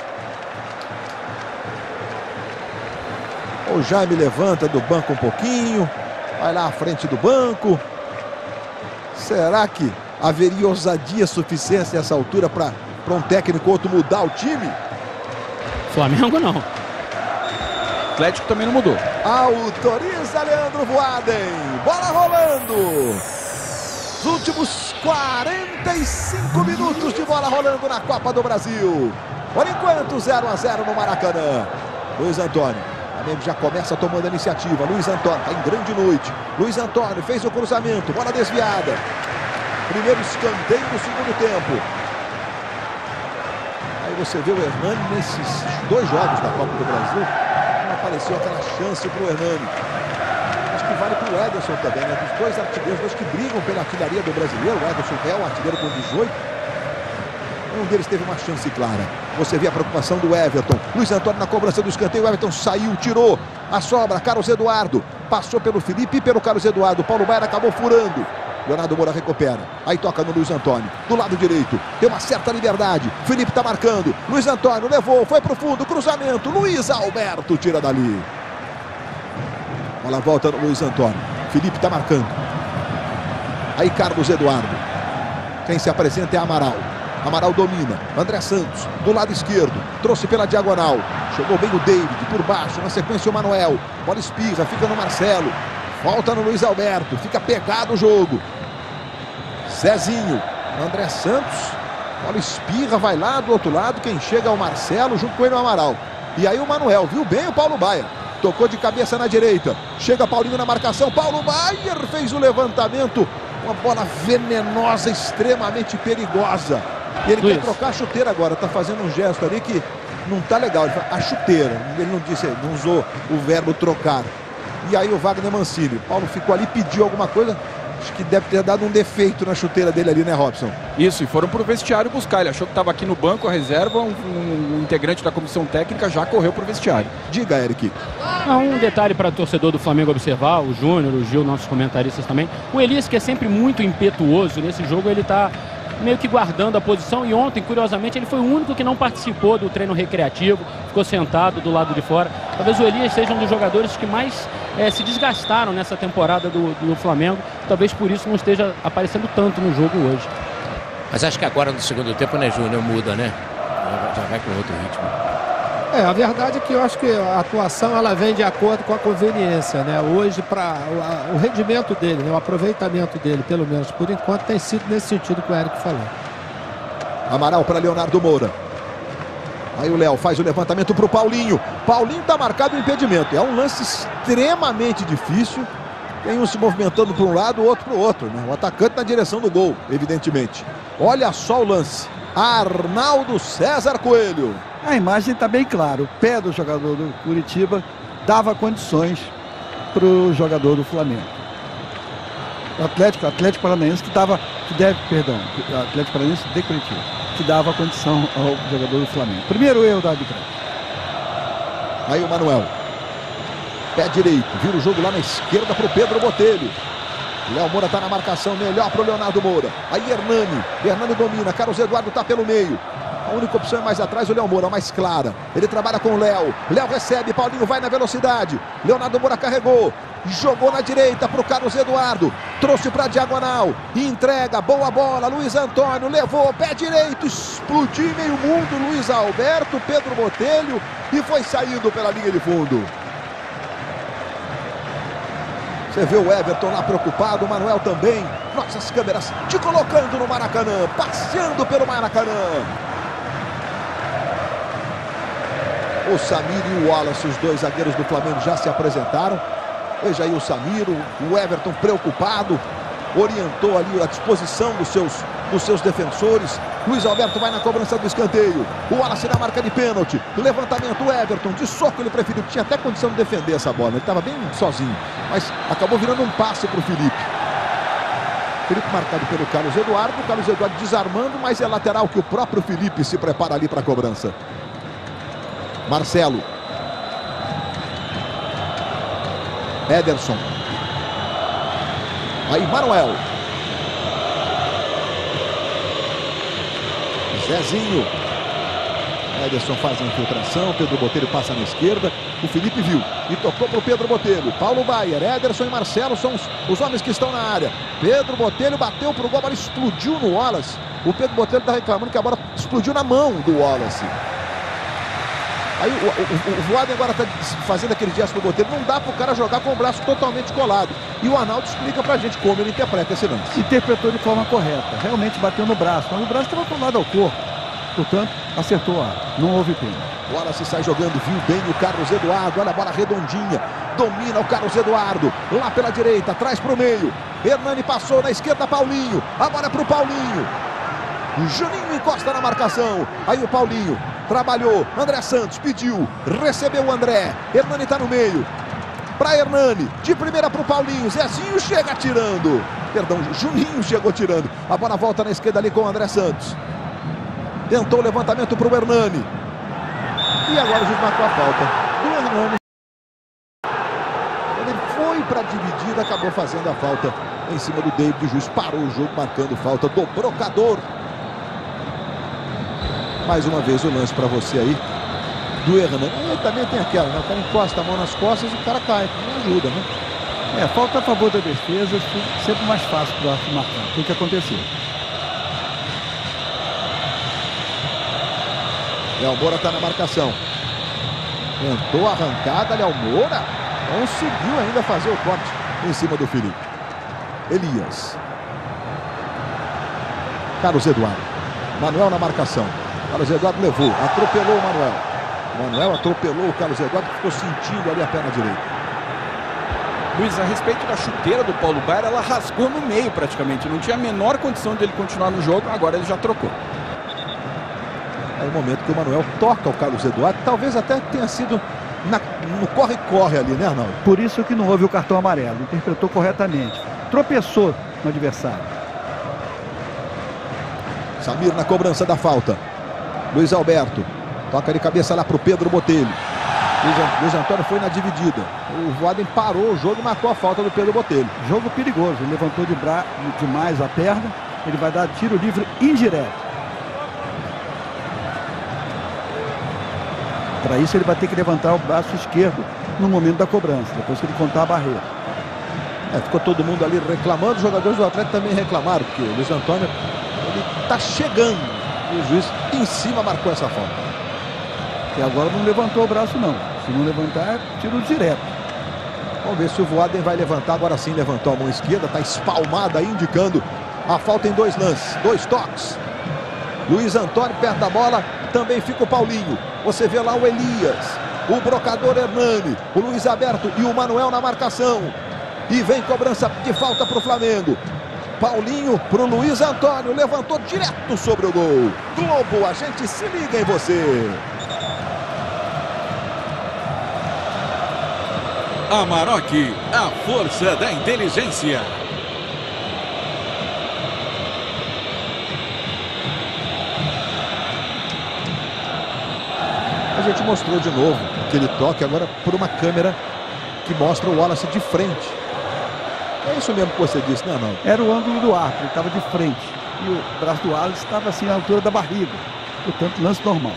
O Jaime levanta do banco um pouquinho. Vai lá à frente do banco. Será que haveria ousadia suficiente nessa altura para um técnico outro mudar o time? Flamengo não. Atlético também não mudou. Autoriza Leandro Voaden. Bola rolando. Os últimos quarenta e cinco minutos de bola rolando na Copa do Brasil. Por enquanto, zero a zero no Maracanã. Luiz Antônio. Já começa tomando a iniciativa. Luiz Antônio está em grande noite. Luiz Antônio fez o cruzamento. Bola desviada. Primeiro escanteio do segundo tempo. Aí você vê o Hernani nesses dois jogos da Copa do Brasil. Não apareceu aquela chance para o Hernani. Acho que vale para o Ederson também, né? Dos dois artilheiros, dois que brigam pela artilharia do brasileiro. O Ederson é o artilheiro com dezoito. Um deles teve uma chance clara. Você vê a preocupação do Everton. Luiz Antônio na cobrança do escanteio. O Everton saiu, tirou. A sobra, Carlos Eduardo. Passou pelo Felipe e pelo Carlos Eduardo. Paulo Baier acabou furando. Leonardo Moura recupera. Aí toca no Luiz Antônio. Do lado direito. Tem uma certa liberdade. Felipe está marcando. Luiz Antônio levou. Foi pro fundo. Cruzamento. Luiz Alberto tira dali. Bola volta no Luiz Antônio. Felipe está marcando. Aí Carlos Eduardo. Quem se apresenta é Amaral. Amaral domina, André Santos, do lado esquerdo, trouxe pela diagonal, chegou bem o David, por baixo, na sequência o Manuel, bola espirra, fica no Marcelo, volta no Luiz Alberto, fica pegado o jogo, Zezinho, André Santos, bola espirra, vai lá do outro lado, quem chega é o Marcelo, junto com ele o Amaral, e aí o Manuel, viu bem o Paulo Baier, tocou de cabeça na direita, chega Paulinho na marcação, Paulo Baier fez o levantamento, uma bola venenosa, extremamente perigosa. E ele Luiz. quer trocar a chuteira agora, tá fazendo um gesto ali que não tá legal. Ele fala, a chuteira, ele não disse, não usou o verbo trocar. E aí o Wagner Mancini, Paulo ficou ali, pediu alguma coisa, acho que deve ter dado um defeito na chuteira dele ali, né, Robson? Isso, e foram pro vestiário buscar. Ele achou que estava aqui no banco, a reserva, um, um, um integrante da comissão técnica já correu pro vestiário. Diga, Eric. Ah, um detalhe para o torcedor do Flamengo observar, o Júnior, o Gil, nossos comentaristas também. O Elias, que é sempre muito impetuoso, nesse jogo ele tá meio que guardando a posição, e ontem, curiosamente, ele foi o único que não participou do treino recreativo, ficou sentado do lado de fora. Talvez o Elias seja um dos jogadores que mais é, se desgastaram nessa temporada do, do Flamengo, talvez por isso não esteja aparecendo tanto no jogo hoje. Mas acho que agora no segundo tempo, né, Júnior, muda, né? Já vai com outro ritmo. É, a verdade é que eu acho que a atuação ela vem de acordo com a conveniência, né? Hoje, para o, o rendimento dele, né? O aproveitamento dele, pelo menos por enquanto, tem sido nesse sentido que o Eric falou. Amaral para Leonardo Moura. Aí o Léo faz o levantamento para o Paulinho. Paulinho está marcado o impedimento. É um lance extremamente difícil. Tem um se movimentando para um lado, o outro para o outro, né? O atacante na direção do gol, evidentemente. Olha só o lance. Arnaldo César Coelho. A imagem está bem clara. O pé do jogador do Curitiba dava condições para o jogador do Flamengo. O Atlético, Atlético Paranaense que dava, que deve, perdão, o Atlético Paranaense de Curitiba, que dava condição ao jogador do Flamengo. Primeiro erro da arbitragem. Aí o Manuel. Pé direito, vira o jogo lá na esquerda para o Pedro Botelho. Léo Moura está na marcação, melhor para o Leonardo Moura. Aí Hernani, Hernani domina, Carlos Eduardo está pelo meio. A única opção é mais atrás, o Léo Moura, mais clara. Ele trabalha com o Léo. Léo recebe, Paulinho vai na velocidade. Leonardo Moura carregou. Jogou na direita para o Carlos Eduardo. Trouxe para a diagonal. Entrega, boa bola. Luiz Antônio levou, pé direito. Explodiu em meio mundo. Luiz Alberto, Pedro Botelho. E foi saindo pela linha de fundo. Você vê o Everton lá preocupado, o Manuel também. Nossas câmeras te colocando no Maracanã, passeando pelo Maracanã. O Samir e o Wallace, os dois zagueiros do Flamengo, já se apresentaram. Veja aí o Samir, o Everton preocupado, orientou ali a disposição dos seus, dos seus defensores. Luiz Alberto vai na cobrança do escanteio. O Wallace na marca de pênalti. Levantamento, Everton, de soco ele preferiu. Tinha até condição de defender essa bola. Ele estava bem sozinho, mas acabou virando um passe para o Felipe. Felipe marcado pelo Carlos Eduardo. O Carlos Eduardo desarmando, mas é lateral que o próprio Felipe se prepara ali para a cobrança. Marcelo. Ederson. Aí Manuel. Zezinho. Ederson faz a infiltração. Pedro Botelho passa na esquerda. O Felipe viu e tocou para o Pedro Botelho. Paulo Baier, Ederson e Marcelo são os, os homens que estão na área. Pedro Botelho bateu para o gol, a bola explodiu no Wallace. O Pedro Botelho está reclamando que a bola explodiu na mão do Wallace. Aí o, o, o Voaden agora está fazendo aquele gesto do Botelho. Não dá para o cara jogar com o braço totalmente colado. E o Arnaldo explica para a gente como ele interpreta esse lance. Interpretou de forma correta. Realmente bateu no braço, mas o braço estava colado ao corpo. Portanto, acertou a área. Não houve pênalti. O Wallace sai jogando, viu bem o Carlos Eduardo. Olha a bola redondinha. Domina o Carlos Eduardo. Lá pela direita, traz para o meio. Hernani passou na esquerda, Paulinho. Agora para o Paulinho. O Juninho encosta na marcação. Aí o Paulinho trabalhou. André Santos pediu. Recebeu o André. Hernani está no meio. Para Hernani. De primeira para o Paulinho. Zezinho chega tirando. Perdão, Juninho chegou tirando. A bola volta na esquerda ali com o André Santos. Tentou o levantamento para o Hernani. E agora o juiz marcou a falta do Hernani. Ele foi para a dividida, acabou fazendo a falta em cima do David. O juiz parou o jogo marcando falta do Brocador. Mais uma vez o lance para você aí do Hernani. Ele também tem aquela, né? O cara encosta a mão nas costas e o cara cai. Não ajuda, né? É, falta a favor da defesa, sempre mais fácil para o marcar. O que, que aconteceu? Léo Moura está na marcação. Tentou a arrancada, Léo Moura conseguiu ainda fazer o corte em cima do Felipe. Elias. Carlos Eduardo. Manuel na marcação. Carlos Eduardo levou, atropelou o Manuel. Manuel atropelou o Carlos Eduardo, que ficou sentindo ali a perna direita. Luiz, a respeito da chuteira do Paulo Baier, ela rasgou no meio praticamente. Não tinha a menor condição de ele continuar no jogo, agora ele já trocou. É o momento que o Manuel toca o Carlos Eduardo. Talvez até tenha sido na, no corre-corre ali, né, Arnaldo? Por isso que não houve o cartão amarelo. Interpretou corretamente. Tropeçou no adversário. Samir na cobrança da falta. Luiz Alberto. Toca de cabeça lá para o Pedro Botelho. Luiz, Luiz Antônio foi na dividida. O Voaden parou o jogo e marcou a falta do Pedro Botelho. Jogo perigoso. Ele levantou de bra... demais a perna. Ele vai dar tiro livre indireto. Para isso ele vai ter que levantar o braço esquerdo no momento da cobrança, depois que ele contar a barreira. É, ficou todo mundo ali reclamando, os jogadores do Atlético também reclamaram, porque o Luiz Antônio ele está chegando e o juiz em cima marcou essa falta. E agora não levantou o braço não, se não levantar, tiro direto. Vamos ver se o Voaden vai levantar, agora sim levantou a mão esquerda, está espalmada aí, indicando a falta em dois lances, dois toques. Luiz Antônio perto da bola, também fica o Paulinho. Você vê lá o Elias, o Brocador Hernani, o Luiz Alberto e o Manuel na marcação. E vem cobrança de falta para o Flamengo. Paulinho para o Luiz Antônio, levantou direto sobre o gol. Globo, a gente se liga em você. Amarok, a força da inteligência. A gente mostrou de novo aquele toque agora por uma câmera que mostra o Wallace de frente. É isso mesmo que você disse, né, não? Era o ângulo do arco, ele estava de frente. E o braço do Wallace estava assim à altura da barriga. Portanto, lance normal.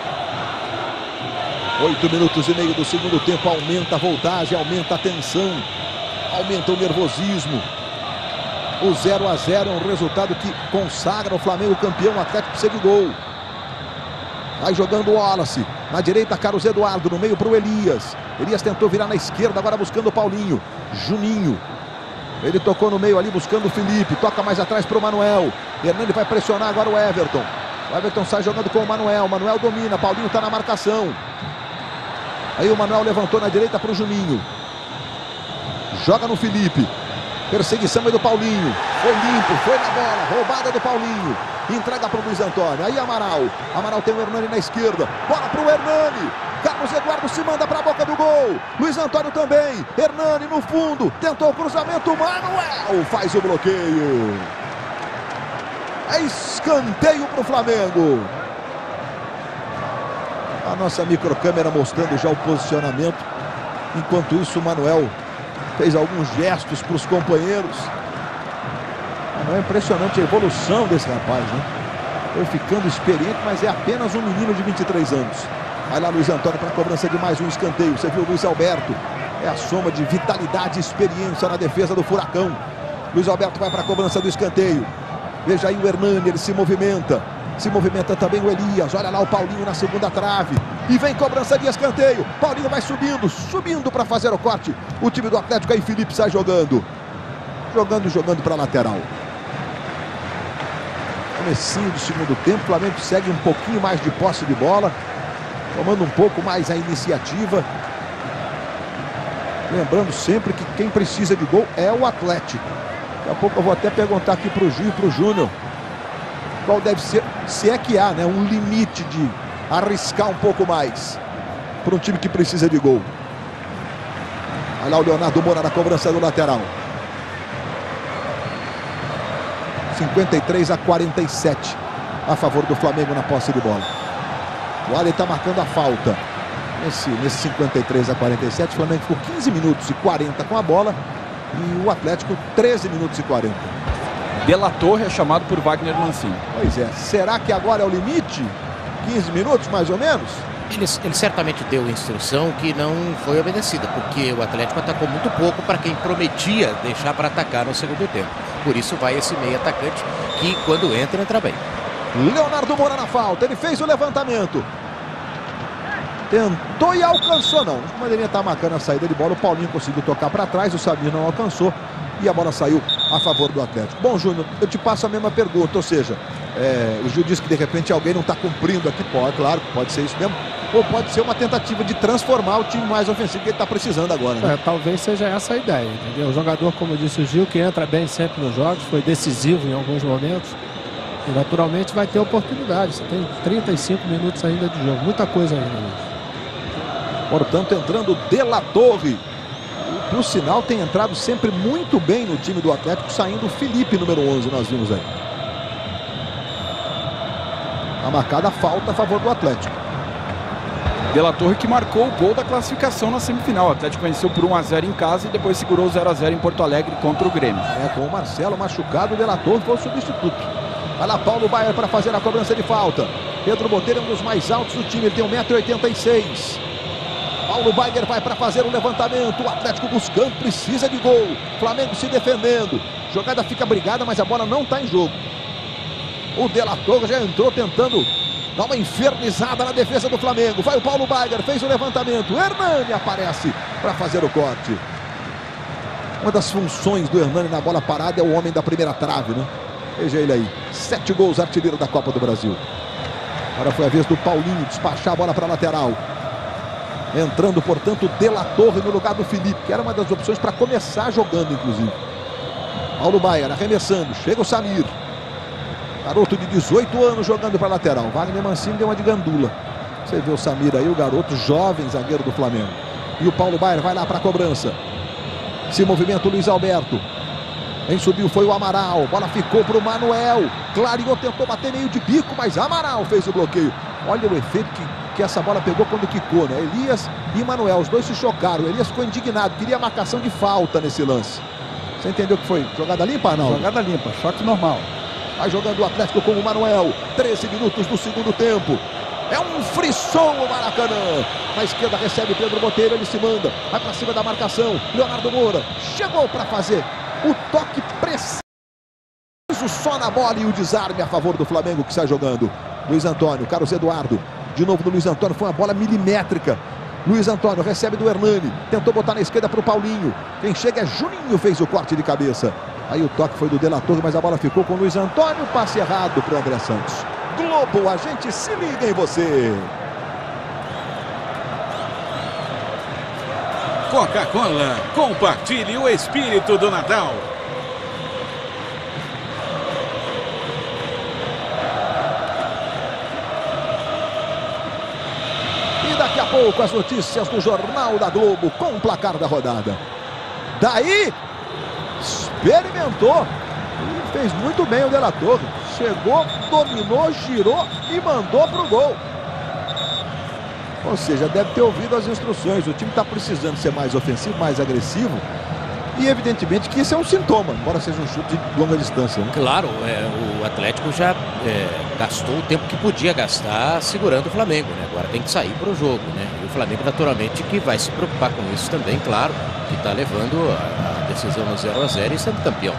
Oito minutos e meio do segundo tempo. Aumenta a voltagem, aumenta a tensão, aumenta o nervosismo. O zero a zero é um resultado que consagra o Flamengo campeão. O Atlético precisa de gol. Vai jogando o Wallace. Na direita, Carlos Eduardo. No meio para o Elias. Elias tentou virar na esquerda, agora buscando o Paulinho. Juninho. Ele tocou no meio ali, buscando o Felipe. Toca mais atrás para o Manuel. Hernani vai pressionar agora o Everton. O Everton sai jogando com o Manuel. Manuel domina. Paulinho está na marcação. Aí o Manuel levantou na direita para o Juninho. Joga no Felipe. Perseguição é do Paulinho. Foi limpo, foi na bola. Roubada do Paulinho. Entrega para o Luiz Antônio. Aí Amaral. Amaral tem o Hernani na esquerda. Bola para o Hernani. Carlos Eduardo se manda para a boca do gol. Luiz Antônio também. Hernani no fundo. Tentou o cruzamento. Manuel faz o bloqueio. É escanteio para o Flamengo. A nossa microcâmera mostrando já o posicionamento. Enquanto isso, o Manuel fez alguns gestos para os companheiros. É impressionante a evolução desse rapaz, né? Foi ficando experiente, mas é apenas um menino de vinte e três anos. Vai lá Luiz Antônio para a cobrança de mais um escanteio. Você viu o Luiz Alberto. É a soma de vitalidade e experiência na defesa do Furacão. Luiz Alberto vai para a cobrança do escanteio. Veja aí o Hernani, ele se movimenta. Se movimenta também o Elias. Olha lá o Paulinho na segunda trave. E vem cobrança de escanteio. Paulinho vai subindo, subindo para fazer o corte. O time do Atlético aí, Felipe sai jogando. Jogando, jogando para a lateral. Comecinho do segundo tempo. O Flamengo segue um pouquinho mais de posse de bola. Tomando um pouco mais a iniciativa. Lembrando sempre que quem precisa de gol é o Atlético. Daqui a pouco eu vou até perguntar aqui para o Gil e para o Júnior qual deve ser, se é que há, né, um limite de arriscar um pouco mais para um time que precisa de gol. Olha lá o Leonardo Moura na cobrança do lateral. cinquenta e três a quarenta e sete a favor do Flamengo na posse de bola. O Ali está marcando a falta. Nesse, nesse cinquenta e três a quarenta e sete, o Flamengo ficou quinze minutos e quarenta com a bola e o Atlético treze minutos e quarenta. De La Torre é chamado por Wagner Mancini. Pois é, será que agora é o limite? quinze minutos mais ou menos? Ele, ele certamente deu instrução que não foi obedecida, porque o Atlético atacou muito pouco para quem prometia deixar para atacar no segundo tempo. Por isso vai esse meio atacante que quando entra, entra bem. Leonardo Moura na falta, ele fez o levantamento. Tentou e alcançou, não. O Madeirinha está marcando a saída de bola, o Paulinho conseguiu tocar para trás, o Samir não alcançou. E a bola saiu a favor do Atlético. Bom, Júnior, eu te passo a mesma pergunta. Ou seja, é, o Gil disse que de repente alguém não está cumprindo aqui. Pode, claro, pode ser isso mesmo. Ou pode ser uma tentativa de transformar o time mais ofensivo que ele está precisando agora, né? É, talvez seja essa a ideia, entendeu? O jogador, como disse o Gil, que entra bem sempre nos jogos, foi decisivo em alguns momentos. E naturalmente vai ter oportunidade. Você tem trinta e cinco minutos ainda de jogo. Muita coisa ainda. Portanto, entrando De La Torre. Por sinal, tem entrado sempre muito bem no time do Atlético, saindo o Felipe, número onze, nós vimos aí. A marcada falta a favor do Atlético. De La Torre que marcou o gol da classificação na semifinal. O Atlético venceu por um a zero em casa e depois segurou zero a zero em Porto Alegre contra o Grêmio. É, com o Marcelo machucado, o De La Torre foi o substituto. Vai lá Paulo Baier para fazer a cobrança de falta. Pedro Botelho é um dos mais altos do time, ele tem um metro e oitenta e seis. Paulo Baier vai para fazer o levantamento. O Atlético buscando, precisa de gol. Flamengo se defendendo. Jogada fica brigada, mas a bola não está em jogo. O De La Torre já entrou tentando dar uma infernizada na defesa do Flamengo. Vai o Paulo Baier, fez o levantamento. Hernani aparece para fazer o corte. Uma das funções do Hernani na bola parada é o homem da primeira trave, né? Veja ele aí. Sete gols, artilheiro da Copa do Brasil. Agora foi a vez do Paulinho despachar a bola para a lateral. Entrando, portanto, De La Torre no lugar do Felipe, que era uma das opções para começar jogando, inclusive. Paulo Baier arremessando, chega o Samir. Garoto de dezoito anos jogando para a lateral. Wagner Mancini deu uma de gandula. Você vê o Samir aí, o garoto jovem zagueiro do Flamengo. E o Paulo Baier vai lá para a cobrança. Se movimenta o Luiz Alberto. Quem subiu foi o Amaral. Bola ficou para o Manuel. Clareou, tentou bater meio de bico, mas Amaral fez o bloqueio. Olha o efeito que, que essa bola pegou quando quicou, né? Elias e Manuel, os dois se chocaram. O Elias ficou indignado, queria marcação de falta nesse lance. Você entendeu que foi jogada limpa, Arnaldo? Jogada limpa, choque normal. Vai jogando o Atlético com o Manuel. treze minutos do segundo tempo. É um frisson o Maracanã. Na esquerda recebe Pedro Botelho, ele se manda. Vai para cima da marcação. Leonardo Moura chegou para fazer o toque preciso só na bola e o desarme a favor do Flamengo que sai jogando. Luiz Antônio, Carlos Eduardo. De novo do Luiz Antônio, foi uma bola milimétrica. Luiz Antônio recebe do Hernani. Tentou botar na esquerda para o Paulinho. Quem chega é Juninho, fez o corte de cabeça. Aí o toque foi do De La Torre, mas a bola ficou com o Luiz Antônio. Passe errado para o André Santos. Globo, a gente se liga em você. Coca-Cola. Compartilhe o espírito do Natal. E daqui a pouco as notícias do Jornal da Globo com o placar da rodada. Daí, experimentou e fez muito bem o De La Torre. Chegou, dominou, girou e mandou pro gol. Ou seja, deve ter ouvido as instruções. O time está precisando ser mais ofensivo, mais agressivo. E evidentemente que esse é um sintoma, embora seja um chute de longa distância, né? Claro, é, o Atlético já é, gastou o tempo que podia gastar segurando o Flamengo, né? Agora tem que sair para o jogo, né? E o Flamengo, naturalmente, que vai se preocupar com isso também, claro, que está levando a, a decisão no zero a zero e sendo campeão.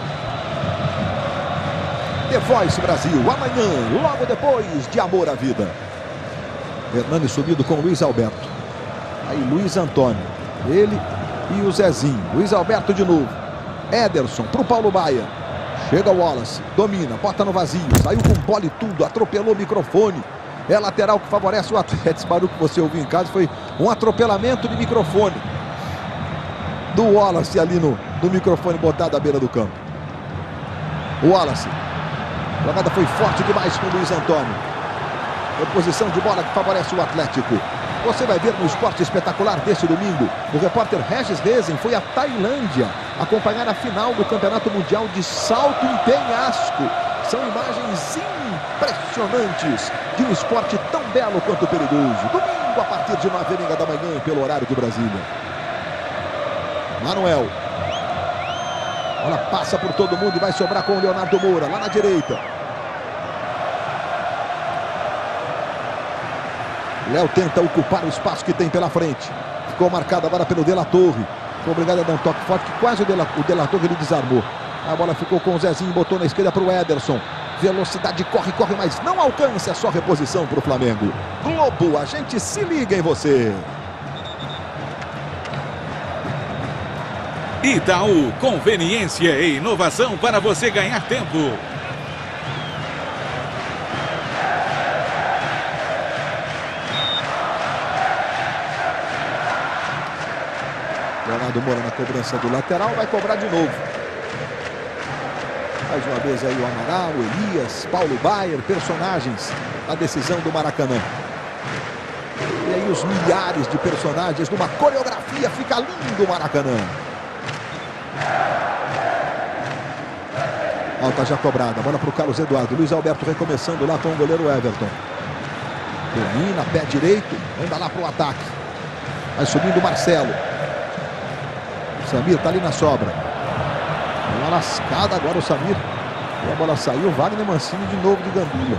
The Voice Brasil, amanhã, logo depois de Amor à Vida. Hernani subido com Luiz Alberto. Aí Luiz Antônio, ele e o Zezinho. Luiz Alberto de novo. Ederson para o Paulo Baia. Chega o Wallace, domina, bota no vazio. Saiu com bola e tudo, atropelou o microfone. É lateral que favorece o Atlético. Esse barulho que você ouviu em casa foi um atropelamento de microfone do Wallace ali no, no microfone botado à beira do campo. O Wallace. A jogada foi forte demais com o Luiz Antônio. Reposição de bola que favorece o Atlético. Você vai ver no Esporte Espetacular deste domingo. O repórter Regis Rezen foi à Tailândia acompanhar a final do Campeonato Mundial de Salto em Penhasco. São imagens impressionantes de um esporte tão belo quanto perigoso. Domingo a partir de nove e meia da manhã pelo horário de Brasília. Manuel. A bola passa por todo mundo e vai sobrar com o Leonardo Moura lá na direita. Léo tenta ocupar o espaço que tem pela frente. Ficou marcado agora pelo De La Torre. Foi obrigado a dar um toque forte que quase o De La, o De La Torre ele desarmou. A bola ficou com o Zezinho, botou na esquerda para o Ederson. Velocidade, corre, corre, mas não alcança. É só reposição para o Flamengo. Globo, a gente se liga em você. Itaú, conveniência e inovação para você ganhar tempo. Leonardo Moura na cobrança do lateral, vai cobrar de novo. Mais uma vez aí o Amaral, o Elias, Paulo Baier, personagens na decisão do Maracanã. E aí os milhares de personagens numa coreografia, fica lindo o Maracanã. Alta já cobrada, bola para o Carlos Eduardo. Luiz Alberto recomeçando lá com o goleiro Everton. Domina, pé direito, anda lá para o ataque. Vai subindo o Marcelo. Samir está ali na sobra. Uma lascada agora o Samir. E a bola saiu. Wagner Mancini de novo de gandula.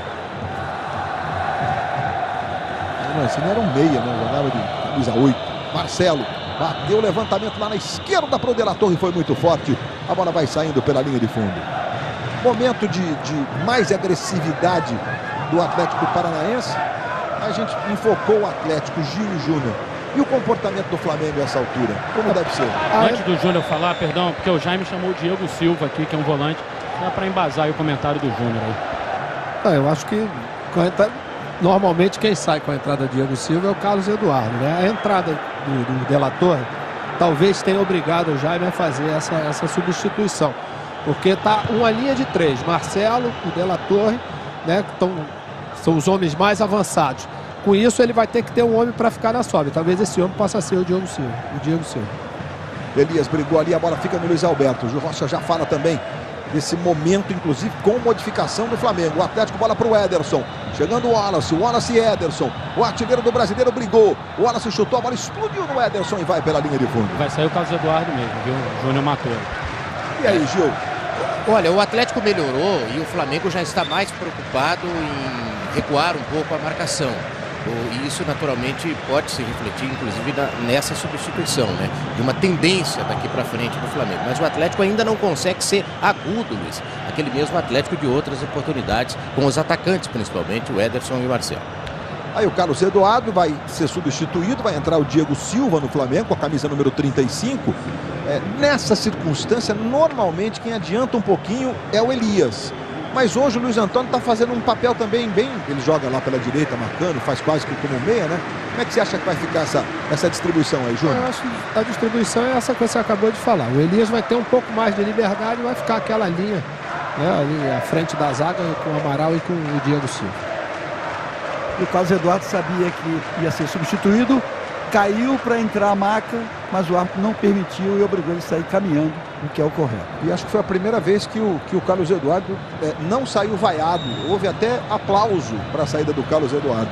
O Mancini era um meia, né? Jogava de camisa oito. Marcelo bateu o levantamento lá na esquerda para o De La Torre. Foi muito forte. A bola vai saindo pela linha de fundo. Momento de, de mais agressividade do Atlético Paranaense. A gente enfocou o Atlético, Gil e Júnior. E o comportamento do Flamengo a essa altura? Como deve ser? Antes do Júnior falar, perdão, porque o Jaime chamou o Diego Silva aqui, que é um volante. Dá para embasar aí o comentário do Júnior aí. Ah, eu acho que normalmente quem sai com a entrada do Diego Silva é o Carlos Eduardo, né? A entrada do, do De La Torre talvez tenha obrigado o Jaime a fazer essa, essa substituição. Porque tá uma linha de três. Marcelo, o De La Torre, né? Que tão, são os homens mais avançados. Com isso, ele vai ter que ter um homem para ficar na sobra. Talvez esse homem possa ser o Diego Silva. O Diego Silva. Elias brigou ali, a bola fica no Luiz Alberto. O Gil Rocha já fala também desse momento, inclusive com modificação do Flamengo. O Atlético, bola para o Ederson. Chegando o Wallace, o Wallace e Ederson. O artilheiro do Brasileiro brigou. O Wallace chutou, a bola explodiu no Ederson e vai pela linha de fundo. Vai sair o Carlos Eduardo mesmo, viu? O Júnior matou. E aí, Gil? Olha, o Atlético melhorou e o Flamengo já está mais preocupado em recuar um pouco a marcação. E isso naturalmente pode se refletir inclusive na, nessa substituição, né? De uma tendência daqui para frente do Flamengo. Mas o Atlético ainda não consegue ser agudo, Luiz. Aquele mesmo Atlético de outras oportunidades, com os atacantes principalmente, o Ederson e o Marcelo. Aí o Carlos Eduardo vai ser substituído, vai entrar o Diego Silva no Flamengo, com a camisa número trinta e cinco. É, nessa circunstância, normalmente quem adianta um pouquinho é o Elias. Mas hoje o Luiz Antônio está fazendo um papel também bem... Ele joga lá pela direita, marcando, faz quase que como meia, né? Como é que você acha que vai ficar essa, essa distribuição aí, Júnior? Eu acho que a distribuição é essa que você acabou de falar. O Elias vai ter um pouco mais de liberdade e vai ficar aquela linha, né, ali à frente da zaga com o Amaral e com o Diego Silva. E o Carlos Eduardo sabia que ia ser substituído, caiu para entrar a Maca, mas o árbitro não permitiu e obrigou ele a sair caminhando, o que é o correto. E acho que foi a primeira vez que o, que o Carlos Eduardo é, não saiu vaiado. Houve até aplauso para a saída do Carlos Eduardo.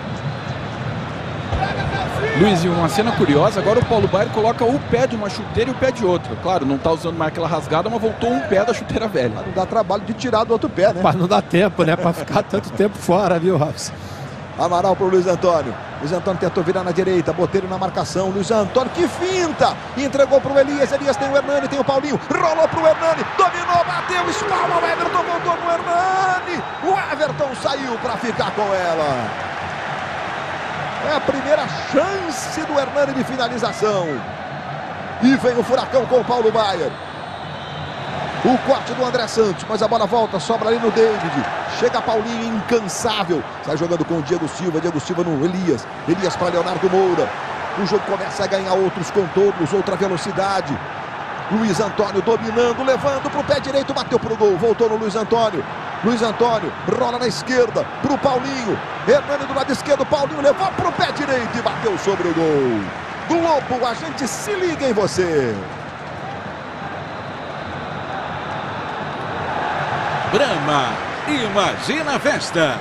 Luiz, e uma cena curiosa, agora o Paulo Baier coloca o pé de uma chuteira e o pé de outra. Claro, não está usando mais aquela rasgada, mas voltou um pé da chuteira velha. Mas não dá trabalho de tirar do outro pé, né? Mas não dá tempo, né? Para ficar tanto tempo fora, viu, Robson? Amaral para o Luiz Antônio. Luiz Antônio tentou virar na direita, Botelho na marcação. Luiz Antônio, que finta! Entregou para o Elias. Elias tem o Hernani, tem o Paulinho. Rolou para o Hernani, dominou, bateu, espalma. O Everton voltou no Hernani. O Everton saiu para ficar com ela. É a primeira chance do Hernani de finalização. E vem o furacão com o Paulo Baier. O corte do André Santos, mas a bola volta, sobra ali no David. Chega Paulinho, incansável. Sai jogando com o Diego Silva, Diego Silva no Elias. Elias para Leonardo Moura. O jogo começa a ganhar outros contornos, outra velocidade. Luiz Antônio dominando, levando para o pé direito, bateu para o gol. Voltou no Luiz Antônio. Luiz Antônio rola na esquerda para o Paulinho. Hernani do lado esquerdo, Paulinho levou para o pé direito e bateu sobre o gol. Globo, a gente se liga em você. Brahma, imagina a festa.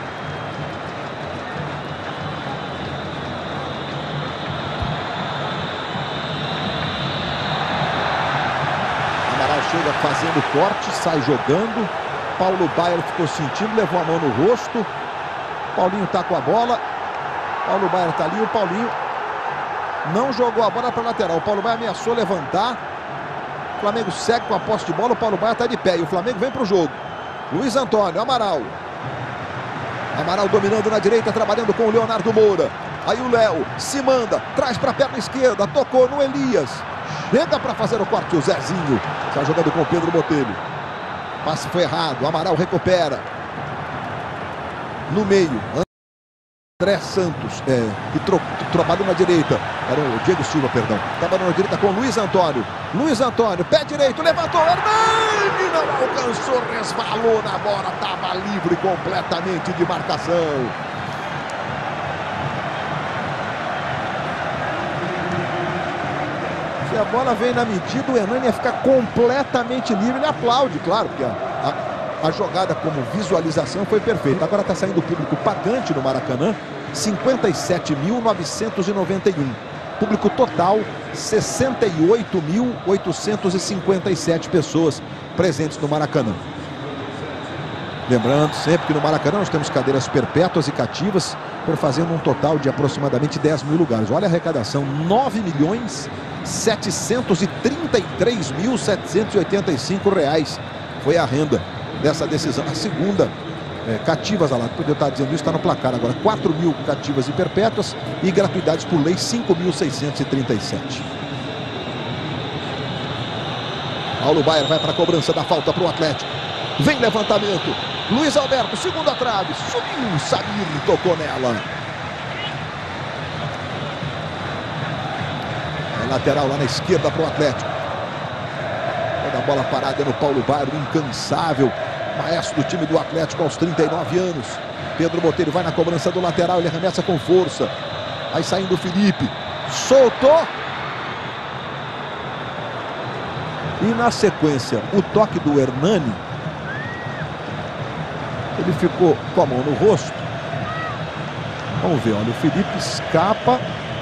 Amaral chega fazendo corte, sai jogando. Paulo Baier ficou sentindo, levou a mão no rosto. Paulinho tá com a bola. Paulo Baier tá ali, o Paulinho não jogou a bola para lateral. O Paulo Baier ameaçou levantar. O Flamengo segue com a posse de bola, o Paulo Baier está de pé e o Flamengo vem para o jogo. Luiz Antônio, Amaral. Amaral dominando na direita, trabalhando com o Leonardo Moura. Aí o Léo se manda, traz para a perna esquerda, tocou no Elias. Chega para fazer o corte, o Zezinho. Está jogando com o Pedro Botelho. Passe foi errado, Amaral recupera. No meio, André Santos, é, que tro trabalhou na direita. Era o Diego Silva, perdão. Trabalhou na direita com o Luiz Antônio. Luiz Antônio, pé direito, levantou. Hernani não alcançou, resvalou na bola. Estava livre completamente de marcação. Se a bola vem na medida, o Hernani ia ficar completamente livre. Ele aplaude, claro, porque a, a, a jogada como visualização foi perfeita. Agora está saindo o público pagante no Maracanã. cinquenta e sete mil novecentos e noventa e um. Público total, sessenta e oito mil oitocentos e cinquenta e sete pessoas presentes no Maracanã. Lembrando sempre que no Maracanã nós temos cadeiras perpétuas e cativas, por fazendo um total de aproximadamente dez mil lugares. Olha a arrecadação, nove milhões setecentos e trinta e três mil setecentos e oitenta e cinco reais. Foi a renda dessa decisão. A segunda, é, cativas, lá, podia estar dizendo isso, está no placar agora. quatro mil cativas e perpétuas e gratuidades por lei, cinco mil seiscentos e trinta e sete. Paulo Baier vai para a cobrança da falta para o Atlético. Vem levantamento. Luiz Alberto, segunda trave. Subiu, Samir tocou nela. É lateral lá na esquerda para o Atlético. Toda a bola parada no Paulo Baier, incansável. Maestro do time do Atlético aos trinta e nove anos. Pedro Botelho vai na cobrança do lateral, ele arremessa com força. Aí saindo o Felipe. Soltou. E na sequência, o toque do Hernani. Ele ficou com a mão no rosto. Vamos ver, olha, o Felipe escapa.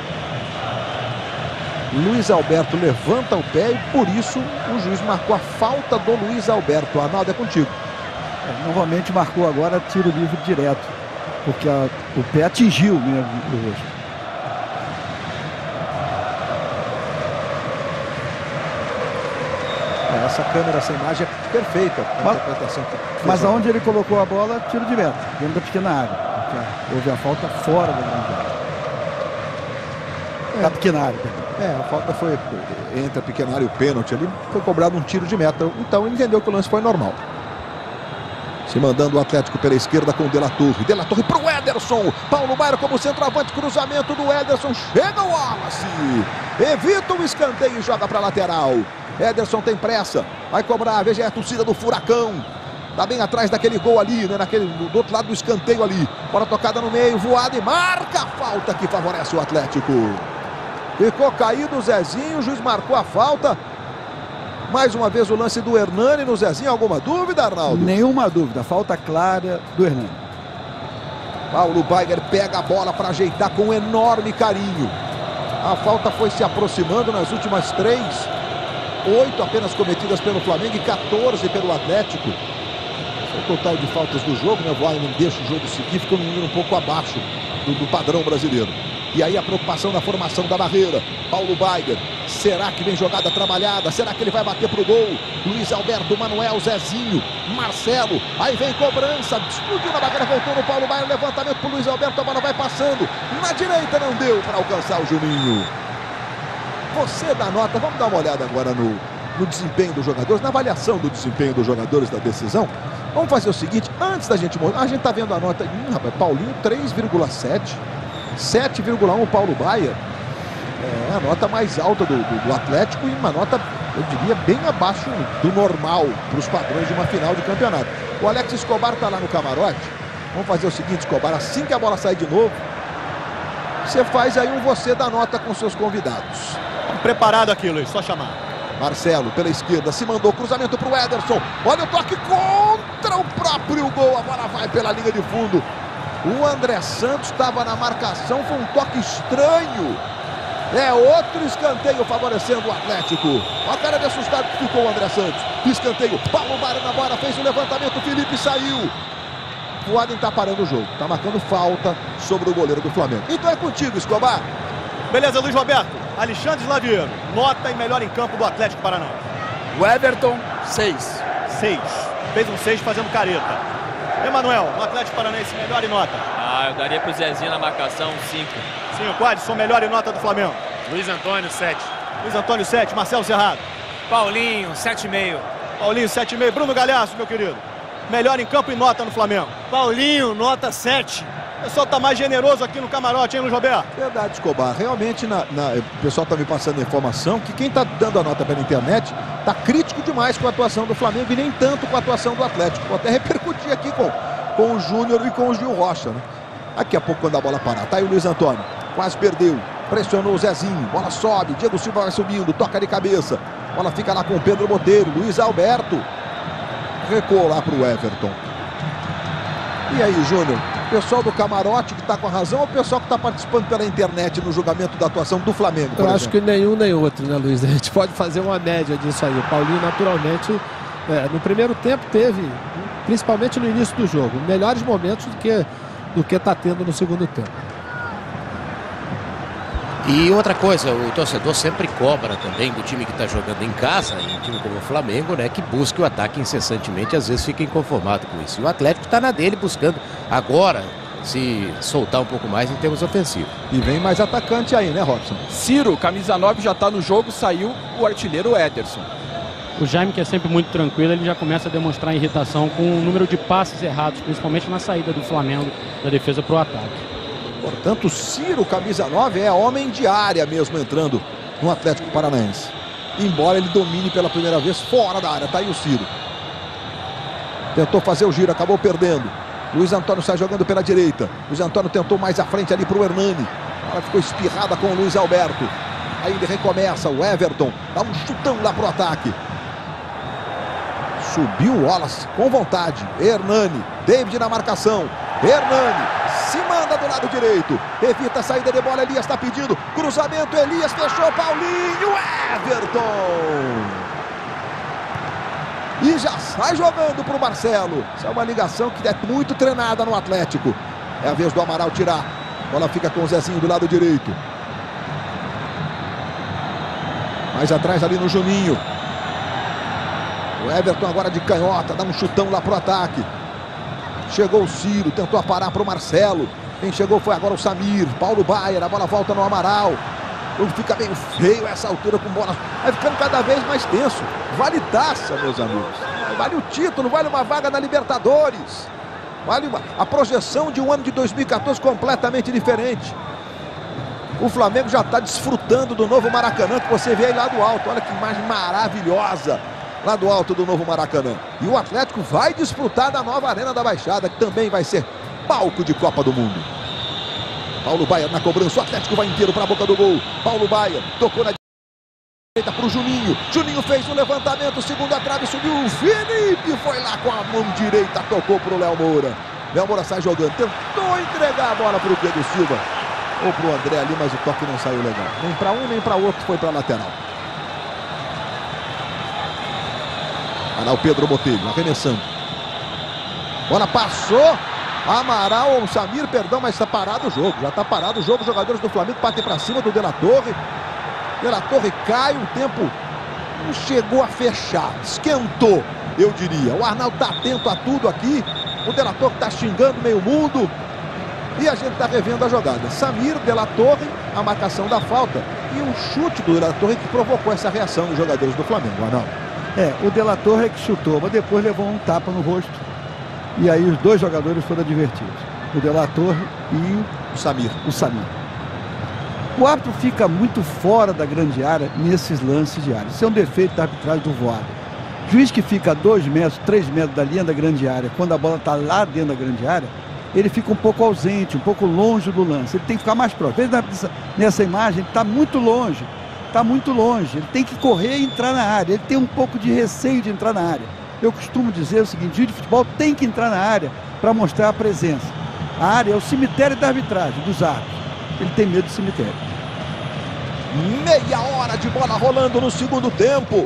Luiz Alberto levanta o pé e por isso o juiz marcou a falta do Luiz Alberto. Arnaldo, é contigo. É, novamente marcou agora tiro livre direto, porque a, o pé atingiu mesmo o rosto. É, essa câmera, essa imagem é perfeita. Mas, interpretação que mas aonde ele colocou a bola, tiro de meta, dentro da pequena área. Porque houve a falta fora da grande área. É. Da pequena área. É, a falta foi entre a pequena área e o pênalti ali. Foi cobrado um tiro de meta. Então ele entendeu que o lance foi normal. Se mandando o Atlético pela esquerda com o De La Torre. De La Torre para o Ederson. Paulo Baier como centroavante. Cruzamento do Ederson. Chega o Wallace. Evita o escanteio e joga para a lateral. Ederson tem pressa. Vai cobrar. Veja a torcida do Furacão. Tá bem atrás daquele gol ali, né? Naquele, do outro lado do escanteio ali. Bola tocada no meio. Voada e marca a falta que favorece o Atlético. Ficou caído o Zezinho. O juiz marcou a falta. Mais uma vez o lance do Hernani no Zezinho. Alguma dúvida, Arnaldo? Nenhuma dúvida. Falta clara do Hernani. Paulo Baier pega a bola para ajeitar com enorme carinho. A falta foi se aproximando nas últimas três. Oito apenas cometidas pelo Flamengo e quatorze pelo Atlético. O total de faltas do jogo, né? O Voaden não deixa o jogo seguir, fica um número um pouco abaixo do, do padrão brasileiro. E aí a preocupação na formação da barreira. Paulo Baier. Será que vem jogada trabalhada? Será que ele vai bater pro gol? Luiz Alberto, Manuel, Zezinho, Marcelo. Aí vem cobrança. Explodiu na barreira, voltou no Paulo Baier. Levantamento pro Luiz Alberto. A bola vai passando. Na direita não deu para alcançar o Juninho. Você dá nota. Vamos dar uma olhada agora no, no desempenho dos jogadores, na avaliação do desempenho dos jogadores da decisão. Vamos fazer o seguinte, antes da gente mostrar, a gente tá vendo a nota, hum, rapaz, Paulinho três vírgula sete, sete vírgula um o Paulo Baier, é a nota mais alta do, do, do Atlético e uma nota, eu diria, bem abaixo do normal para os padrões de uma final de campeonato. O Alex Escobar tá lá no camarote. Vamos fazer o seguinte, Escobar, assim que a bola sair de novo, você faz aí um você da nota com seus convidados. Preparado aqui, Luiz, só chamar. Marcelo pela esquerda, se mandou, cruzamento para o Ederson. Olha o toque contra o próprio gol. A bola vai pela linha de fundo. O André Santos estava na marcação, foi um toque estranho. É outro escanteio favorecendo o Atlético. Olha a cara de assustado que ficou o André Santos. Escanteio, Paulo Baier na bola, fez o levantamento, Felipe saiu. O Voaden está parando o jogo, está marcando falta sobre o goleiro do Flamengo. Então é contigo, Escobar. Beleza, Luiz Roberto. Alexandre Slaviero, nota e melhor em campo do Atlético Paranaense. O Everton, seis. seis. Fez um seis fazendo careta. Emanuel, no Atlético Paranaense, melhor em nota. Ah, eu daria pro Zezinho na marcação, cinco. cinco, Adson, melhor em nota do Flamengo. Luiz Antônio, sete. Luiz Antônio, sete. Marcelo Serrado. Paulinho, sete e meio. Paulinho, sete e meio. Bruno Galhaço, meu querido. Melhor em campo e nota no Flamengo. Paulinho, nota sete. O pessoal tá mais generoso aqui no camarote, hein, Luiz Roberto? Verdade, Escobar. Realmente, na, na, o pessoal tá me passando a informação que quem tá dando a nota pela internet tá crítico demais com a atuação do Flamengo e nem tanto com a atuação do Atlético. Vou até repercutir aqui com, com o Júnior e com o Gil Rocha, né? Daqui a pouco, quando a bola parar. Tá aí o Luiz Antônio. Quase perdeu. Pressionou o Zezinho. Bola sobe. Diego Silva vai subindo. Toca de cabeça. Bola fica lá com o Pedro Botelho. Luiz Alberto. Recuou lá pro Everton. E aí, Júnior? O pessoal do camarote que está com a razão ou o pessoal que está participando pela internet no julgamento da atuação do Flamengo? Eu acho que nenhum nem outro, né, Luiz? A gente pode fazer uma média disso aí. O Paulinho, naturalmente, é, no primeiro tempo teve, principalmente no início do jogo, melhores momentos do que do que está tendo no segundo tempo. E outra coisa, o torcedor sempre cobra também do time que está jogando em casa, em um time como o Flamengo, né, que busque o ataque incessantemente, às vezes fica inconformado com isso. E o Atlético está na dele buscando agora se soltar um pouco mais em termos ofensivos. E vem mais atacante aí, né, Robson? Ciro, camisa nove, já está no jogo, saiu o artilheiro Ederson. O Jaime, que é sempre muito tranquilo, ele já começa a demonstrar irritação com o número de passes errados, principalmente na saída do Flamengo da defesa para o ataque. Portanto, o Ciro, camisa nove, é homem de área mesmo entrando no Atlético Paranaense. Embora ele domine pela primeira vez fora da área. Tá aí o Ciro. Tentou fazer o giro, acabou perdendo. Luiz Antônio sai jogando pela direita. Luiz Antônio tentou mais à frente ali pro Hernani. Ela ficou espirrada com o Luiz Alberto. Aí ele recomeça, o Everton dá um chutão lá pro ataque. Subiu o Wallace com vontade. Hernani, David na marcação. Hernani se manda do lado direito. Evita a saída de bola, Elias está pedindo. Cruzamento, Elias fechou, Paulinho. Everton. E já sai jogando para o Marcelo. Isso é uma ligação que é muito treinada no Atlético. É a vez do Amaral tirar. A bola fica com o Zezinho do lado direito. Mais atrás ali no Juninho. O Everton agora de canhota, dá um chutão lá pro ataque. Chegou o Ciro, tentou parar pro Marcelo. Quem chegou foi agora o Samir. Paulo Baier, a bola volta no Amaral. Fica meio feio essa altura com bola. Vai ficando cada vez mais tenso. Vale taça, meus amigos. vale o título, vale uma vaga na Libertadores. Vale uma, a projeção de um ano de dois mil e quatorze completamente diferente. O Flamengo já está desfrutando do novo Maracanã, que você vê aí lá do alto. Olha que imagem maravilhosa lá do alto do novo Maracanã. E o Atlético vai desfrutar da nova Arena da Baixada, que também vai ser palco de Copa do Mundo. Paulo Baier na cobrança, o Atlético vai inteiro para a boca do gol. Paulo Baier tocou na direita para o Juninho. Juninho fez o levantamento, segundo a trave, subiu o Felipe, foi lá com a mão direita, tocou para o Léo Moura. Léo Moura sai jogando, tentou entregar a bola para o Pedro Silva ou para o André ali, mas o toque não saiu legal. Nem para um, nem para outro, foi para a lateral. Olha o Pedro Botelho, arremessando. Bola passou. Amaral ou Samir, perdão, mas está parado o jogo. Já está parado o jogo. Os jogadores do Flamengo batem para cima do De La Torre. De La Torre cai, o tempo não chegou a fechar. Esquentou, eu diria. O Arnaldo está atento a tudo aqui. O De La Torre está xingando meio mundo. E a gente está revendo a jogada. Samir, De La Torre, a marcação da falta. E um chute do De La Torre que provocou essa reação dos jogadores do Flamengo, Arnaldo. É, o De La Torre é que chutou, mas depois levou um tapa no rosto. E aí os dois jogadores foram advertidos. O De La Torre e o Samir. O Samir. O árbitro fica muito fora da grande área nesses lances de área. Isso é um defeito da arbitragem do V A R. Juiz que fica a dois metros, três metros da linha da grande área, quando a bola está lá dentro da grande área, ele fica um pouco ausente, um pouco longe do lance. Ele tem que ficar mais próximo. Nessa, nessa imagem, ele está muito longe. Está muito longe. Ele tem que correr e entrar na área. Ele tem um pouco de receio de entrar na área. Eu costumo dizer o seguinte: o juiz de futebol tem que entrar na área para mostrar a presença. A área é o cemitério da arbitragem, dos árbitros. Ele tem medo do cemitério. Meia hora de bola rolando no segundo tempo.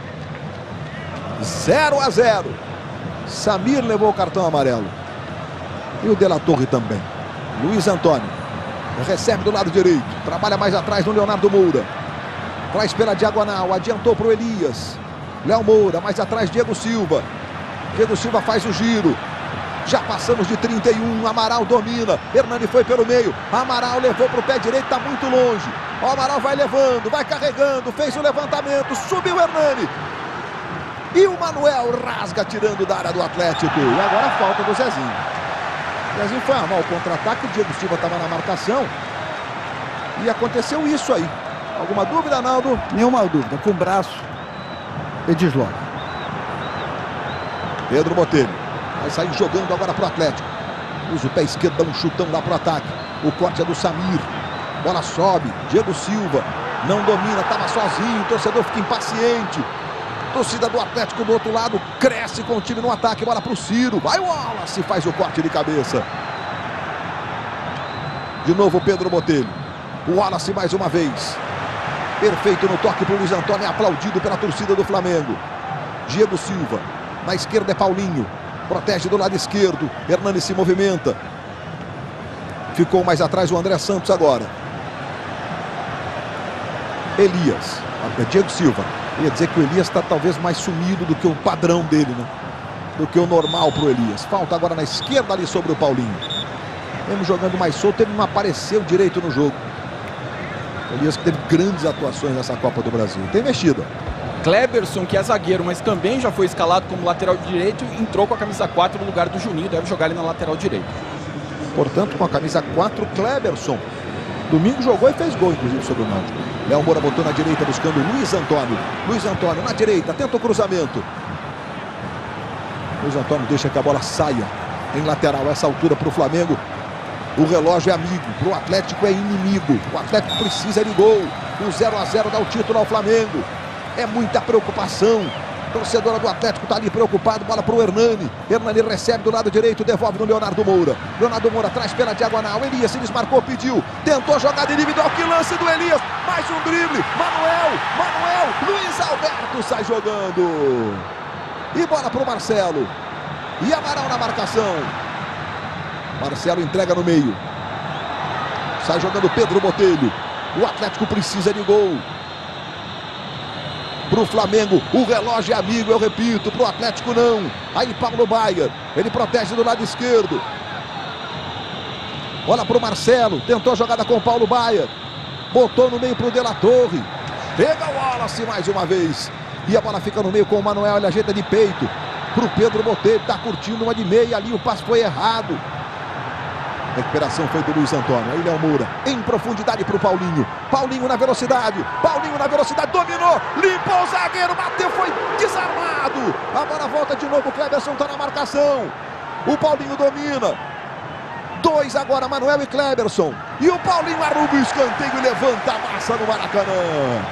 zero a zero. Samir levou o cartão amarelo. E o De La Torre também. Luiz Antônio recebe do lado direito. Trabalha mais atrás no Leonardo Moura. Traz pela diagonal. Adiantou para o Elias. Léo Moura, mais atrás Diego Silva. Diego Silva faz o giro. Já passamos de trinta e um. Amaral domina. Hernani foi pelo meio. Amaral levou para o pé direito, está muito longe. O Amaral vai levando, vai carregando. Fez o levantamento, subiu o Hernani. E o Manuel rasga tirando da área do Atlético. E agora a falta do Zezinho. O Zezinho foi armar o contra-ataque. O Diego Silva estava na marcação. E aconteceu isso aí. Alguma dúvida, Arnaldo? Nenhuma dúvida. Com o braço, ele desloca. Pedro Botelho vai sair jogando agora para o Atlético. Usa o pé esquerdo, dá um chutão lá para o ataque. O corte é do Samir. Bola sobe. Diego Silva não domina, estava sozinho. O torcedor fica impaciente. Torcida do Atlético do outro lado cresce com o time no ataque. Bola para o Ciro. Vai o Wallace, faz o corte de cabeça. De novo o Pedro Botelho. O Wallace mais uma vez. Perfeito no toque para o Luiz Antônio. É aplaudido pela torcida do Flamengo. Diego Silva. Na esquerda é Paulinho. Protege do lado esquerdo. Hernani se movimenta. Ficou mais atrás o André Santos agora. Elias. É Diego Silva. Eu ia dizer que o Elias está talvez mais sumido do que o padrão dele, né? Do que o normal para o Elias. Falta agora na esquerda ali sobre o Paulinho. Mesmo jogando mais solto, ele não apareceu direito no jogo. O Elias que teve grandes atuações nessa Copa do Brasil. Tem mexida. Kleberson, que é zagueiro, mas também já foi escalado como lateral direito, entrou com a camisa quatro no lugar do Juninho, deve jogar ali na lateral direita. Portanto, com a camisa quatro, Kleberson. Domingo jogou e fez gol, inclusive, sobre o Náutico. Léo Moura botou na direita, buscando Luiz Antônio. Luiz Antônio na direita, tenta o cruzamento. Luiz Antônio deixa que a bola saia em lateral. Essa altura para o Flamengo. O relógio é amigo, para o Atlético é inimigo. O Atlético precisa de gol. O zero a zero dá o título ao Flamengo. É muita preocupação. A torcedora do Atlético está ali preocupado. Bola para o Hernani. Hernani recebe do lado direito, devolve no Leonardo Moura. Leonardo Moura traz pela diagonal. Elias se desmarcou, pediu. Tentou jogada individual. Que lance do Elias. Mais um drible. Manuel, Manuel. Luiz Alberto sai jogando. E bola para o Marcelo. E Amaral na marcação. Marcelo entrega no meio. Sai jogando Pedro Botelho. O Atlético precisa de gol. Para o Flamengo, o relógio é amigo, eu repito. Para o Atlético não. Aí Paulo Baier. Ele protege do lado esquerdo. Bola para o Marcelo. Tentou a jogada com o Paulo Baier. Botou no meio para o De La Torre. Chega o Wallace mais uma vez. E a bola fica no meio com o Manuel. Ele ajeita de peito. Pro Pedro Botelho, tá curtindo uma de meia ali, o passe foi errado. A recuperação foi do Luiz Antônio. Aí Léo Moura, em profundidade pro Paulinho. Paulinho na velocidade. Paulinho na velocidade, dominou. Limpou o zagueiro, bateu, foi desarmado. A bola volta de novo, o Cleberson tá na marcação. O Paulinho domina. Dois agora, Manuel e Cleberson. E o Paulinho arruma o escanteio e levanta a massa no Maracanã.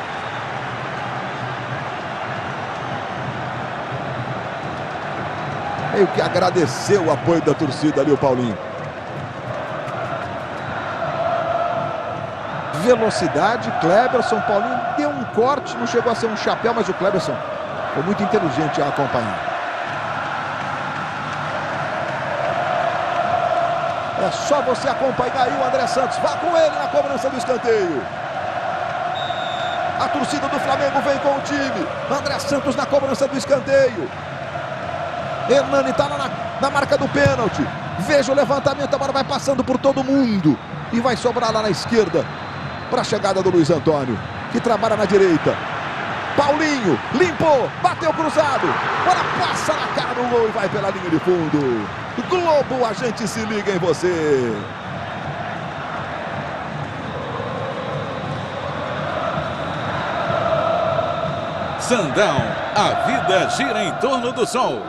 Meio que agradeceu o apoio da torcida ali, o Paulinho. Velocidade, Cleberson, Paulinho deu um corte, não chegou a ser um chapéu, mas o Cleberson foi muito inteligente a acompanhar. É só você acompanhar aí o André Santos, vá com ele na cobrança do escanteio. A torcida do Flamengo vem com o time. André Santos na cobrança do escanteio. Hernani está na, na marca do pênalti. Veja o levantamento, a bola vai passando por todo mundo. E vai sobrar lá na esquerda para a chegada do Luiz Antônio, que trabalha na direita. Paulinho, limpou, bateu cruzado. Bola passa na cara do gol e vai pela linha de fundo. Globo, a gente se liga em você. Sundown, a vida gira em torno do sol.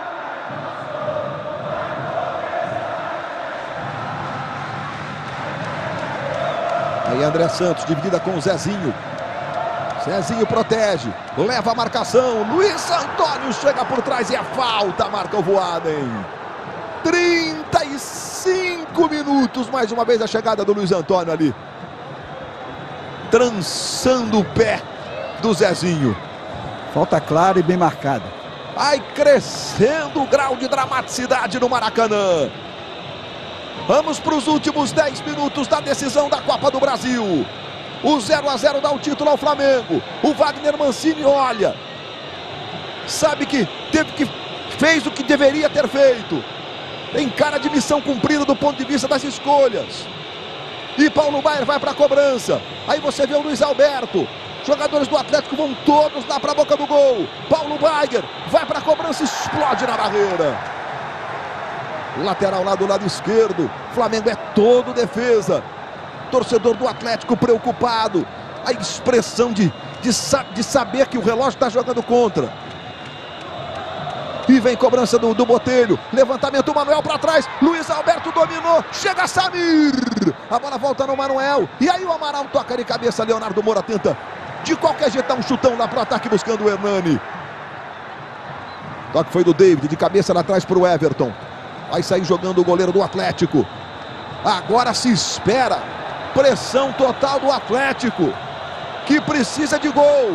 Aí André Santos, dividida com o Zezinho. Zezinho protege, leva a marcação. Luiz Antônio chega por trás e é falta, marca o Voaden. trinta e cinco minutos, mais uma vez a chegada do Luiz Antônio ali. Trançando o pé do Zezinho. Falta clara e bem marcada. Vai crescendo o grau de dramaticidade no Maracanã. Vamos para os últimos dez minutos da decisão da Copa do Brasil. O zero a zero dá o título ao Flamengo. O Wagner Mancini olha. Sabe que teve que fez o que deveria ter feito. Tem cara de missão cumprida do ponto de vista das escolhas. E Paulo Baier vai para a cobrança. Aí você vê o Luiz Alberto. Jogadores do Atlético vão todos lá para a boca do gol. Paulo Baier vai para a cobrança e explode na barreira. Lateral lá do lado esquerdo. Flamengo é todo defesa. Torcedor do Atlético preocupado. A expressão de, de, de saber que o relógio está jogando contra. E vem cobrança do, do Botelho. Levantamento, Manuel para trás. Luiz Alberto dominou. Chega Samir. A bola volta no Manuel. E aí o Amaral toca de cabeça. Leonardo Moura tenta de qualquer jeito dar um chutão lá para o ataque buscando o Hernani. Toque foi do David. De cabeça lá atrás para o Everton. Vai sair jogando o goleiro do Atlético. Agora se espera. Pressão total do Atlético, que precisa de gol.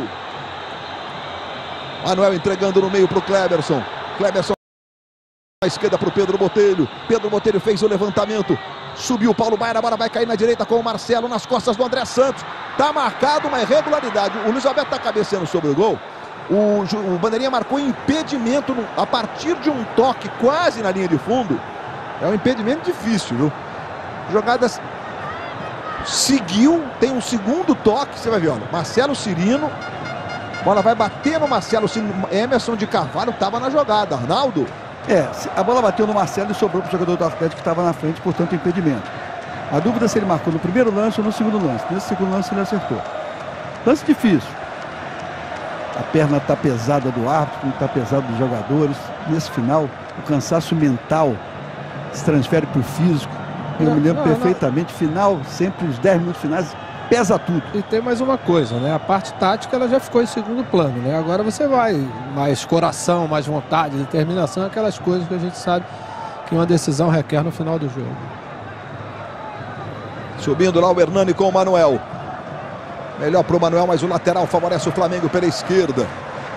Manuel entregando no meio para o Cleberson. Cleberson à esquerda para o Pedro Botelho. Pedro Botelho fez o levantamento. Subiu o Paulo Baier, a bola vai cair na direita com o Marcelo nas costas do André Santos. Está marcado uma irregularidade. O Luiz Alberto está cabeceando sobre o gol. O, o Bandeirinha marcou impedimento no, a partir de um toque quase na linha de fundo. É um impedimento difícil, viu? Jogadas... Seguiu, tem um segundo toque, você vai ver, olha, Marcelo Cirino, bola vai bater no Marcelo Cirino, Emerson de Carvalho estava na jogada, Arnaldo. É, a bola bateu no Marcelo e sobrou para o jogador do Atlético que estava na frente, portanto impedimento. A dúvida é se ele marcou no primeiro lance ou no segundo lance, nesse segundo lance ele acertou. Lance difícil. A perna está pesada do árbitro, está pesada dos jogadores, nesse final o cansaço mental se transfere para o físico. Eu não, me lembro não, perfeitamente, não. Final, sempre os dez minutos finais, pesa tudo. E tem mais uma coisa, né? A parte tática ela já ficou em segundo plano, né? Agora você vai, mais coração, mais vontade, determinação, aquelas coisas que a gente sabe que uma decisão requer no final do jogo. Subindo lá o Hernani com o Manuel. Melhor para o Manuel, mas o lateral favorece o Flamengo pela esquerda.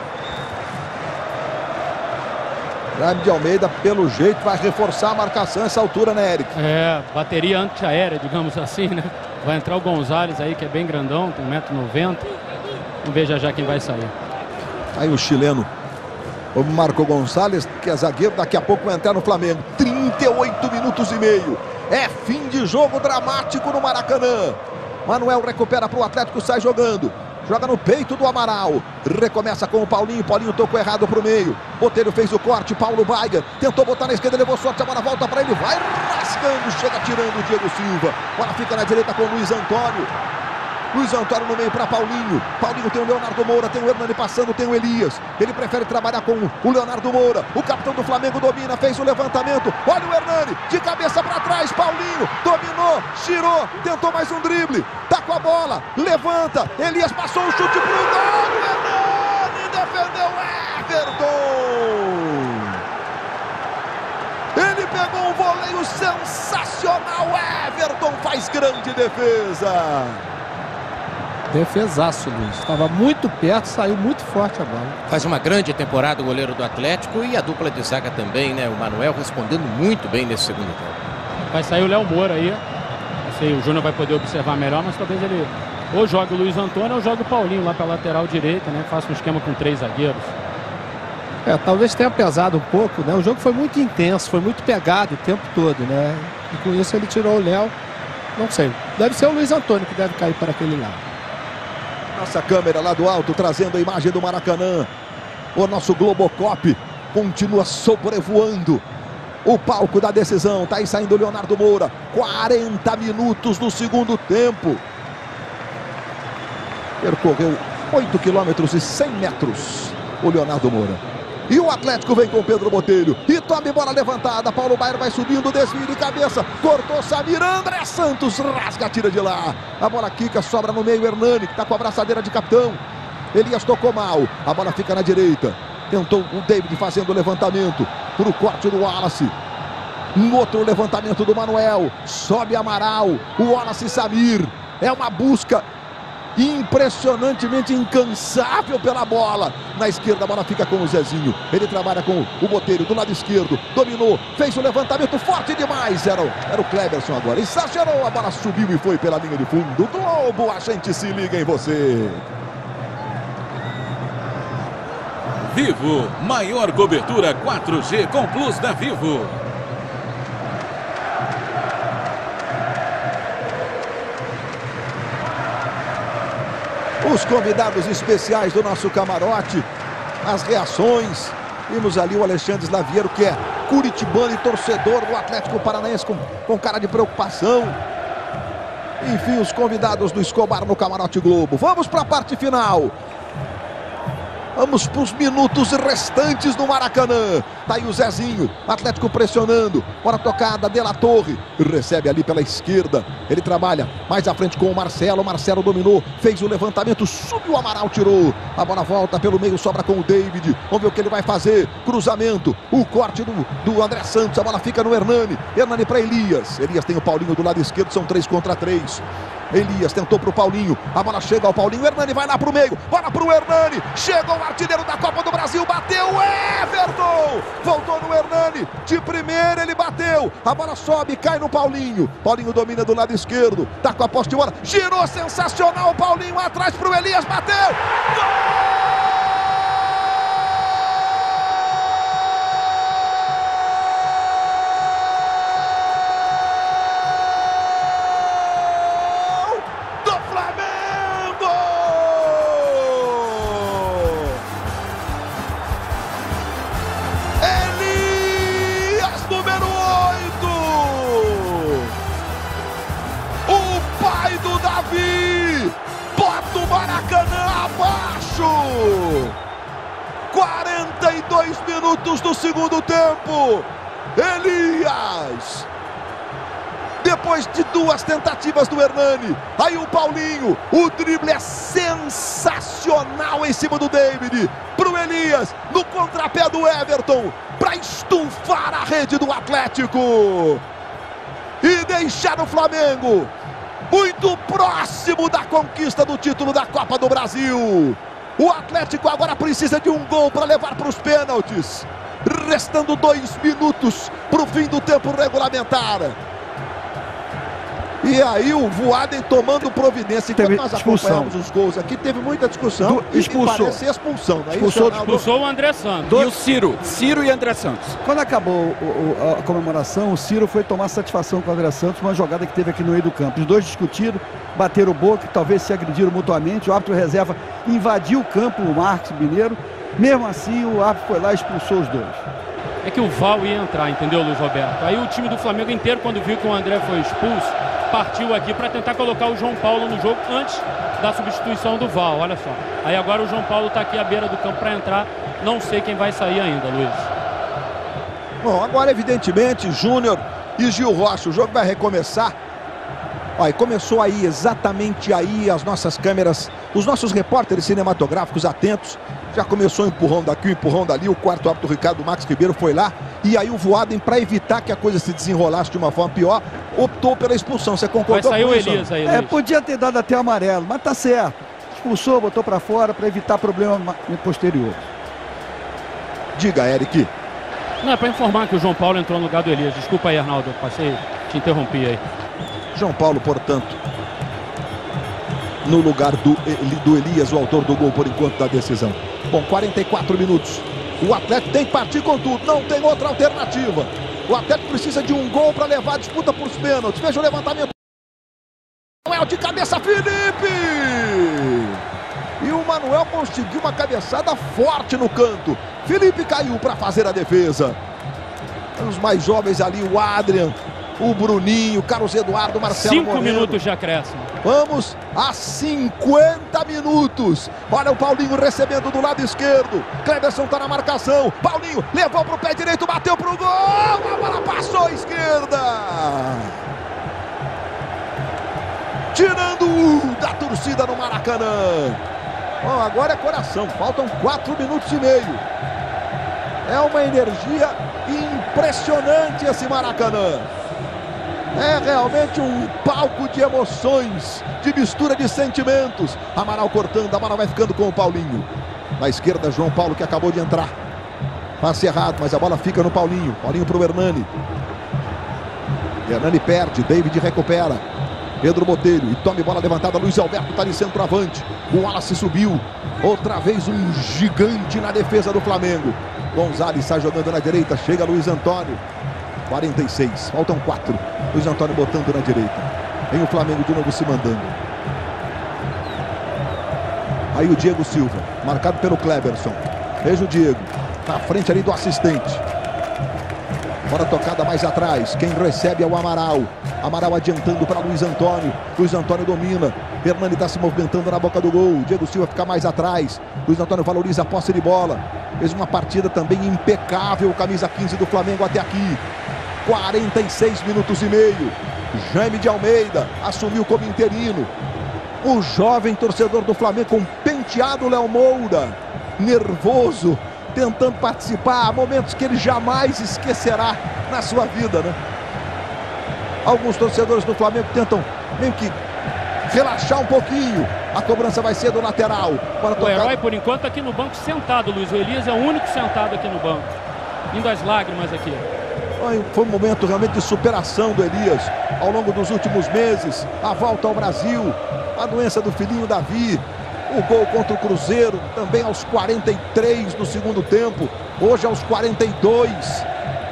Jaime de Almeida, pelo jeito, vai reforçar a marcação essa altura, né, Eric? É, bateria antiaérea, digamos assim, né? Vai entrar o Gonzalez aí, que é bem grandão, tem um metro e noventa. Vamos ver já já quem vai sair. Aí o chileno, o Marco Gonzalez, que é zagueiro, daqui a pouco vai entrar no Flamengo. trinta e oito minutos e meio. É fim de jogo dramático no Maracanã. Manuel recupera para o Atlético, sai jogando. Joga no peito do Amaral. Recomeça com o Paulinho. Paulinho tocou errado pro meio. Botelho fez o corte. Paulo Baiga tentou botar na esquerda, levou sorte. A bola volta para ele. Vai rasgando. Chega tirando o Diego Silva. Bola fica na direita com o Luiz Antônio. Luiz Antônio no meio para Paulinho. Paulinho tem o Leonardo Moura, tem o Hernani passando, tem o Elias. Ele prefere trabalhar com o Leonardo Moura. O capitão do Flamengo domina, fez o levantamento. Olha o Hernani, de cabeça para trás. Paulinho dominou, girou, tentou mais um drible. Tá com a bola, levanta. Elias passou o chute pro gol. Hernani defendeu Everton. Ele pegou um voleio sensacional. Everton faz grande defesa. Defesaço, Luiz. Estava muito perto, saiu muito forte a bola. Faz uma grande temporada o goleiro do Atlético e a dupla de zaga também, né? O Manuel respondendo muito bem nesse segundo tempo. Vai sair o Léo Moura aí. Não sei, o Júnior vai poder observar melhor, mas talvez ele ou jogue o Luiz Antônio ou jogue o Paulinho lá para a lateral direita, né? Faça um esquema com três zagueiros. É, talvez tenha pesado um pouco, né? O jogo foi muito intenso, foi muito pegado o tempo todo, né? E com isso ele tirou o Léo. Não sei. Deve ser o Luiz Antônio que deve cair para aquele lado. Nossa câmera lá do alto, trazendo a imagem do Maracanã. O nosso Globocop continua sobrevoando o palco da decisão. Tá aí saindo o Leonardo Moura. quarenta minutos do segundo tempo. Percorreu oito quilômetros e cem metros o Leonardo Moura. E o Atlético vem com o Pedro Botelho. E tome bola levantada. Paulo Baier vai subindo, desvio de cabeça. Cortou Samir. André Santos rasga, tira de lá. A bola quica, sobra no meio. Hernani, que está com a braçadeira de capitão. Elias tocou mal. A bola fica na direita. Tentou o David fazendo o levantamento. Por o corte do Wallace. Um outro levantamento do Manuel. Sobe Amaral. O Wallace e Samir. É uma busca impressionantemente incansável pela bola. Na esquerda a bola fica com o Zezinho. Ele trabalha com o Botelho do lado esquerdo. Dominou, fez o levantamento forte demais. Era o, era o Cleberson agora. Exagerou, a bola subiu e foi pela linha de fundo. Globo, a gente se liga em você. Vivo, maior cobertura quatro G com Plus da Vivo. Os convidados especiais do nosso camarote, as reações. Vimos ali o Alexandre Slaviero, que é curitibano e torcedor do Atlético Paranaense, com, com cara de preocupação. Enfim, os convidados do Escobar no Camarote Globo. Vamos para a parte final. Vamos para os minutos restantes do Maracanã. Tá aí o Zezinho, Atlético pressionando. Bola tocada, De La Torre. Recebe ali pela esquerda. Ele trabalha mais à frente com o Marcelo. Marcelo dominou, fez o levantamento, subiu o Amaral, tirou. A bola volta pelo meio, sobra com o David. Vamos ver o que ele vai fazer. Cruzamento, o corte do, do André Santos. A bola fica no Hernani. Hernani para Elias. Elias tem o Paulinho do lado esquerdo, são três contra três. Elias tentou pro Paulinho, a bola chega ao Paulinho, Hernani vai lá pro meio, bola pro Hernani, chegou o artilheiro da Copa do Brasil, bateu Everton, voltou no Hernani, de primeira ele bateu, a bola sobe, cai no Paulinho, Paulinho domina do lado esquerdo, tá com a posse de bola, girou sensacional, Paulinho atrás pro Elias, bateu, gol! quarenta e dois minutos do segundo tempo. Elias, depois de duas tentativas do Hernani, aí o Paulinho, o drible é sensacional em cima do David, pro Elias, no contrapé do Everton, para estufar a rede do Atlético e deixar o Flamengo muito próximo da conquista do título da Copa do Brasil. O Atlético agora precisa de um gol para levar para os pênaltis. Restando dois minutos para o fim do tempo regulamentar. E aí o Voaden tomando providência. Enquanto nós acompanhamos os gols aqui, teve muita discussão. Do, expulsou. E parece expulsão, não é expulsou, isso, expulsou o André Santos. Do... E o Ciro. Ciro e André Santos. Quando acabou o, o, a comemoração, o Ciro foi tomar satisfação com o André Santos, uma jogada que teve aqui no meio do campo. Os dois discutiram, bateram boca, talvez se agrediram mutuamente. O árbitro reserva invadiu o campo, o Marcos Mineiro. Mesmo assim, o árbitro foi lá e expulsou os dois. É que o Val ia entrar, entendeu, Luiz Roberto? Aí o time do Flamengo inteiro, quando viu que o André foi expulso, partiu aqui para tentar colocar o João Paulo no jogo antes da substituição do Val, olha só. Aí agora o João Paulo está aqui à beira do campo para entrar. Não sei quem vai sair ainda, Luiz. Bom, agora evidentemente Júnior e Gil Rocha. O jogo vai recomeçar. Olha, começou aí, exatamente aí, as nossas câmeras, os nossos repórteres cinematográficos atentos. Já começou o empurrão daqui, o empurrão dali. O quarto árbitro Ricardo Max Ribeiro foi lá. E aí o Voaden, para evitar que a coisa se desenrolasse de uma forma pior, optou pela expulsão. Você concordou vai sair com o isso? Elias aí, É, Luiz. podia ter dado até amarelo, mas tá certo. Expulsou, botou para fora para evitar problema posterior. Diga, Eric. Não, é para informar que o João Paulo entrou no lugar do Elias. Desculpa aí, Arnaldo, passei, te interrompi aí. João Paulo, portanto, no lugar do, do Elias, o autor do gol por enquanto da decisão. Bom, quarenta e quatro minutos. O Atlético tem que partir com tudo, não tem outra alternativa. O Atlético precisa de um gol para levar a disputa para os pênaltis. Veja o levantamento. Manuel de cabeça, Felipe! E o Manuel conseguiu uma cabeçada forte no canto. Felipe caiu para fazer a defesa. Os mais jovens ali, o Adrian, o Bruninho, Carlos Eduardo, Marcelo Cinco Moreno. minutos de acréscimo. Vamos a cinquenta minutos. Olha o Paulinho recebendo do lado esquerdo. Cleberson está na marcação. Paulinho levou para o pé direito, bateu para o gol. A bola passou à esquerda. Tirando o da torcida no Maracanã. Bom, agora é coração. Faltam quatro minutos e meio. É uma energia impressionante esse Maracanã. É realmente um palco de emoções, de mistura de sentimentos. Amaral cortando, Amaral vai ficando com o Paulinho. Na esquerda, João Paulo, que acabou de entrar. Passe errado, mas a bola fica no Paulinho. Paulinho para o Hernani. Hernani perde, David recupera. Pedro Botelho, e tome bola levantada, Luiz Alberto está ali centroavante. O Wallace subiu. Outra vez um gigante na defesa do Flamengo. Gonzalez sai jogando na direita, chega Luiz Antônio. quarenta e seis, faltam quatro. Luiz Antônio botando na direita. Vem o Flamengo de novo se mandando. Aí o Diego Silva, marcado pelo Cleberson. Veja o Diego, na frente ali do assistente. Bola tocada mais atrás. Quem recebe é o Amaral. Amaral adiantando para Luiz Antônio. Luiz Antônio domina. Hernani está se movimentando na boca do gol. Diego Silva fica mais atrás. Luiz Antônio valoriza a posse de bola. Fez uma partida também impecável. Camisa quinze do Flamengo até aqui. quarenta e seis minutos e meio. Jaime de Almeida assumiu como interino. O jovem torcedor do Flamengo com penteado Léo Moura. Nervoso. Tentando participar, momentos que ele jamais esquecerá na sua vida, né? Alguns torcedores do Flamengo tentam meio que relaxar um pouquinho. A cobrança vai ser do lateral. Para o tocar... Herói, por enquanto, aqui no banco sentado, Luiz. O Elias é o único sentado aqui no banco. Indo as lágrimas aqui. Foi um momento realmente de superação do Elias ao longo dos últimos meses. A volta ao Brasil, a doença do filhinho Davi. O gol contra o Cruzeiro, também aos quarenta e três do segundo tempo. Hoje aos quarenta e dois.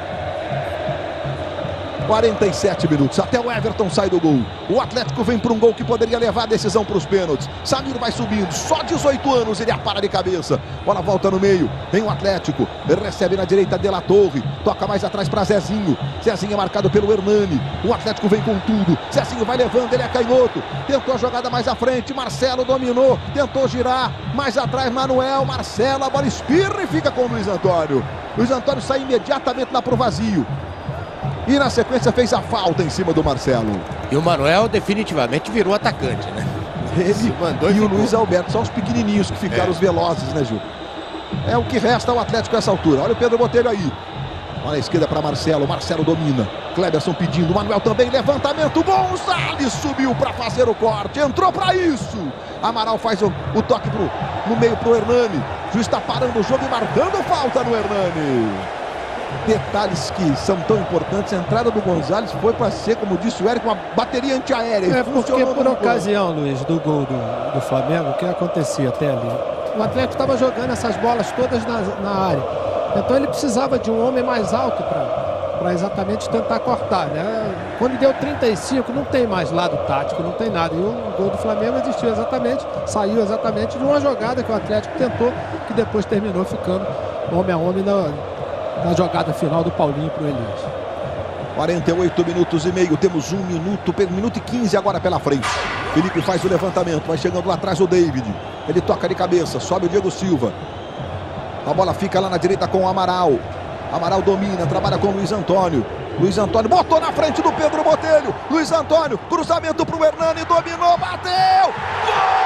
quarenta e sete minutos. Até o Everton sai do gol. O Atlético vem para um gol que poderia levar a decisão para os pênaltis. Samir vai subindo. Só dezoito anos ele apara de cabeça. Bola volta no meio. Vem o Atlético. Ele recebe na direita de La Torre. Toca mais atrás para Zezinho. Zezinho é marcado pelo Hernani. O Atlético vem com tudo. Zezinho vai levando. Ele é canhoto. Tentou a jogada mais à frente. Marcelo dominou. Tentou girar. Mais atrás Manuel. Marcelo. A bola espirra e fica com o Luiz Antônio. Luiz Antônio sai imediatamente lá para o vazio. E na sequência fez a falta em cima do Marcelo. E o Manuel definitivamente virou atacante, né? Ele mandou e, e o Luiz Alberto, só os pequenininhos que ficaram é. os velozes, né, Gil? É o que resta ao Atlético nessa altura. Olha o Pedro Botelho aí. Olha a esquerda para Marcelo. Marcelo domina. Cleberson pedindo. Manuel também. Levantamento. Gonzalez subiu para fazer o corte. Entrou para isso. Amaral faz o, o toque pro, no meio para o Hernani. O juiz está parando o jogo e marcando falta no Hernani. Detalhes que são tão importantes. A entrada do Gonzalez foi para ser, como disse o Eric, uma bateria antiaérea. É porque por ocasião, Luiz, do gol do, do Flamengo, o que acontecia até ali? O Atlético estava jogando essas bolas todas na, na área. Então ele precisava de um homem mais alto para exatamente tentar cortar, né? Quando deu trinta e cinco, não tem mais lado tático, não tem nada. E o gol do Flamengo existiu exatamente, saiu exatamente de uma jogada que o Atlético tentou, que depois terminou ficando homem a homem na, na jogada final do Paulinho para o Elias. quarenta e oito minutos e meio, temos um minuto, um minuto e quinze agora pela frente. Felipe faz o levantamento, vai chegando lá atrás o David. Ele toca de cabeça, sobe o Diego Silva. A bola fica lá na direita com o Amaral. Amaral domina, trabalha com o Luiz Antônio. Luiz Antônio botou na frente do Pedro Botelho. Luiz Antônio, cruzamento para o Hernani, dominou, bateu! Gol!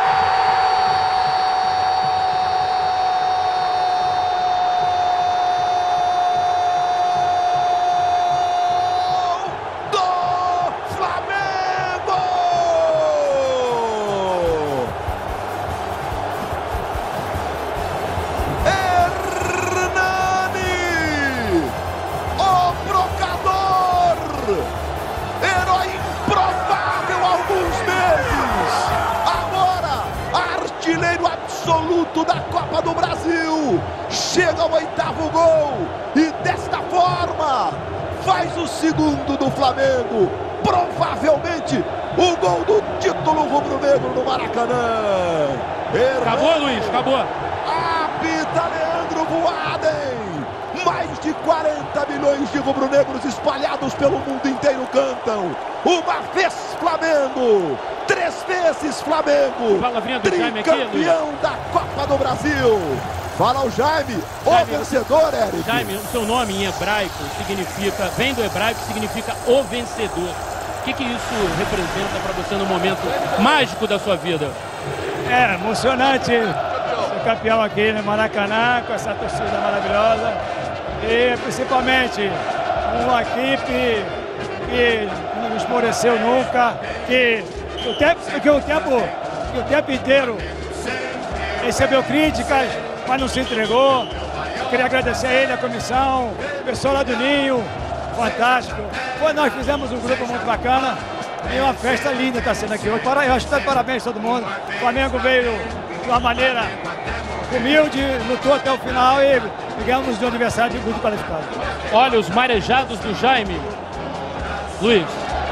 Absoluto da Copa do Brasil, chega ao oitavo gol e desta forma faz o segundo do Flamengo, provavelmente o gol do título rubro-negro no Maracanã. Acabou, Luiz, acabou. Apita Leandro Voaden. Mais de quarenta milhões de rubro-negros espalhados pelo mundo inteiro cantam. Uma vez Flamengo, três vezes Flamengo, tricampeão da Copa do Brasil. Fala o Jaime, o vencedor, Eric. Jaime, o seu nome em hebraico significa, vem do hebraico, significa o vencedor. O que, que isso representa para você no momento mágico da sua vida? É emocionante ser campeão aqui no Maracanã, com essa torcida maravilhosa. E principalmente uma equipe que não esmoreceu nunca, que o tempo, que o tempo, que o tempo inteiro recebeu críticas, mas não se entregou. Queria agradecer a ele, a comissão, o pessoal lá do Ninho, fantástico. Foi, nós fizemos um grupo muito bacana e uma festa linda está sendo aqui hoje. Eu acho que está de parabéns a todo mundo. O Flamengo veio de uma maneira humilde, lutou até o final e ganhamos de um adversário de muito qualificado. Olha os marejados do Jaime. Luiz.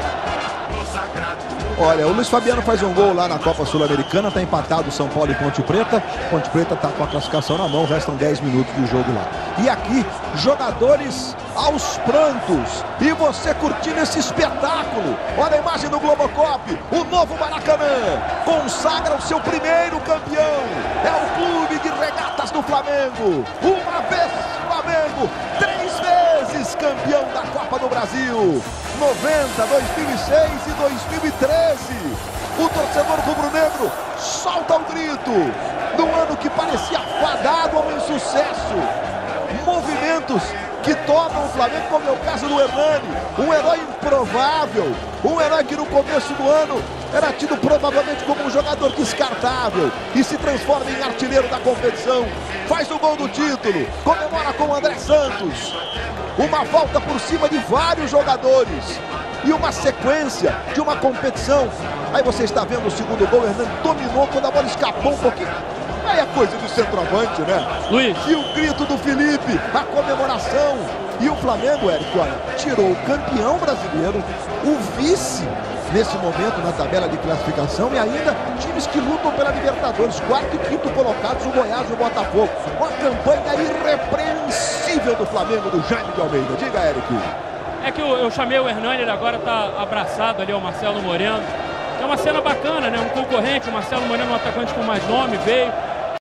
Olha, o Luiz Fabiano faz um gol lá na Copa Sul-Americana, está empatado São Paulo e Ponte Preta. Ponte Preta está com a classificação na mão, restam dez minutos de jogo lá. E aqui, jogadores aos prantos. E você curtindo esse espetáculo. Olha a imagem do Globocop. O novo Maracanã consagra o seu primeiro campeão. É o clube de regatas do Flamengo. Uma vez Flamengo, três vezes campeão da Copa do Brasil. noventa, dois mil e seis e dois mil e treze. O torcedor rubro-negro solta o grito. No ano que parecia fadado ao insucesso. Movimentos que tornam o Flamengo, como é o caso do Hernani, um herói improvável, um herói que no começo do ano era tido provavelmente como um jogador descartável e se transforma em artilheiro da competição, faz o gol do título, comemora com o André Santos, uma volta por cima de vários jogadores e uma sequência de uma competição. Aí você está vendo o segundo gol, o Hernani dominou quando a bola escapou um pouquinho. Aí é coisa do centroavante, né? Luiz. E o grito do Felipe, a comemoração. E o Flamengo, Eric, olha, tirou o campeão brasileiro, o vice nesse momento na tabela de classificação e ainda times que lutam pela Libertadores, quarto e quinto colocados, o Goiás e o Botafogo. Uma campanha irrepreensível do Flamengo, do Jaime de Almeida. Diga, Eric. É que eu, eu chamei o Hernani, ele agora está abraçado ali ao Marcelo Moreno. É uma cena bacana, né? Um concorrente, o Marcelo Moreno, um atacante com mais nome, veio,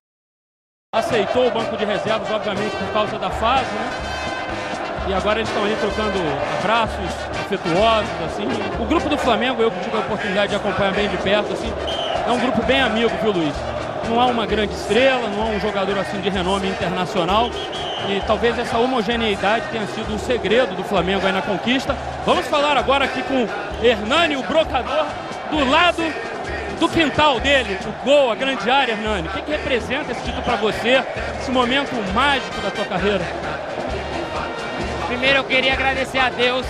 aceitou o banco de reservas, obviamente, por causa da fase, né? E agora eles estão ali trocando abraços afetuosos, assim. O grupo do Flamengo, eu que tive a oportunidade de acompanhar bem de perto, assim, é um grupo bem amigo, viu, Luiz? Não há uma grande estrela, não há um jogador, assim, de renome internacional. E talvez essa homogeneidade tenha sido um segredo do Flamengo aí na conquista. Vamos falar agora aqui com Hernani, o brocador, do lado do quintal dele, o gol, a grande área, Hernani. O que, que representa esse título para você, esse momento mágico da tua carreira? Primeiro eu queria agradecer a Deus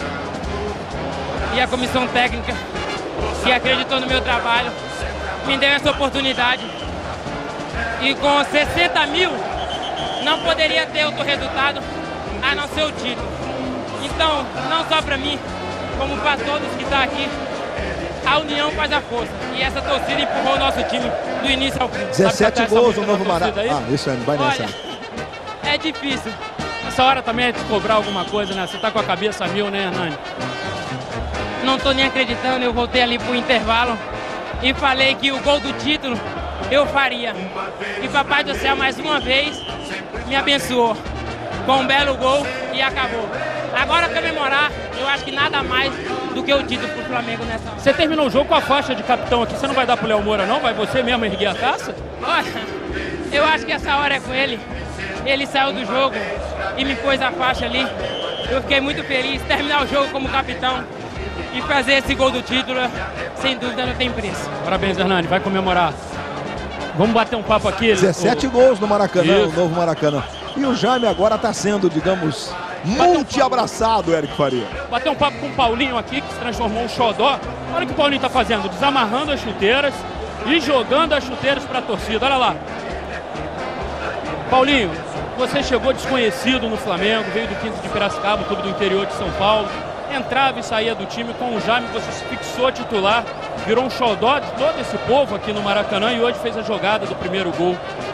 e a comissão técnica que acreditou no meu trabalho, me deu essa oportunidade. E com sessenta mil não poderia ter outro resultado a não ser o título. Então, não só para mim, como para todos que estão aqui, a união faz a força. E essa torcida empurrou o nosso time do início ao fim. dezessete gols no Novo Maracanã. Ah, isso aí, vai nessa. Olha, é difícil. Essa hora também é de cobrar alguma coisa, né? Você tá com a cabeça mil, né, Hernani? Não tô nem acreditando, eu voltei ali pro intervalo e falei que o gol do título eu faria. E Papai do Céu, mais uma vez, me abençoou com um belo gol e acabou. Agora comemorar, eu acho que nada mais do que o título pro Flamengo nessa hora. Você terminou o jogo com a faixa de capitão aqui, você não vai dar pro Léo Moura não? Vai você mesmo erguer a taça? Olha, eu acho que essa hora é com ele. Ele saiu do jogo e me pôs a faixa ali. Eu fiquei muito feliz, terminar o jogo como capitão e fazer esse gol do título, sem dúvida não tem preço. Parabéns, Hernani, vai comemorar. Vamos bater um papo aqui. dezessete o... gols no Maracanã, o novo Maracanã. E o Jaime agora está sendo, digamos, multi-abraçado, Eric Faria. Bater um papo com o Paulinho aqui, que se transformou um xodó. Olha o que o Paulinho está fazendo, desamarrando as chuteiras e jogando as chuteiras para a torcida. Olha lá. Paulinho, você chegou desconhecido no Flamengo, veio do quinze de Piracicaba, clube do interior de São Paulo. Entrava e saía do time com o Jaime, você se fixou titular, virou um xodó de todo esse povo aqui no Maracanã e hoje fez a jogada do primeiro gol.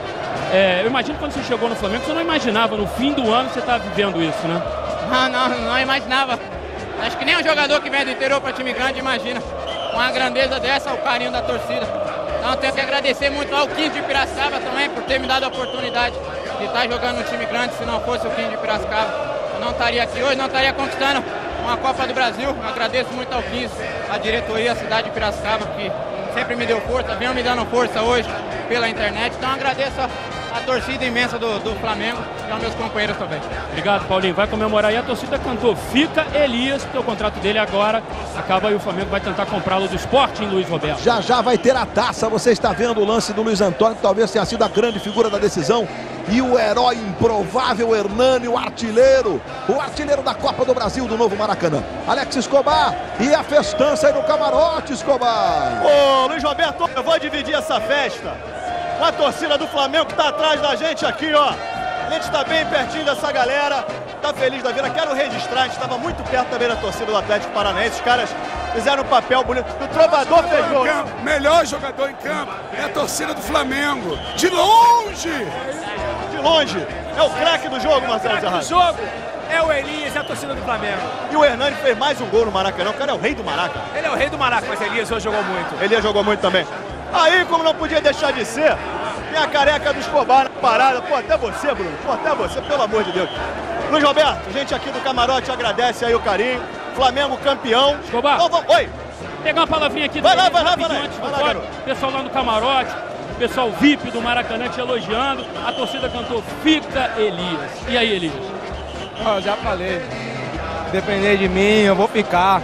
É, eu imagino que quando você chegou no Flamengo, você não imaginava, no fim do ano você estava vivendo isso, né? Não, não, não imaginava. Acho que nem um jogador que vem do interior para time grande imagina. Com a grandeza dessa, o carinho da torcida. Então eu tenho que agradecer muito ao quinze de Piracicaba também por ter me dado a oportunidade de estar jogando no time grande. Se não fosse o quinze de Piracicaba, eu não estaria aqui hoje, não estaria conquistando uma Copa do Brasil. Eu agradeço muito ao quinze, a diretoria, a cidade de Piracicaba, que sempre me deu força, vem me dando força hoje pela internet. Então eu agradeço a, a torcida imensa do, do Flamengo e aos meus companheiros também. Obrigado, Paulinho. Vai comemorar aí. A torcida cantou Fica Elias, porque o contrato dele agora acaba e o Flamengo vai tentar comprá-lo do Sporting, Luiz Roberto. Já já vai ter a taça. Você está vendo o lance do Luiz Antônio, que talvez tenha sido a grande figura da decisão. E o herói improvável Hernani, o artilheiro, o artilheiro da Copa do Brasil do novo Maracanã. Alex Escobar e a festança aí no camarote, Escobar. Ô, Luiz Roberto, eu vou dividir essa festa com a torcida do Flamengo que está atrás da gente aqui, ó. A gente está bem pertinho dessa galera, tá feliz da vida. Quero registrar, a gente estava muito perto também da torcida do Atlético Paranaense. Os caras fizeram um papel bonito. O Trovador fez gol. Melhor jogador em campo é a torcida do Flamengo. De longe! De longe. É o craque do jogo, Marcelo Zerrado. O craque do jogo é o Elias e a torcida do Flamengo. E o Hernani fez mais um gol no Maracanã. O cara é o rei do Maraca. Ele é o rei do Maraca, mas Elias hoje jogou muito. Elias jogou muito também. Aí, como não podia deixar de ser, tem a careca do Escobar na parada. Pô, até você, Bruno. Pô, até você, pelo amor de Deus. Luiz Roberto, a gente aqui do camarote agradece aí o carinho. Flamengo campeão. Escobar. Oh, vamos. Oi. Pegar uma palavrinha aqui. Vai lá, vai lá, vai lá. Vai lá, vai lá. Pessoal lá no camarote, pessoal V I P do Maracanã te elogiando. A torcida cantou Fica Elias. E aí, Elias? Eu já falei. Depender de mim, eu vou ficar.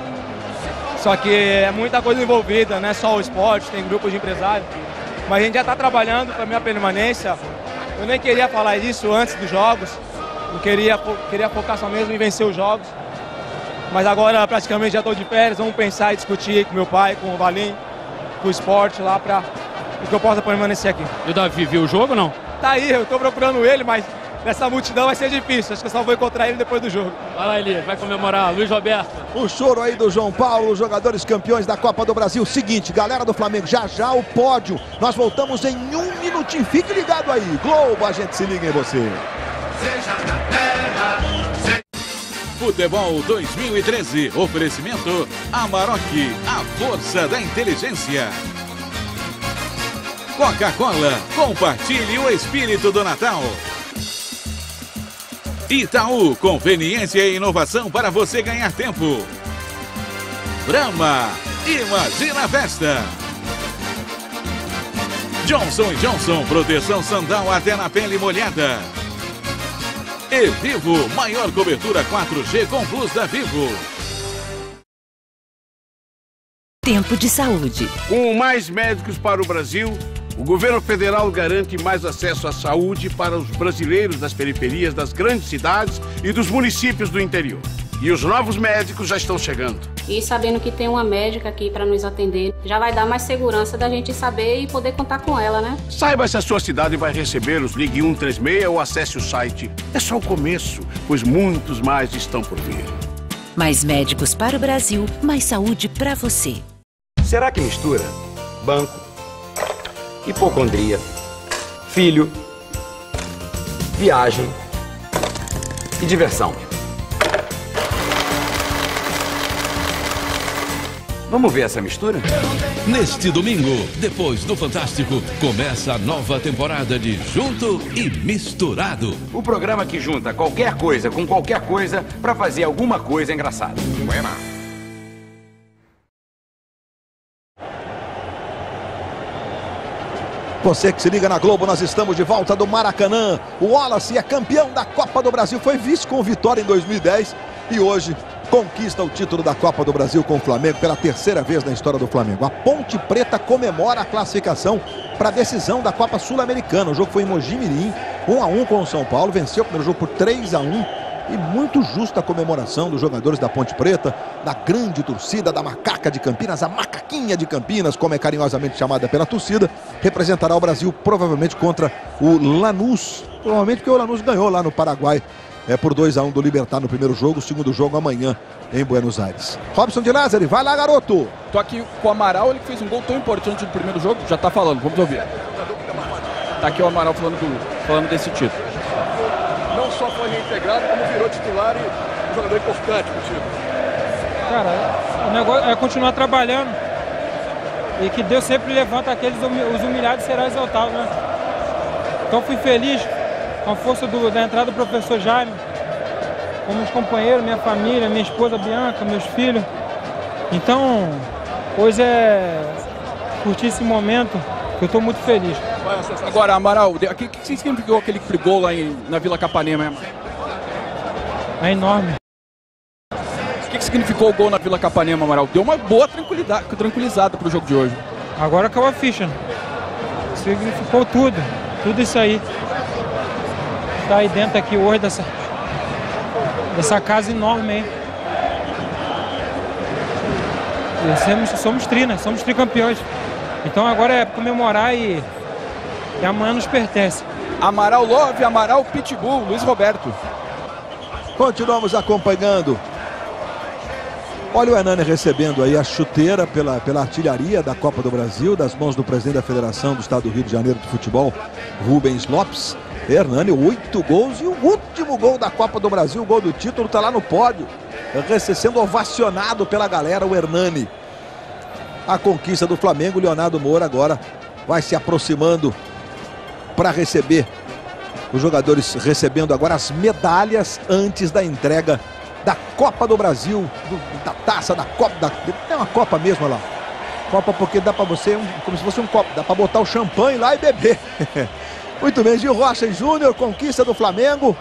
Só que é muita coisa envolvida, não é só o esporte, tem grupos de empresários. Mas a gente já está trabalhando para a minha permanência. Eu nem queria falar isso antes dos jogos. Eu queria, queria focar só mesmo em vencer os jogos. Mas agora praticamente já estou de férias, vamos pensar e discutir com meu pai, com o Valim, com o esporte lá para que eu possa permanecer aqui. E o Davi viu o jogo ou não? Tá aí, eu estou procurando ele, mas nessa multidão vai ser difícil. Acho que eu só vou encontrar ele depois do jogo. Vai lá, Elias, vai comemorar. Luiz Roberto. O choro aí do João Paulo, os jogadores campeões da Copa do Brasil. Seguinte, galera do Flamengo, já já o pódio. Nós voltamos em um minutinho. Fique ligado aí. Globo, a gente se liga em você. Futebol dois mil e treze. Oferecimento Amarok, a força da inteligência. Coca-Cola, compartilhe o espírito do Natal. Itaú, conveniência e inovação para você ganhar tempo. Brahma, imagina a festa. Johnson e Johnson, proteção Sandal até na pele molhada. E Vivo, maior cobertura quatro G com Plus da Vivo. Tempo de saúde. Com mais médicos para o Brasil, o governo federal garante mais acesso à saúde para os brasileiros das periferias das grandes cidades e dos municípios do interior. E os novos médicos já estão chegando. E sabendo que tem uma médica aqui para nos atender, já vai dar mais segurança da gente saber e poder contar com ela, né? Saiba se a sua cidade vai recebê-los, ligue um três seis ou acesse o site. É só o começo, pois muitos mais estão por vir. Mais médicos para o Brasil, mais saúde para você. Será que mistura banco, hipocondria, filho, viagem e diversão? Vamos ver essa mistura? Neste domingo, depois do Fantástico, começa a nova temporada de Junto e Misturado. O programa que junta qualquer coisa com qualquer coisa para fazer alguma coisa engraçada. Você que se liga na Globo, nós estamos de volta do Maracanã. O Wallace é campeão da Copa do Brasil, foi vice com vitória em dois mil e dez e hoje conquista o título da Copa do Brasil com o Flamengo pela terceira vez na história do Flamengo. A Ponte Preta comemora a classificação para a decisão da Copa Sul-Americana. O jogo foi em Mogi Mirim, um a um com o São Paulo, venceu o primeiro jogo por três a um. E muito justa a comemoração dos jogadores da Ponte Preta, da grande torcida, da Macaca de Campinas, a Macaquinha de Campinas, como é carinhosamente chamada pela torcida, representará o Brasil provavelmente contra o Lanús, provavelmente porque o Lanús ganhou lá no Paraguai é, por dois a um do Libertad no primeiro jogo, o segundo jogo amanhã em Buenos Aires. Robson de Lázari, vai lá, garoto! Tô aqui com o Amaral, ele que fez um gol tão importante no primeiro jogo, já tá falando, vamos ouvir. Tá aqui o Amaral falando, do, falando desse título. Não só foi reintegrado, como virou titular e um jogador importante pro time. Cara, o negócio é continuar trabalhando e que Deus sempre levanta aqueles os humilhados serão exaltados, né? Então fui feliz com a força do, da entrada do professor Jaime, com meus companheiros, minha família, minha esposa Bianca, meus filhos. Então, hoje é curtir esse momento que eu estou muito feliz. Agora, Amaral, o que, que significou aquele gol lá em, na Vila Capanema? É enorme. O que, que significou o gol na Vila Capanema, Amaral? Deu uma boa tranquilizada para o jogo de hoje. Agora acabou a ficha. Significou tudo, tudo isso aí. Tá aí dentro aqui hoje dessa, dessa casa enorme aí. E somos, somos tri, né? Somos tricampeões. Então agora é comemorar e, e amanhã nos pertence. Amaral Love, Amaral Pitbull, Luiz Roberto. Continuamos acompanhando. Olha o Hernani recebendo aí a chuteira pela, pela artilharia da Copa do Brasil, das mãos do presidente da Federação do Estado do Rio de Janeiro de Futebol, Rubens Lopes. Hernani, oito gols e o último gol da Copa do Brasil, o gol do título, está lá no pódio, sendo ovacionado pela galera, o Hernani. A conquista do Flamengo, Leonardo Moura agora vai se aproximando para receber, os jogadores recebendo agora as medalhas antes da entrega da Copa do Brasil, do, da taça, da Copa, da, é uma Copa mesmo lá, Copa porque dá para você, um, como se fosse um copo, dá para botar o champanhe lá e beber. Muito bem, Gil Rocha e Júnior, conquista do Flamengo.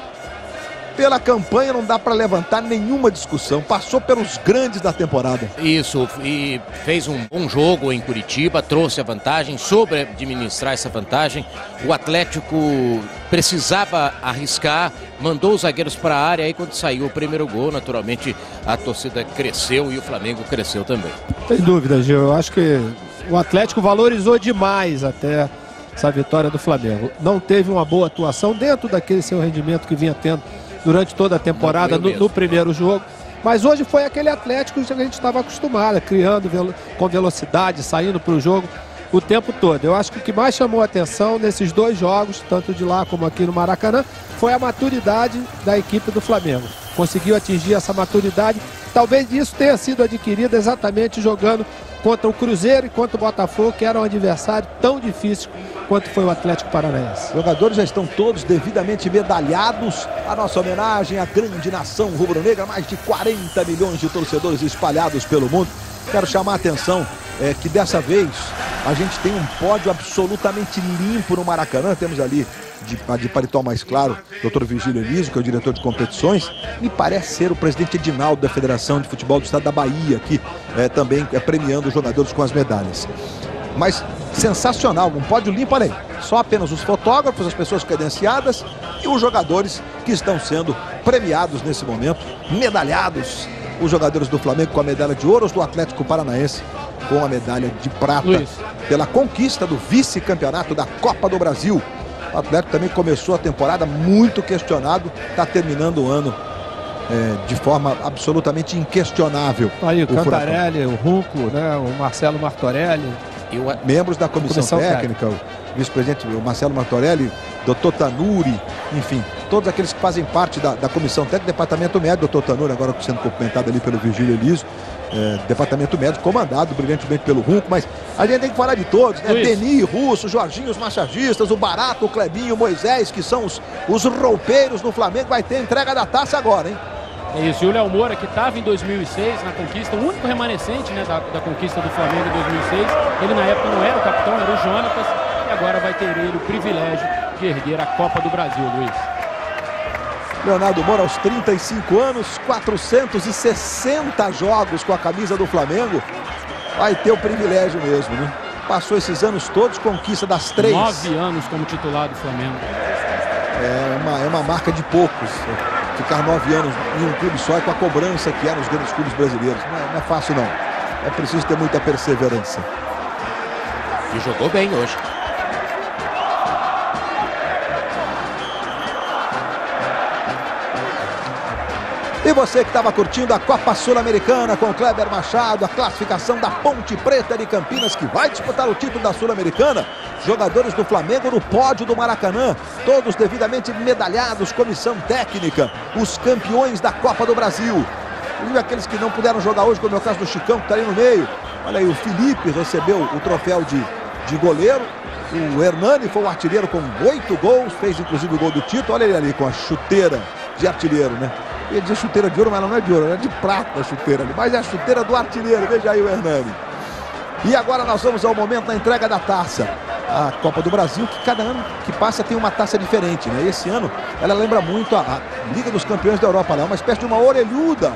Pela campanha não dá para levantar nenhuma discussão, passou pelos grandes da temporada. Isso, e fez um bom jogo em Curitiba, trouxe a vantagem, soube administrar essa vantagem. O Atlético precisava arriscar, mandou os zagueiros para a área, aí quando saiu o primeiro gol, naturalmente a torcida cresceu e o Flamengo cresceu também. Sem dúvida, Gil, eu acho que o Atlético valorizou demais até essa vitória do Flamengo. Não teve uma boa atuação dentro daquele seu rendimento que vinha tendo durante toda a temporada no, no primeiro jogo, mas hoje foi aquele Atlético que a gente estava acostumado, criando velo, com velocidade, saindo para o jogo o tempo todo. Eu acho que o que mais chamou a atenção nesses dois jogos, tanto de lá como aqui no Maracanã, foi a maturidade da equipe do Flamengo. Conseguiu atingir essa maturidade, talvez isso tenha sido adquirido exatamente jogando contra o Cruzeiro e contra o Botafogo, que era um adversário tão difícil quanto foi o Atlético Paranaense. Os jogadores já estão todos devidamente medalhados. A nossa homenagem à grande nação rubro-negra, mais de quarenta milhões de torcedores espalhados pelo mundo. Quero chamar a atenção é, que dessa vez a gente tem um pódio absolutamente limpo no Maracanã. Temos ali de, de paletó mais claro, doutor Virgílio Elísio, que é o diretor de competições. Me parece ser o presidente Edinaldo da Federação de Futebol do Estado da Bahia, aqui é, também é, premiando os jogadores com as medalhas. Mas sensacional, um pódio limpo, olha aí, só apenas os fotógrafos, as pessoas credenciadas e os jogadores que estão sendo premiados nesse momento, medalhados, os jogadores do Flamengo com a medalha de ouro, os do Atlético Paranaense com a medalha de prata, Luiz, pela conquista do vice-campeonato da Copa do Brasil. O Atlético também começou a temporada muito questionado, está terminando o ano é, de forma absolutamente inquestionável. Aí o o Cantarelli, o Runco, né, o Marcelo Martorelli. E o... Membros da comissão, comissão técnica, técnica, o vice-presidente o Marcelo Martorelli, doutor Tanuri, enfim, todos aqueles que fazem parte da, da comissão técnica, departamento médico, doutor Tanuri, agora sendo cumprimentado ali pelo Virgílio Eliso, é, departamento médico comandado brilhantemente pelo Runco, mas a gente tem que falar de todos, né? Deni, Russo, Jorginho, os massagistas, o Barato, o Clebinho, o Moisés, que são os, os roupeiros no Flamengo. Vai ter entrega da taça agora, hein? É isso, e o Léo Moura, que estava em dois mil e seis na conquista, o único remanescente, né, da, da conquista do Flamengo em dois mil e seis, ele na época não era o capitão, era o Jonatas, e agora vai ter ele o privilégio de erguer a Copa do Brasil, Luiz. Leonardo Moura, aos trinta e cinco anos, quatrocentos e sessenta jogos com a camisa do Flamengo, vai ter o privilégio mesmo, né? Passou esses anos todos, conquista das três. Nove anos como titular do Flamengo. É uma, é uma marca de poucos. Ficar nove anos em um clube só e com a cobrança que é nos grandes clubes brasileiros. Não é, não é fácil, não. É preciso ter muita perseverança. E jogou bem hoje. E você que estava curtindo a Copa Sul-Americana com o Kleber Machado, a classificação da Ponte Preta de Campinas, que vai disputar o título da Sul-Americana. Jogadores do Flamengo no pódio do Maracanã, todos devidamente medalhados, comissão técnica, os campeões da Copa do Brasil. E aqueles que não puderam jogar hoje, como é o caso do Chicão, que está ali no meio. Olha aí, o Felipe recebeu o troféu de, de goleiro. O Hernani foi o artilheiro com oito gols, fez inclusive o gol do título. Olha ele ali com a chuteira de artilheiro, né? Eu ia dizer chuteira de ouro, mas ela não é de ouro, ela é de prata a chuteira ali. Mas é a chuteira do artilheiro, veja aí o Hernani. E agora nós vamos ao momento da entrega da taça. A Copa do Brasil, que cada ano que passa tem uma taça diferente, né? E esse ano ela lembra muito a, a Liga dos Campeões da Europa, né? Uma espécie de uma orelhuda.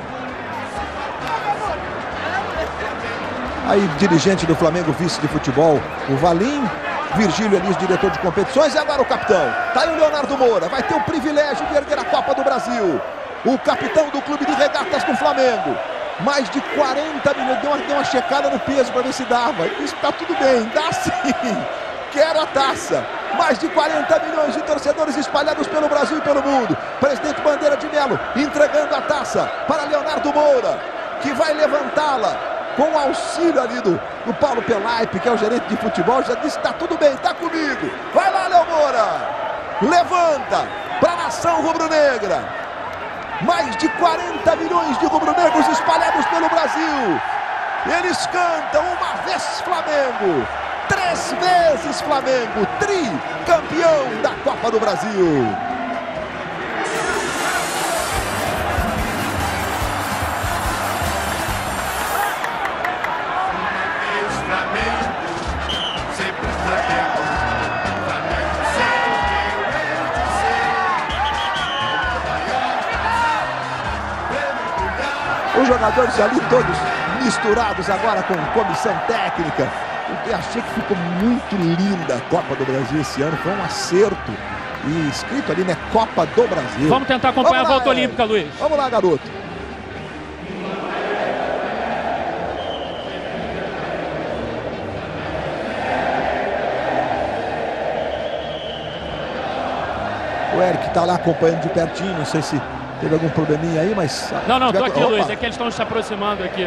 Aí, dirigente do Flamengo, vice de futebol, o Valim. Virgílio Elias, diretor de competições. E agora o capitão. Tá aí o Leonardo Moura. Vai ter o privilégio de erguer a Copa do Brasil. O capitão do clube de regatas do Flamengo. Mais de quarenta milhões. Deu uma, deu uma checada no peso para ver se dava. Isso tá tudo bem. Dá sim. Quero a taça. Mais de quarenta milhões de torcedores espalhados pelo Brasil e pelo mundo. Presidente Bandeira de Melo entregando a taça para Leonardo Moura, que vai levantá-la com o auxílio ali do, do Paulo Pelaipe, que é o gerente de futebol. Já disse, tá tudo bem, tá comigo. Vai lá, Léo Moura. Levanta para a nação rubro-negra. Mais de quarenta milhões de rubro-negros espalhados pelo Brasil. Eles cantam uma vez Flamengo, três vezes Flamengo, tricampeão da Copa do Brasil. Os jogadores ali todos misturados agora com comissão técnica. Eu achei que ficou muito linda a Copa do Brasil esse ano. Foi um acerto. E escrito ali, né? Copa do Brasil. Vamos tentar acompanhar Vamos lá, a volta olímpica, Luiz. Vamos lá, garoto. O Eric tá lá acompanhando de pertinho. Não sei se teve algum probleminha aí, mas... Não, não, tô aqui, Opa. Luiz. É que eles estão se aproximando aqui.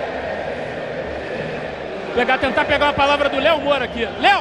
Pegar, tentar pegar a palavra do Léo Moura aqui. Léo!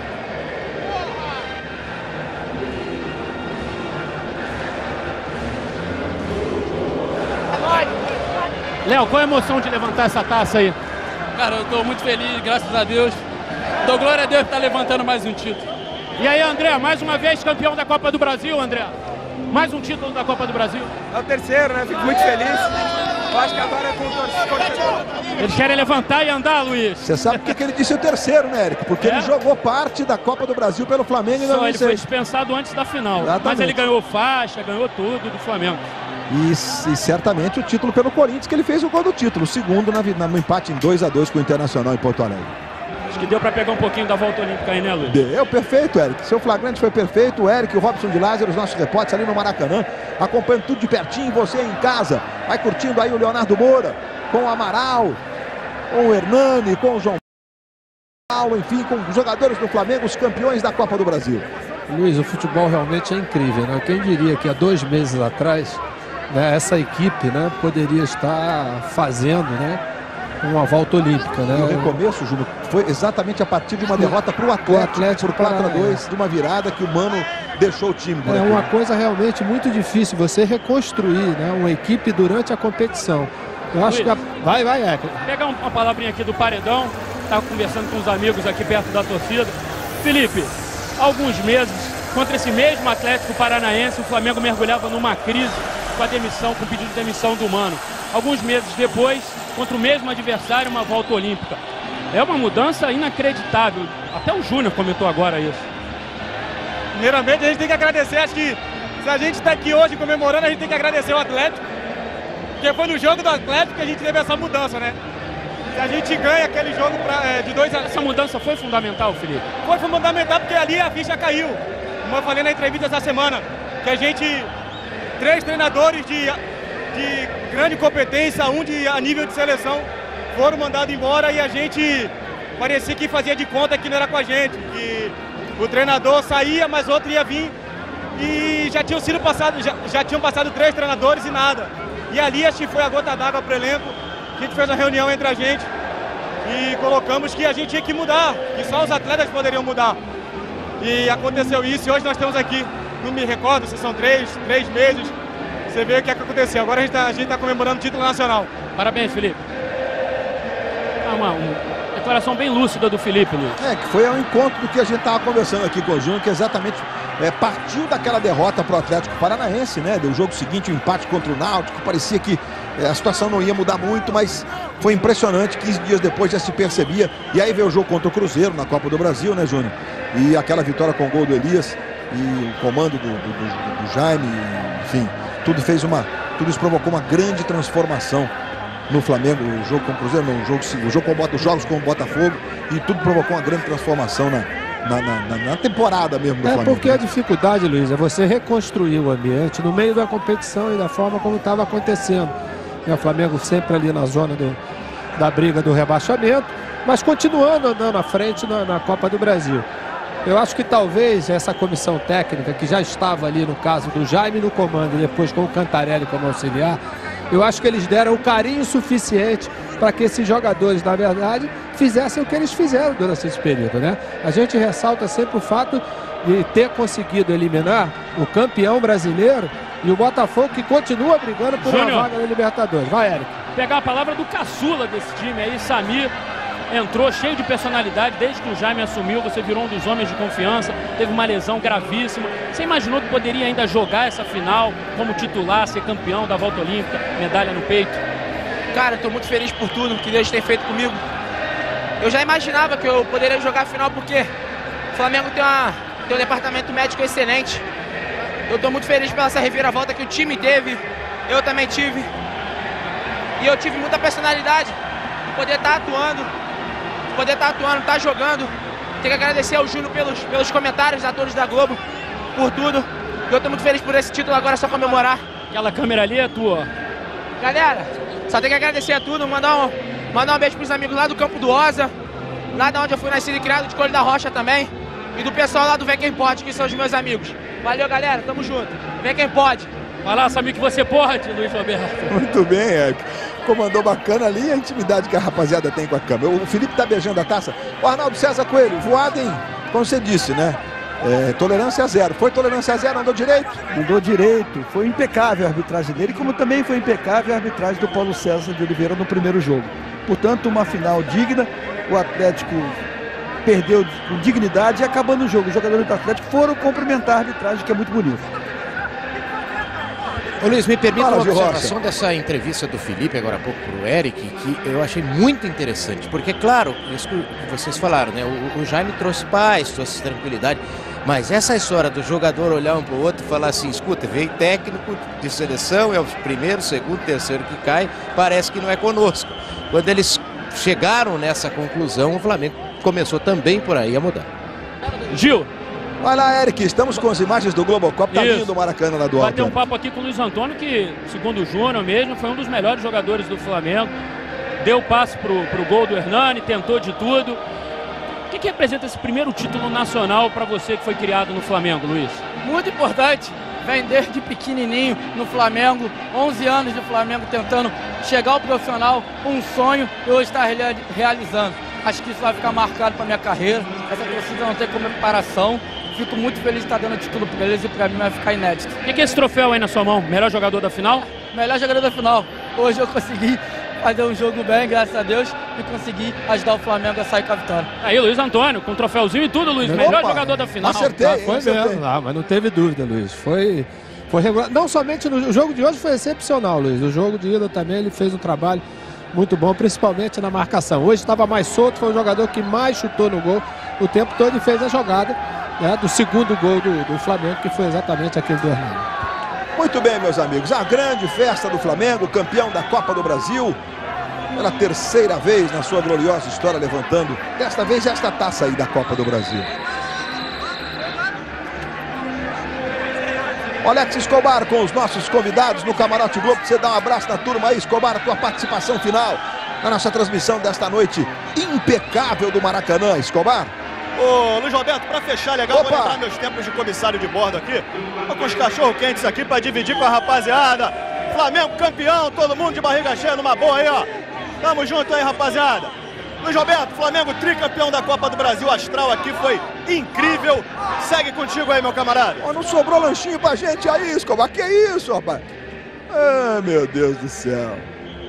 Léo, qual a emoção de levantar essa taça aí? Cara, eu tô muito feliz, graças a Deus. Dou glória a Deus que tá levantando mais um título. E aí, André, mais uma vez campeão da Copa do Brasil, André. Mais um título da Copa do Brasil. É o terceiro, né? Fico muito feliz. Eu acho que agora é com o torcedor. Eles querem levantar e andar, Luiz. Você sabe por que, que ele disse o terceiro, né, Eric? Porque é? ele jogou parte da Copa do Brasil pelo Flamengo. Só ele foi dispensado antes da final. Exatamente. Mas ele ganhou faixa, ganhou tudo do Flamengo. E, e certamente o título pelo Corinthians, que ele fez o gol do título. O segundo na, na, no empate em dois a dois com o Internacional em Porto Alegre. Acho que deu para pegar um pouquinho da volta olímpica aí, né, Luiz? Deu, perfeito, Eric. Seu flagrante foi perfeito. O Eric e o Robson de Lázaro, os nossos repórteres ali no Maracanã, acompanhando tudo de pertinho. Você em casa, vai curtindo aí o Leonardo Moura, com o Amaral, com o Hernani, com o João Paulo, enfim, com os jogadores do Flamengo, os campeões da Copa do Brasil. Luiz, o futebol realmente é incrível, né? Quem diria que há dois meses atrás né, essa equipe, né, poderia estar fazendo, né, uma volta olímpica, né? No recomeço, Júnior, foi exatamente a partir de uma derrota para o Atlético, Atlético por quatro a dois, de uma virada que o Mano deixou o time. É uma coisa realmente muito difícil você reconstruir, né, uma equipe durante a competição. Eu acho que a... vai, vai, é. Pegar uma palavrinha aqui do Paredão, estava conversando com os amigos aqui perto da torcida. Felipe, há alguns meses, contra esse mesmo Atlético Paranaense, o Flamengo mergulhava numa crise com a demissão, com o pedido de demissão do Mano. Alguns meses depois, contra o mesmo adversário, uma volta olímpica. É uma mudança inacreditável. Até o Júnior comentou agora isso. Primeiramente, a gente tem que agradecer. Acho que se a gente está aqui hoje comemorando, a gente tem que agradecer o Atlético. Porque foi no jogo do Atlético que a gente teve essa mudança, né? Se a gente ganha aquele jogo pra, é, de dois a... Essa mudança foi fundamental, Felipe? Foi fundamental porque ali a ficha caiu. Como eu falei na entrevista essa semana, que a gente... Três treinadores de, de grande competência, um de, a nível de seleção, foram mandados embora e a gente parecia que fazia de conta que não era com a gente. Que o treinador saía, mas outro ia vir. E já tinham sido passado, já, já tinham passado três treinadores e nada. E ali acho que foi a gota d'água para o elenco. A gente fez uma reunião entre a gente e colocamos que a gente tinha que mudar, que só os atletas poderiam mudar. E aconteceu isso e hoje nós estamos aqui. Não me recordo se são três, três meses. Você vê o que, é que aconteceu. Agora a gente está tá comemorando o título nacional. Parabéns, Felipe. Ah, uma, uma declaração bem lúcida do Felipe, Luiz. É, que foi ao encontro do que a gente estava conversando aqui com o Júnior, que exatamente é, partiu daquela derrota para o Atlético Paranaense, né? Do jogo seguinte, o um empate contra o Náutico. Parecia que é, a situação não ia mudar muito, mas foi impressionante. quinze dias depois já se percebia. E aí veio o jogo contra o Cruzeiro na Copa do Brasil, né, Júnior? E aquela vitória com o gol do Elias. E o comando do, do, do, do Jaime, enfim, tudo fez uma, tudo isso provocou uma grande transformação no Flamengo, o jogo com o Cruzeiro, não, o jogo, o jogo com os jogos com o Botafogo, e tudo provocou uma grande transformação na, na, na, na temporada mesmo do é Flamengo. É porque a dificuldade, Luiz, é você reconstruir o ambiente no meio da competição e da forma como estava acontecendo. E o Flamengo sempre ali na zona do, da briga do rebaixamento, mas continuando andando à frente na, na Copa do Brasil. Eu acho que talvez essa comissão técnica, que já estava ali no caso do Jaime no comando e depois com o Cantarelli como auxiliar, eu acho que eles deram o carinho suficiente para que esses jogadores, na verdade, fizessem o que eles fizeram durante esse período, né? A gente ressalta sempre o fato de ter conseguido eliminar o campeão brasileiro e o Botafogo, que continua brigando por Júnior, uma vaga na Libertadores. Vai, Eric. Pegar a palavra do caçula desse time aí, Samir. Entrou cheio de personalidade, desde que o Jaime assumiu, você virou um dos homens de confiança, teve uma lesão gravíssima. Você imaginou que poderia ainda jogar essa final como titular, ser campeão da volta olímpica, medalha no peito? Cara, eu tô muito feliz por tudo que Deus tem feito comigo. Eu já imaginava que eu poderia jogar a final porque o Flamengo tem, uma, tem um departamento médico excelente. Eu tô muito feliz pela essa reviravolta que o time teve, eu também tive. E eu tive muita personalidade de poder estar atuando. Poder estar atuando, estar jogando. Tem que agradecer ao Júnior pelos, pelos comentários, a todos da Globo, por tudo. Eu tô muito feliz por esse título, agora é só comemorar. Aquela câmera ali é tua. Galera, só tem que agradecer a tudo, mandar um, mandar um beijo pros amigos lá do Campo do Osa, lá de onde eu fui nascido e criado, de Coelho da Rocha também, e do pessoal lá do Vem Quem Pode, que são os meus amigos. Valeu, galera, tamo junto. Vem Quem Pode. Vai lá, sabe que você pode, Luiz Roberto. Muito bem, Eric. Comandou bacana ali a intimidade que a rapaziada tem com a câmera. O Felipe tá beijando a taça. O Arnaldo César Coelho, voado em, como você disse, né? É, tolerância zero. Foi tolerância zero, andou direito? Andou direito. Foi impecável a arbitragem dele, como também foi impecável a arbitragem do Paulo César de Oliveira no primeiro jogo. Portanto, uma final digna. O Atlético perdeu com dignidade e acabando o jogo. Os jogadores do Atlético foram cumprimentar a arbitragem, que é muito bonito. Ô Luiz, me permita Fala, uma Gil observação Rocha. dessa entrevista do Felipe agora há pouco para o Eric, que eu achei muito interessante, porque, claro, isso que vocês falaram, né? O, o Jaime trouxe paz, trouxe tranquilidade, mas essa história do jogador olhar um para o outro e falar assim, escuta, veio técnico de seleção, é o primeiro, segundo, terceiro que cai, parece que não é conosco. Quando eles chegaram nessa conclusão, o Flamengo começou também por aí a mudar. Gil. Vai lá, Eric, estamos com as imagens do Globocop, tá lindo o Maracanã lá do alto. Bateu um papo aqui com o Luiz Antônio, que, segundo o Júnior mesmo, foi um dos melhores jogadores do Flamengo. Deu passe pro, pro gol do Hernani, tentou de tudo. O que, que representa esse primeiro título nacional para você que foi criado no Flamengo, Luiz? Muito importante vem desde pequenininho no Flamengo, onze anos de Flamengo tentando chegar ao profissional, um sonho e hoje está realizando. Acho que isso vai ficar marcado para minha carreira, essa torcida não tem comparação. Fico muito feliz de estar dando título para eles e para mim vai ficar inédito. O que é esse troféu aí na sua mão? Melhor jogador da final? Melhor jogador da final. Hoje eu consegui fazer um jogo bem, graças a Deus, e consegui ajudar o Flamengo a sair com a vitória. Aí, Luiz Antônio, com troféuzinho e tudo, Luiz. Melhor Opa, jogador da final. Acertei, ah, foi acertei. mesmo, ah, mas não teve dúvida, Luiz. Foi, foi regular. Não somente no o jogo de hoje foi excepcional, Luiz. O jogo de ida também ele fez um trabalho muito bom, principalmente na marcação. Hoje estava mais solto, foi o jogador que mais chutou no gol o tempo todo e fez a jogada, né, do segundo gol do, do Flamengo, que foi exatamente aquele do Hernani. Muito bem, meus amigos. A grande festa do Flamengo, campeão da Copa do Brasil. Pela terceira vez na sua gloriosa história, levantando desta vez esta taça aí da Copa do Brasil. O Alex Escobar com os nossos convidados no Camarote Globo. Você dá um abraço na turma aí, Escobar, a tua participação final na nossa transmissão desta noite impecável do Maracanã, Escobar. Ô, Luiz Roberto, para fechar, legal, Opa. vou lembrar meus tempos de comissário de bordo aqui. Tô com os cachorro quentes aqui para dividir com a rapaziada. Flamengo campeão, todo mundo de barriga cheia numa boa aí, ó. Tamo junto aí, rapaziada. Luiz Roberto, Flamengo tricampeão da Copa do Brasil. Astral aqui foi incrível. Segue contigo aí, meu camarada. Oh, não sobrou lanchinho pra gente aí, Escobar. Que isso, rapaz? Ah, meu Deus do céu.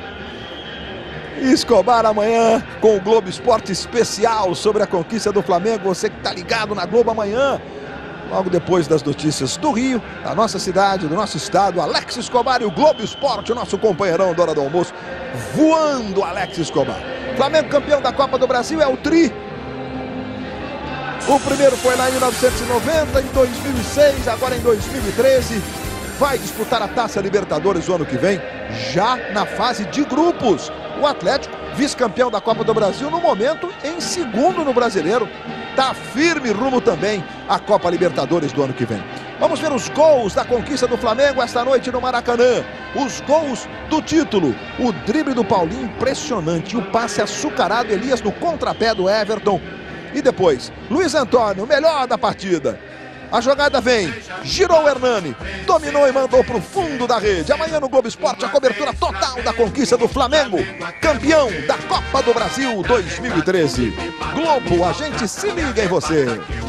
Escobar amanhã com o Globo Esporte especial sobre a conquista do Flamengo. Você que tá ligado na Globo amanhã, logo depois das notícias do Rio, da nossa cidade, do nosso estado, Alex Escobar e o Globo Esporte, o nosso companheirão da hora do almoço, voando Alex Escobar. Flamengo campeão da Copa do Brasil é o tri. O primeiro foi lá em mil novecentos e noventa, em dois mil e seis, agora em dois mil e treze. Vai disputar a Taça Libertadores o ano que vem, já na fase de grupos. O Atlético, vice-campeão da Copa do Brasil, no momento em segundo no Brasileiro. Está firme rumo também à Copa Libertadores do ano que vem. Vamos ver os gols da conquista do Flamengo esta noite no Maracanã. Os gols do título. O drible do Paulinho, impressionante. O passe açucarado, Elias no contrapé do Everton. E depois, Luiz Antônio, melhor da partida. A jogada vem, girou o Hernani, dominou e mandou para o fundo da rede. Amanhã no Globo Esporte, a cobertura total da conquista do Flamengo, campeão da Copa do Brasil dois mil e treze. Globo, a gente se liga em você.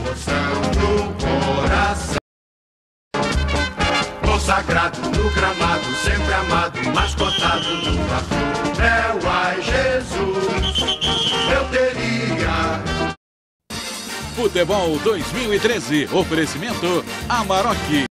Consagrado no gramado, sempre amado, mascotado no vapor. É o ai Jesus, eu teria. Futebol dois mil e treze, oferecimento Amarok.